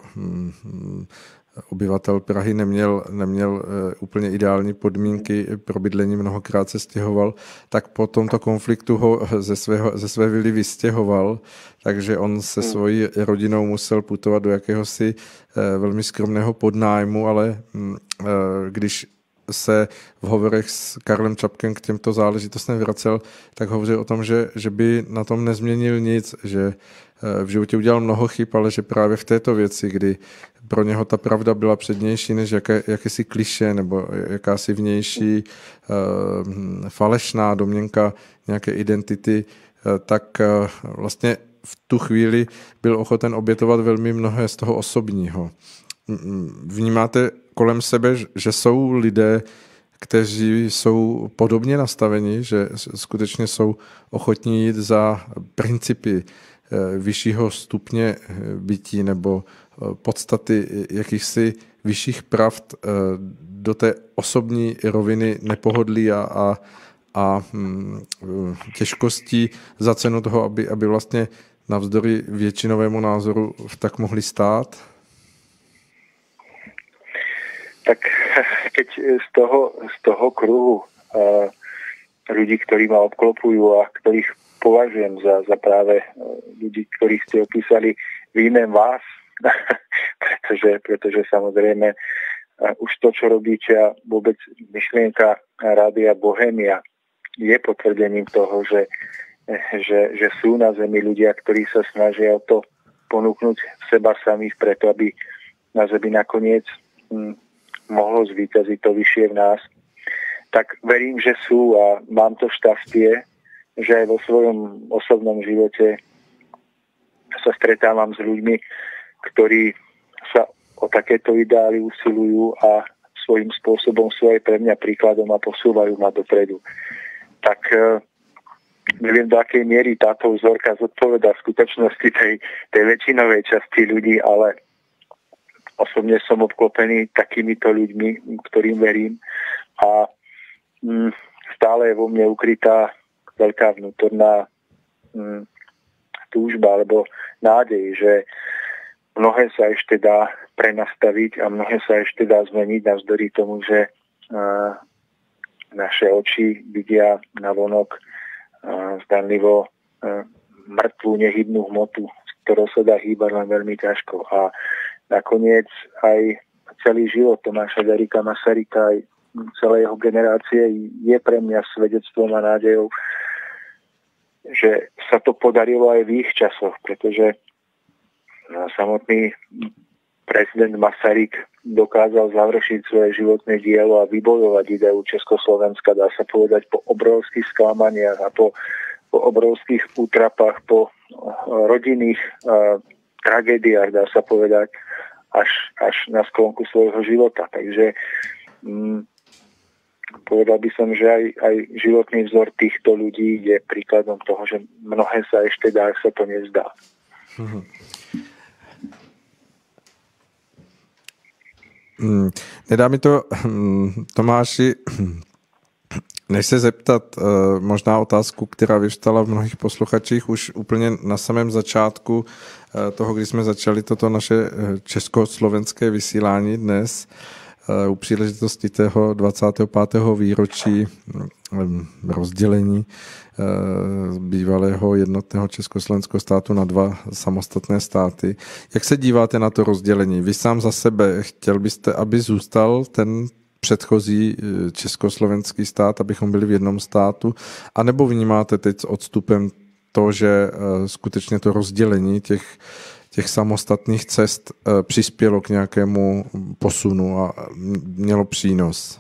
obyvatel Prahy neměl úplně ideální podmínky pro bydlení, mnohokrát se stěhoval, tak po tomto konfliktu ho ze své vily vystěhoval, takže on se svojí rodinou musel putovat do jakéhosi velmi skromného podnájmu, ale když se v hovorech s Karlem Čapkem k těmto záležitostem vracel, tak hovořil o tom, že by na tom nezměnil nic, že v životě udělal mnoho chyb, ale že právě v této věci, kdy pro něho ta pravda byla přednější než jakési klišé nebo jakási vnější falešná domněnka nějaké identity, tak vlastně v tu chvíli byl ochoten obětovat velmi mnohé z toho osobního. Vnímáte kolem sebe, že jsou lidé, kteří jsou podobně nastaveni, že skutečně jsou ochotní jít za principy vyššího stupně bytí nebo podstaty jakýchsi vyšších pravd do té osobní roviny nepohodlí a těžkostí za cenu toho, aby vlastně navzdory většinovému názoru tak mohli stát? Tak keď z toho kruhu ľudí, ktorí ma obklopujú a ktorých považujem za práve ľudí, ktorých ste opísali, výjmem vás, pretože samozrejme už to, čo robíte, a vôbec myšlienka Rádia Bohemia je potvrdením toho, že sú na zemi ľudia, ktorí sa snažia o to ponúknuť seba samých preto, aby na zemi nakoniec mohlo zvíťaziť to vyššie v nás. Tak verím, že sú, a mám to šťastie, že aj vo svojom osobnom živote sa stretávam s ľuďmi, ktorí sa o takéto ideály usilujú a svojím spôsobom sú aj pre mňa príkladom a posúvajú ma dopredu. Tak neviem, do akej miery táto vzorka zodpovedá v skutočnosti tej väčšinovej časti ľudí, ale osobne som obklopený takýmito ľuďmi, ktorým verím, a stále je vo mne ukrytá veľká vnútorná túžba alebo nádej, že mnohé sa ešte dá prenastaviť a mnohé sa ešte dá zmeniť navzdory tomu, že naše oči vidia navonok zdanlivo mŕtvú, nehybnú hmotu, s ktorou sa dá hýbať len veľmi ťažko. A nakoniec aj celý život Tomáša Garrigua Masaryka, aj celej jeho generácie je pre mňa svedectvom a nádejou, že sa to podarilo aj v ich časoch, pretože samotný prezident Masaryk dokázal završiť svoje životné dielo a vybojovať ideu Československa, dá sa povedať, po obrovských sklamaniach a po obrovských útrapách, po rodinných tragédiách, dá sa povedať, až na sklonku svojho života. Takže povedal by som, že aj životný vzor týchto ľudí je príkladom toho, že mnohé sa ešte dá, ak sa to nezdá. Nedá mi to, Tomáši, než se zeptat možná otázku, která vyvstala v mnohých posluchačích už úplně na samém začátku toho, kdy jsme začali toto naše československé vysílání dnes u příležitosti toho 25. výročí rozdělení bývalého jednotného československého státu na dva samostatné státy. Jak se díváte na to rozdělení? Vy sám za sebe chtěl byste, aby zůstal ten předchozí československý stát, abychom byli v jednom státu, anebo vnímáte teď s odstupem to, že skutečně to rozdělení těch samostatných cest přispělo k nějakému posunu a mělo přínos?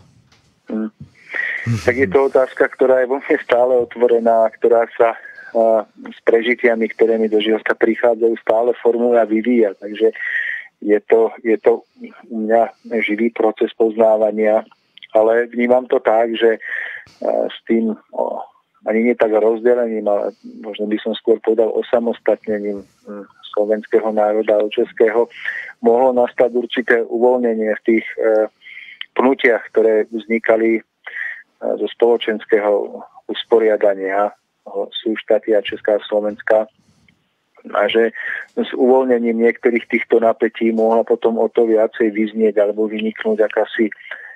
Tak je to otázka, ktorá je vo mne stále otvorená, ktorá sa s prežitiami, ktoré mi do života prichádzajú, stále formuje a vyvíja. Takže je to u mňa živý proces poznávania, ale vnímam to tak, že s tým ani nie tak rozdelením, ale možno by som skôr povedal osamostatnením slovenského národa od českého, mohlo nastať určité uvoľnenie v tých pnutiach, ktoré vznikali zo spoločenského usporiadania súštáty a Česká Slovenska, a že s uvoľnením niektorých týchto napätí mohla potom o to viacej vyznieť alebo vyniknúť akási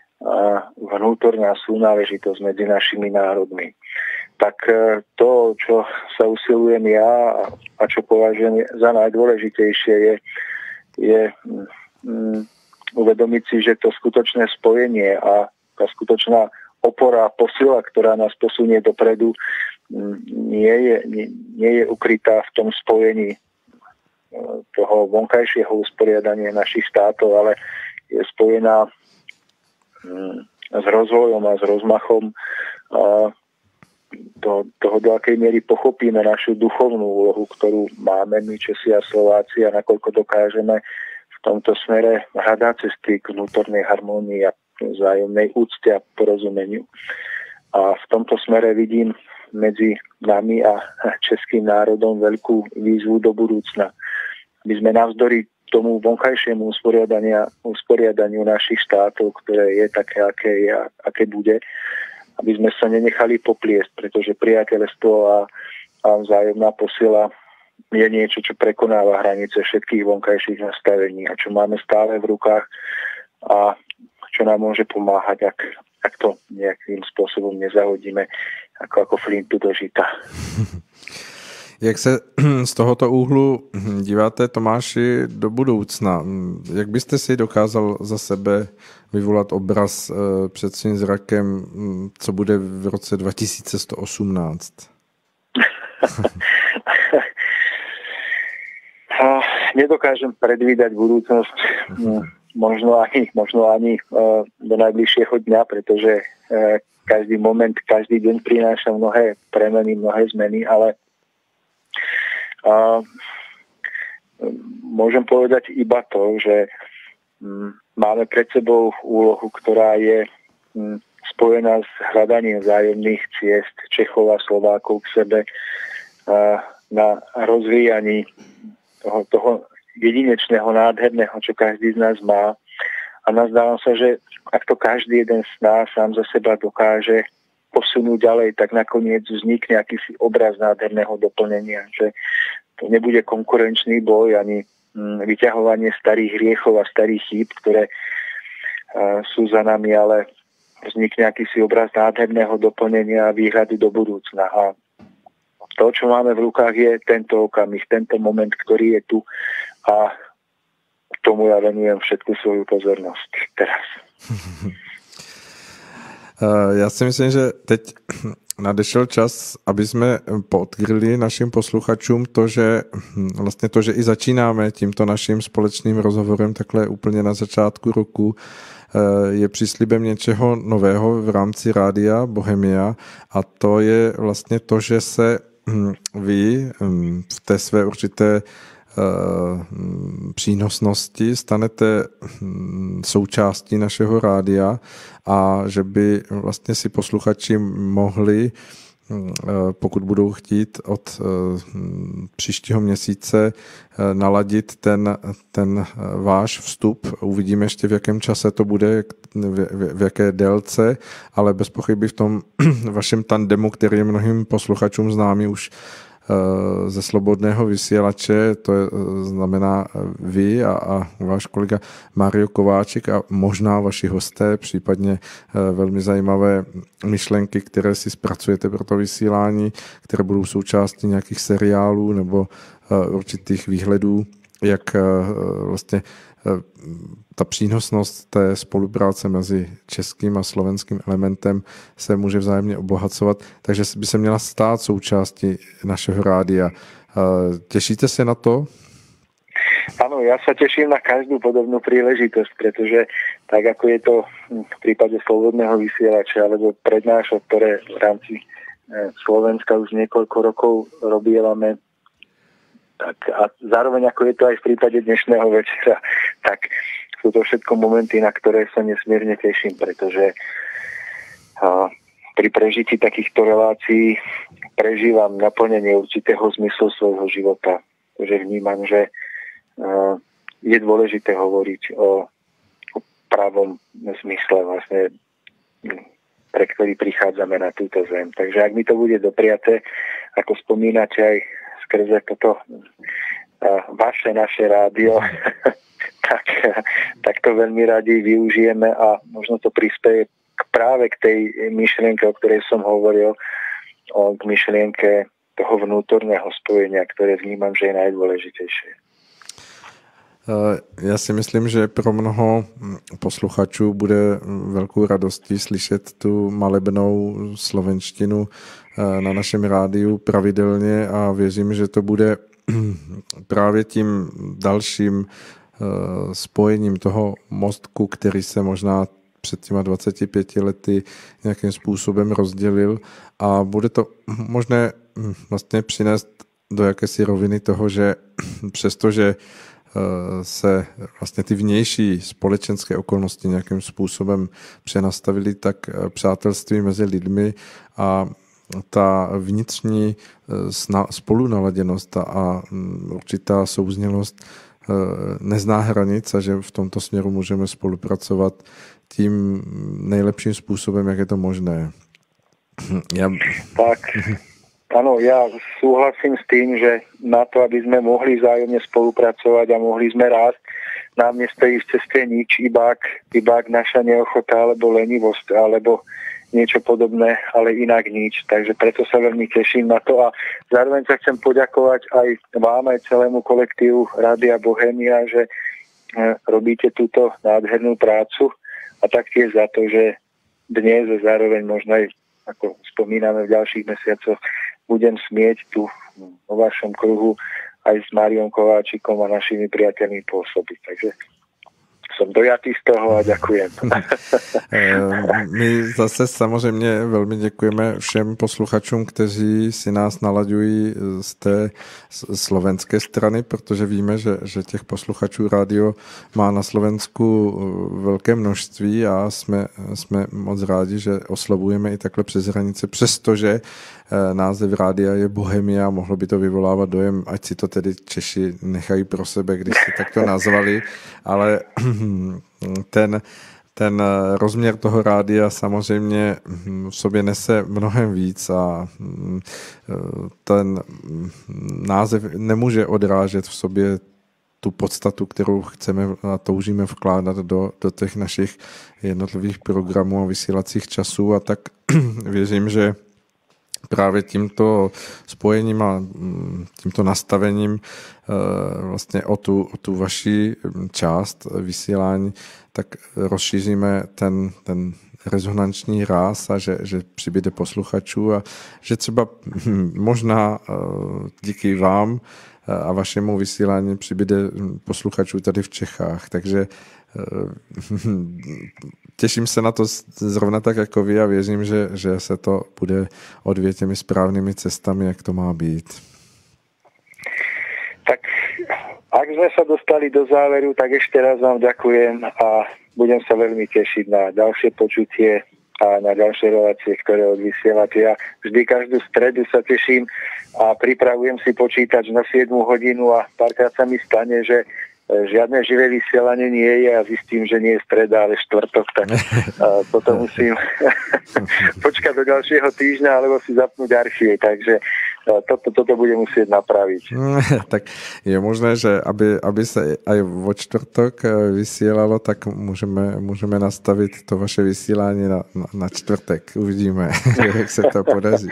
vnútorná súnáležitosť medzi našimi národmi. Tak to, čo sa usilujem ja a čo považujem za najdôležitejšie, je uvedomiť si, že to skutočné spojenie a tá skutočná opora a posila, ktorá nás posunie dopredu, nie je ukrytá v tom spojení toho vonkajšieho usporiadania našich štátov, ale je spojená s rozvojom a s rozmachom toho, do akej miery pochopíme našu duchovnú úlohu, ktorú máme my, Česi a Slováci, a nakoľko dokážeme v tomto smere hľadať cesty k vnútornej harmónii a vzájomnej úcte a porozumeniu. A v tomto smere vidím medzi nami a českým národom veľkú výzvu do budúcna. Aby sme navzdory tomu vonkajšiemu usporiadaniu našich štátov, ktoré je také, aké bude, aby sme sa nenechali popliesť, pretože priateľstvo a vzájomná posila je niečo, čo prekonáva hranice všetkých vonkajších nastavení a čo máme stále v rukách a čo nám môže pomáhať, ak to nejakým spôsobom nezahodíme ako flintu do žita. Jak se z tohoto úhlu díváte, Tomáši, do budoucna? Jak byste si dokázal za sebe vyvolat obraz před svým zrakem, co bude v roce 2118? Nedokážem predvídať budúcnosť možno ani do najbližšieho dňa, pretože každý moment, každý deň prináša mnohé premeny, mnohé zmeny, ale môžem povedať iba to, že máme pred sebou úlohu, ktorá je spojená s hľadaním vzájomných ciest Čechov a Slovákov k sebe na rozvíjaní toho jedinečného, nádherného, čo každý z nás má. A nazdávam sa, že ak to každý jeden z nás sám za seba dokáže posunúť ďalej, tak nakoniec vznikne akýsi obraz nádherného doplnenia, že to nebude konkurenčný boj ani vyťahovanie starých hriechov a starých chýb, ktoré sú za nami, ale vznikne akýsi obraz nádherného doplnenia a výhľadu do budúcna. A to, čo máme v rukách, je tento okamih, tento moment, ktorý je tu a tomu ja venujem všetku svoju pozornosť teraz. Já si myslím, že teď nadešel čas, aby jsme podkryli našim posluchačům to, že i začínáme tímto naším společným rozhovorem takhle úplně na začátku roku, je příslibem něčeho nového v rámci Rádia Bohemia, a to je vlastně to, že se vy v té své určité přínosnosti stanete součástí našeho rádia a že by vlastně si posluchači mohli, pokud budou chtít, od příštího měsíce naladit ten váš vstup. Uvidíme ještě, v jakém čase to bude, v jaké délce, ale bez pochyby v tom vašem tandemu, který je mnohým posluchačům známý už ze Slobodného vysílače, to znamená vy a váš kolega Mario Kováčik a možná vaši hosté, případně velmi zajímavé myšlenky, které si zpracujete pro to vysílání, které budou součástí nějakých seriálů nebo určitých výhledů, jak vlastně ta přínosnost té spolupráce mezi českým a slovenským elementem se může vzájemně obohacovat, takže by se měla stát součástí našeho rádia. Těšíte se na to? Áno, ja sa teším na každú podobnú príležitosť, pretože tak ako je to v prípade Slobodného vysielača alebo prednášok, ktoré v rámci Slovenska už niekoľko rokov robievame, tak a zároveň ako je to aj v prípade dnešného večera, tak sú to všetko momenty, na ktoré sa nesmierne teším, pretože pri prežití takýchto relácií prežívam naplnenie určitého zmyslu svojho života. Takže vnímam, že je dôležité hovoriť o pravom zmysle vlastne, pre ktorý prichádzame na túto zem. Takže ak mi to bude dopriate, ako spomínate aj skrze toto naše rádio, tak to veľmi radi využijeme a možno to prispieje práve k tej myšlienke, o ktorej som hovoril, k myšlienke toho vnútorného spojenia, ktoré vnímam, že je najdôležitejšie. Já si myslím, že pro mnoho posluchačů bude velkou radostí slyšet tu malebnou slovenštinu na našem rádiu pravidelně a věřím, že to bude právě tím dalším spojením toho mostku, který se možná před těma 25 lety nějakým způsobem rozdělil a bude to možné vlastně přinést do jakési roviny toho, že přestože se vlastně ty vnější společenské okolnosti nějakým způsobem přenastavily, tak přátelství mezi lidmi a ta vnitřní spolunaladěnost a určitá souznělost nezná hranic a že v tomto směru můžeme spolupracovat tím nejlepším způsobem, jak je to možné. Tak, áno, ja súhlasím s tým, že na to, aby sme mohli vzájomne spolupracovať a mohli sme rásť, nám nestojí v ceste nič, iba naša neochota alebo lenivosť, alebo niečo podobné, ale inak nič. Takže preto sa veľmi teším na to a zároveň sa chcem poďakovať aj vám, aj celému kolektívu Rádia Bohemia, že robíte túto nádhernú prácu a taktiež za to, že dnes a zároveň možno aj, ako spomíname v ďalších mesiacoch, budem smieť tu vo vašom kruhu aj s Máriom Kováčikom a našimi priateľmi pôsobiť. Takže jsem dojatý z toho a děkujem. My zase samozřejmě velmi děkujeme všem posluchačům, kteří si nás nalaďují z té slovenské strany, protože víme, že těch posluchačů rádio má na Slovensku velké množství a jsme moc rádi, že oslavujeme i takhle přes hranice, přestože název rádia je Bohemia, mohlo by to vyvolávat dojem, ať si to tedy Češi nechají pro sebe, když si takto nazvali, ale ten rozměr toho rádia samozřejmě v sobě nese mnohem víc a ten název nemůže odrážet v sobě tu podstatu, kterou chceme a toužíme vkládat do těch našich jednotlivých programů a vysílacích časů a tak věřím, že právě tímto spojením a tímto nastavením vlastně o tu vaši část vysílání, tak rozšíříme ten rezonanční ráz a že přibyde posluchačů a že třeba možná díky vám a vašemu vysílání přibyde posluchačů tady v Čechách. Takže těším se na to zrovna tak jako vy a věřím, že se to bude odvíjet těmi správnými cestami, jak to má být. Tak ak sme sa dostali do záveru, tak ešte raz vám ďakujem a budem sa veľmi tešiť na ďalšie počutie a na ďalšie relácie, ktoré odvysielate. Ja vždy každú stredu sa teším a pripravujem si počítač na 7 hodinu a párkrát sa mi stane, že žiadne živé vysielanie nie je a zistím, že nie je streda, ale štvrtok, tak potom musím počkať do ďalšieho týždňa alebo si zapnúť archív, takže toto bude musieť napraviť. Tak je možné, že aby se aj vo čtvrtok vysielalo, tak můžeme nastavit to vaše vysílání na čtvrtek. Uvidíme, jak se to podaří.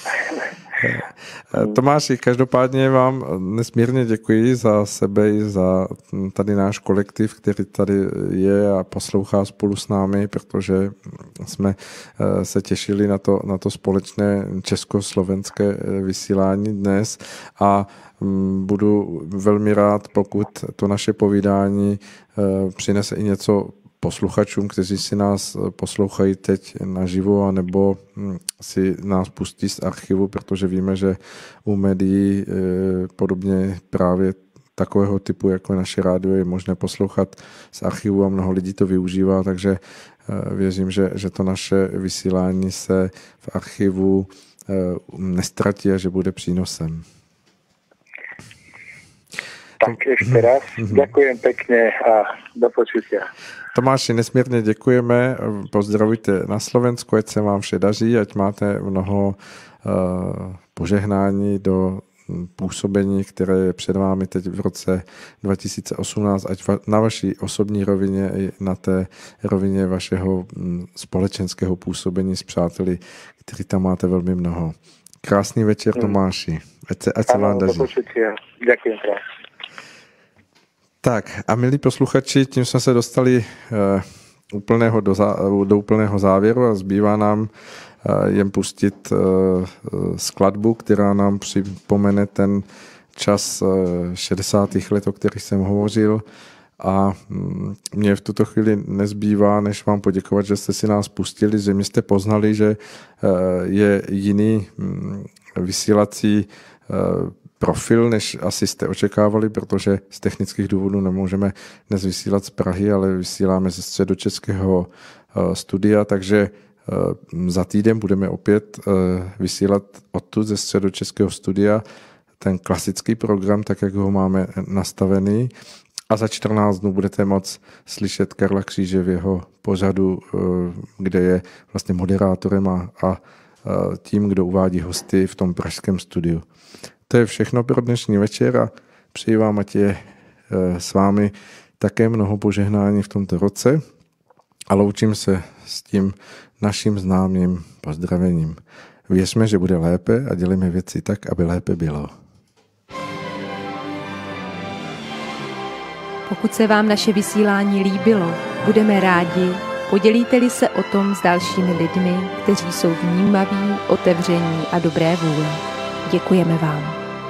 Tomáši, každopádně vám nesmírně děkuji za sebe i za tady náš kolektiv, který tady je a poslouchá spolu s námi, protože jsme se těšili na to společné československé vysílání dnes a budu velmi rád, pokud to naše povídání přinese i něco posluchačům, kteří si nás poslouchají teď naživo, anebo si nás pustí z archivu, protože víme, že u médií podobně právě takového typu, jako je naše rádio, je možné poslouchat z archivu a mnoho lidí to využívá, takže věřím, že to naše vysílání se v archivu nestratí a že bude přínosem. Tak ještě raz, ďakujem pekne a do počutia. Tomáši, nesmírně děkujeme, pozdravujte na Slovensku, ať se vám vše daří, ať máte mnoho požehnání do působení, které je před vámi teď v roce 2018, ať na vaší osobní rovině i na té rovině vašeho společenského působení s přáteli, který tam máte velmi mnoho. Krásný večer, Tomáši. Ať se vám daří. Děkuji krásně. Tak a milí posluchači, tím jsme se dostali do úplného závěru a zbývá nám jen pustit skladbu, která nám připomene ten čas 60. let, o kterých jsem hovořil. A mě v tuto chvíli nezbývá, než vám poděkovat, že jste si nás pustili, že mě jste poznali, že je jiný vysílací profil, než asi jste očekávali, protože z technických důvodů nemůžeme dnes vysílat z Prahy, ale vysíláme ze středočeského studia, takže za týden budeme opět vysílat odtud ze středočeského studia ten klasický program, tak jak ho máme nastavený. A za 14 dnů budete moct slyšet Karla Kříže v jeho pořadu, kde je vlastně moderátorem a tím, kdo uvádí hosty v tom pražském studiu. To je všechno pro dnešní večer a přeji vám, ať je s vámi také mnoho požehnání v tomto roce a loučím se s tím naším známým pozdravením. Věřme, že bude lépe a dělíme věci tak, aby lépe bylo. Pokud se vám naše vysílání líbilo, budeme rádi, podělíte-li se o tom s dalšími lidmi, kteří jsou vnímaví, otevření a dobré vůle. Děkujeme vám.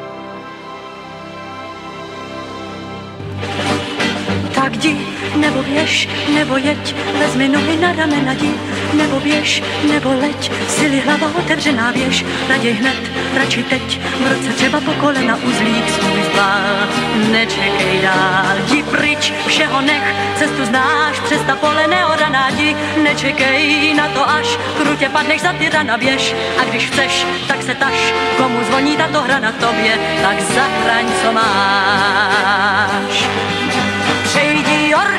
Tak jdi, nebo běž, nebo jeď, vezmi nohy na ramena, jdi, nebo běž, nebo leď, sily hlava otevřená běž, raději hned, radši teď, v roce třeba po kolena uzlík svůj zbal, nečekej dál, jdi pryč, všeho nech, cestu znáš, přes ta pole neoraná, jdi, nečekej na to, až krutě padneš za ty rana, běž, a když chceš, tak se taž, komu zvoní tato hra na tobě, tak zachraň, co máš. Přejdi Jordán,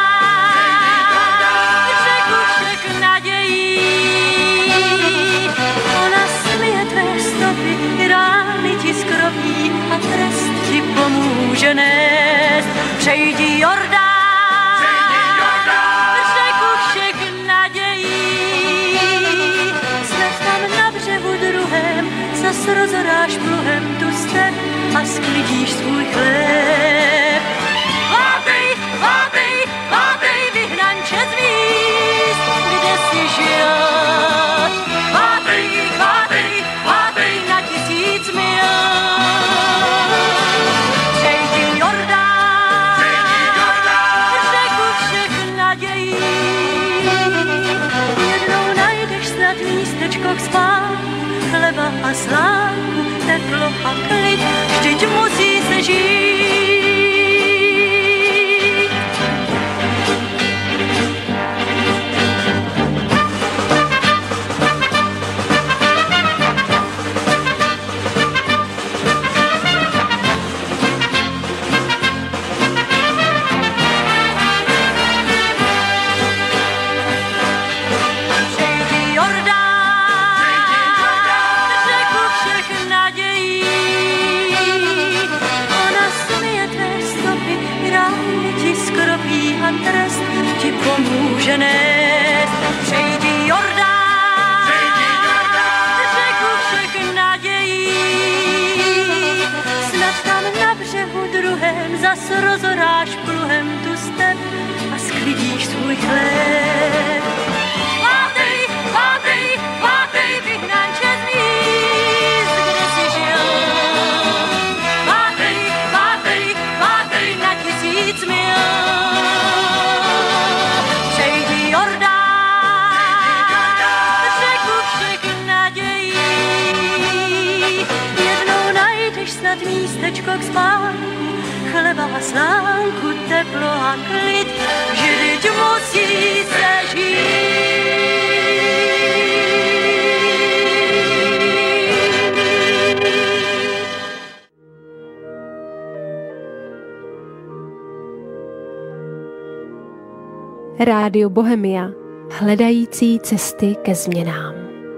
řeku všech nadějí, ona smije tvé stopy, rány ti skroví a trest ti pomůže nést. Přejdi Jordán, řeku všech nadějí, snad tam na břehu druhé a sklidíš svůj chléb. Vátej, vátej, vátej, vyhnanče z míst, kde jsi žil. Vátej, vátej, vátej na 1000 mil. Přejdi Jordán, řeku všech nadějí. Jednou najdeš snad místečko k spánku, chleba a slánku, teplo a klid, vždyť musí se žít. Pomůže nést. Přejdi Jordán, řeku všech nadějí. Snad tam na břehu druhém zas rozoráš pluhem tu step a sklidíš svůj chléb. Vátej, vátej, vátej, vyhnanče z míst, kde jsi žil. Vátej, vátej, vátej na 1000 mil. Místečko k spánku, chleba a slánku, teplo a klid, vždyť musí se žít. Rádio Bohemia, hledající cesty ke změnám.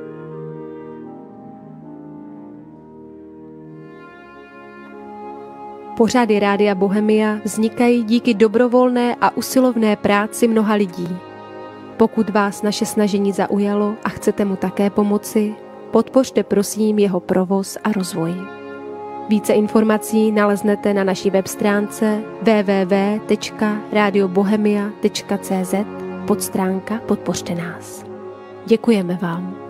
Pořady Rádia Bohemia vznikají díky dobrovolné a usilovné práci mnoha lidí. Pokud vás naše snažení zaujalo a chcete mu také pomoci, podpořte prosím jeho provoz a rozvoj. Více informací naleznete na naší web stránce www.radiobohemia.cz podstránka Podpořte nás. Děkujeme vám.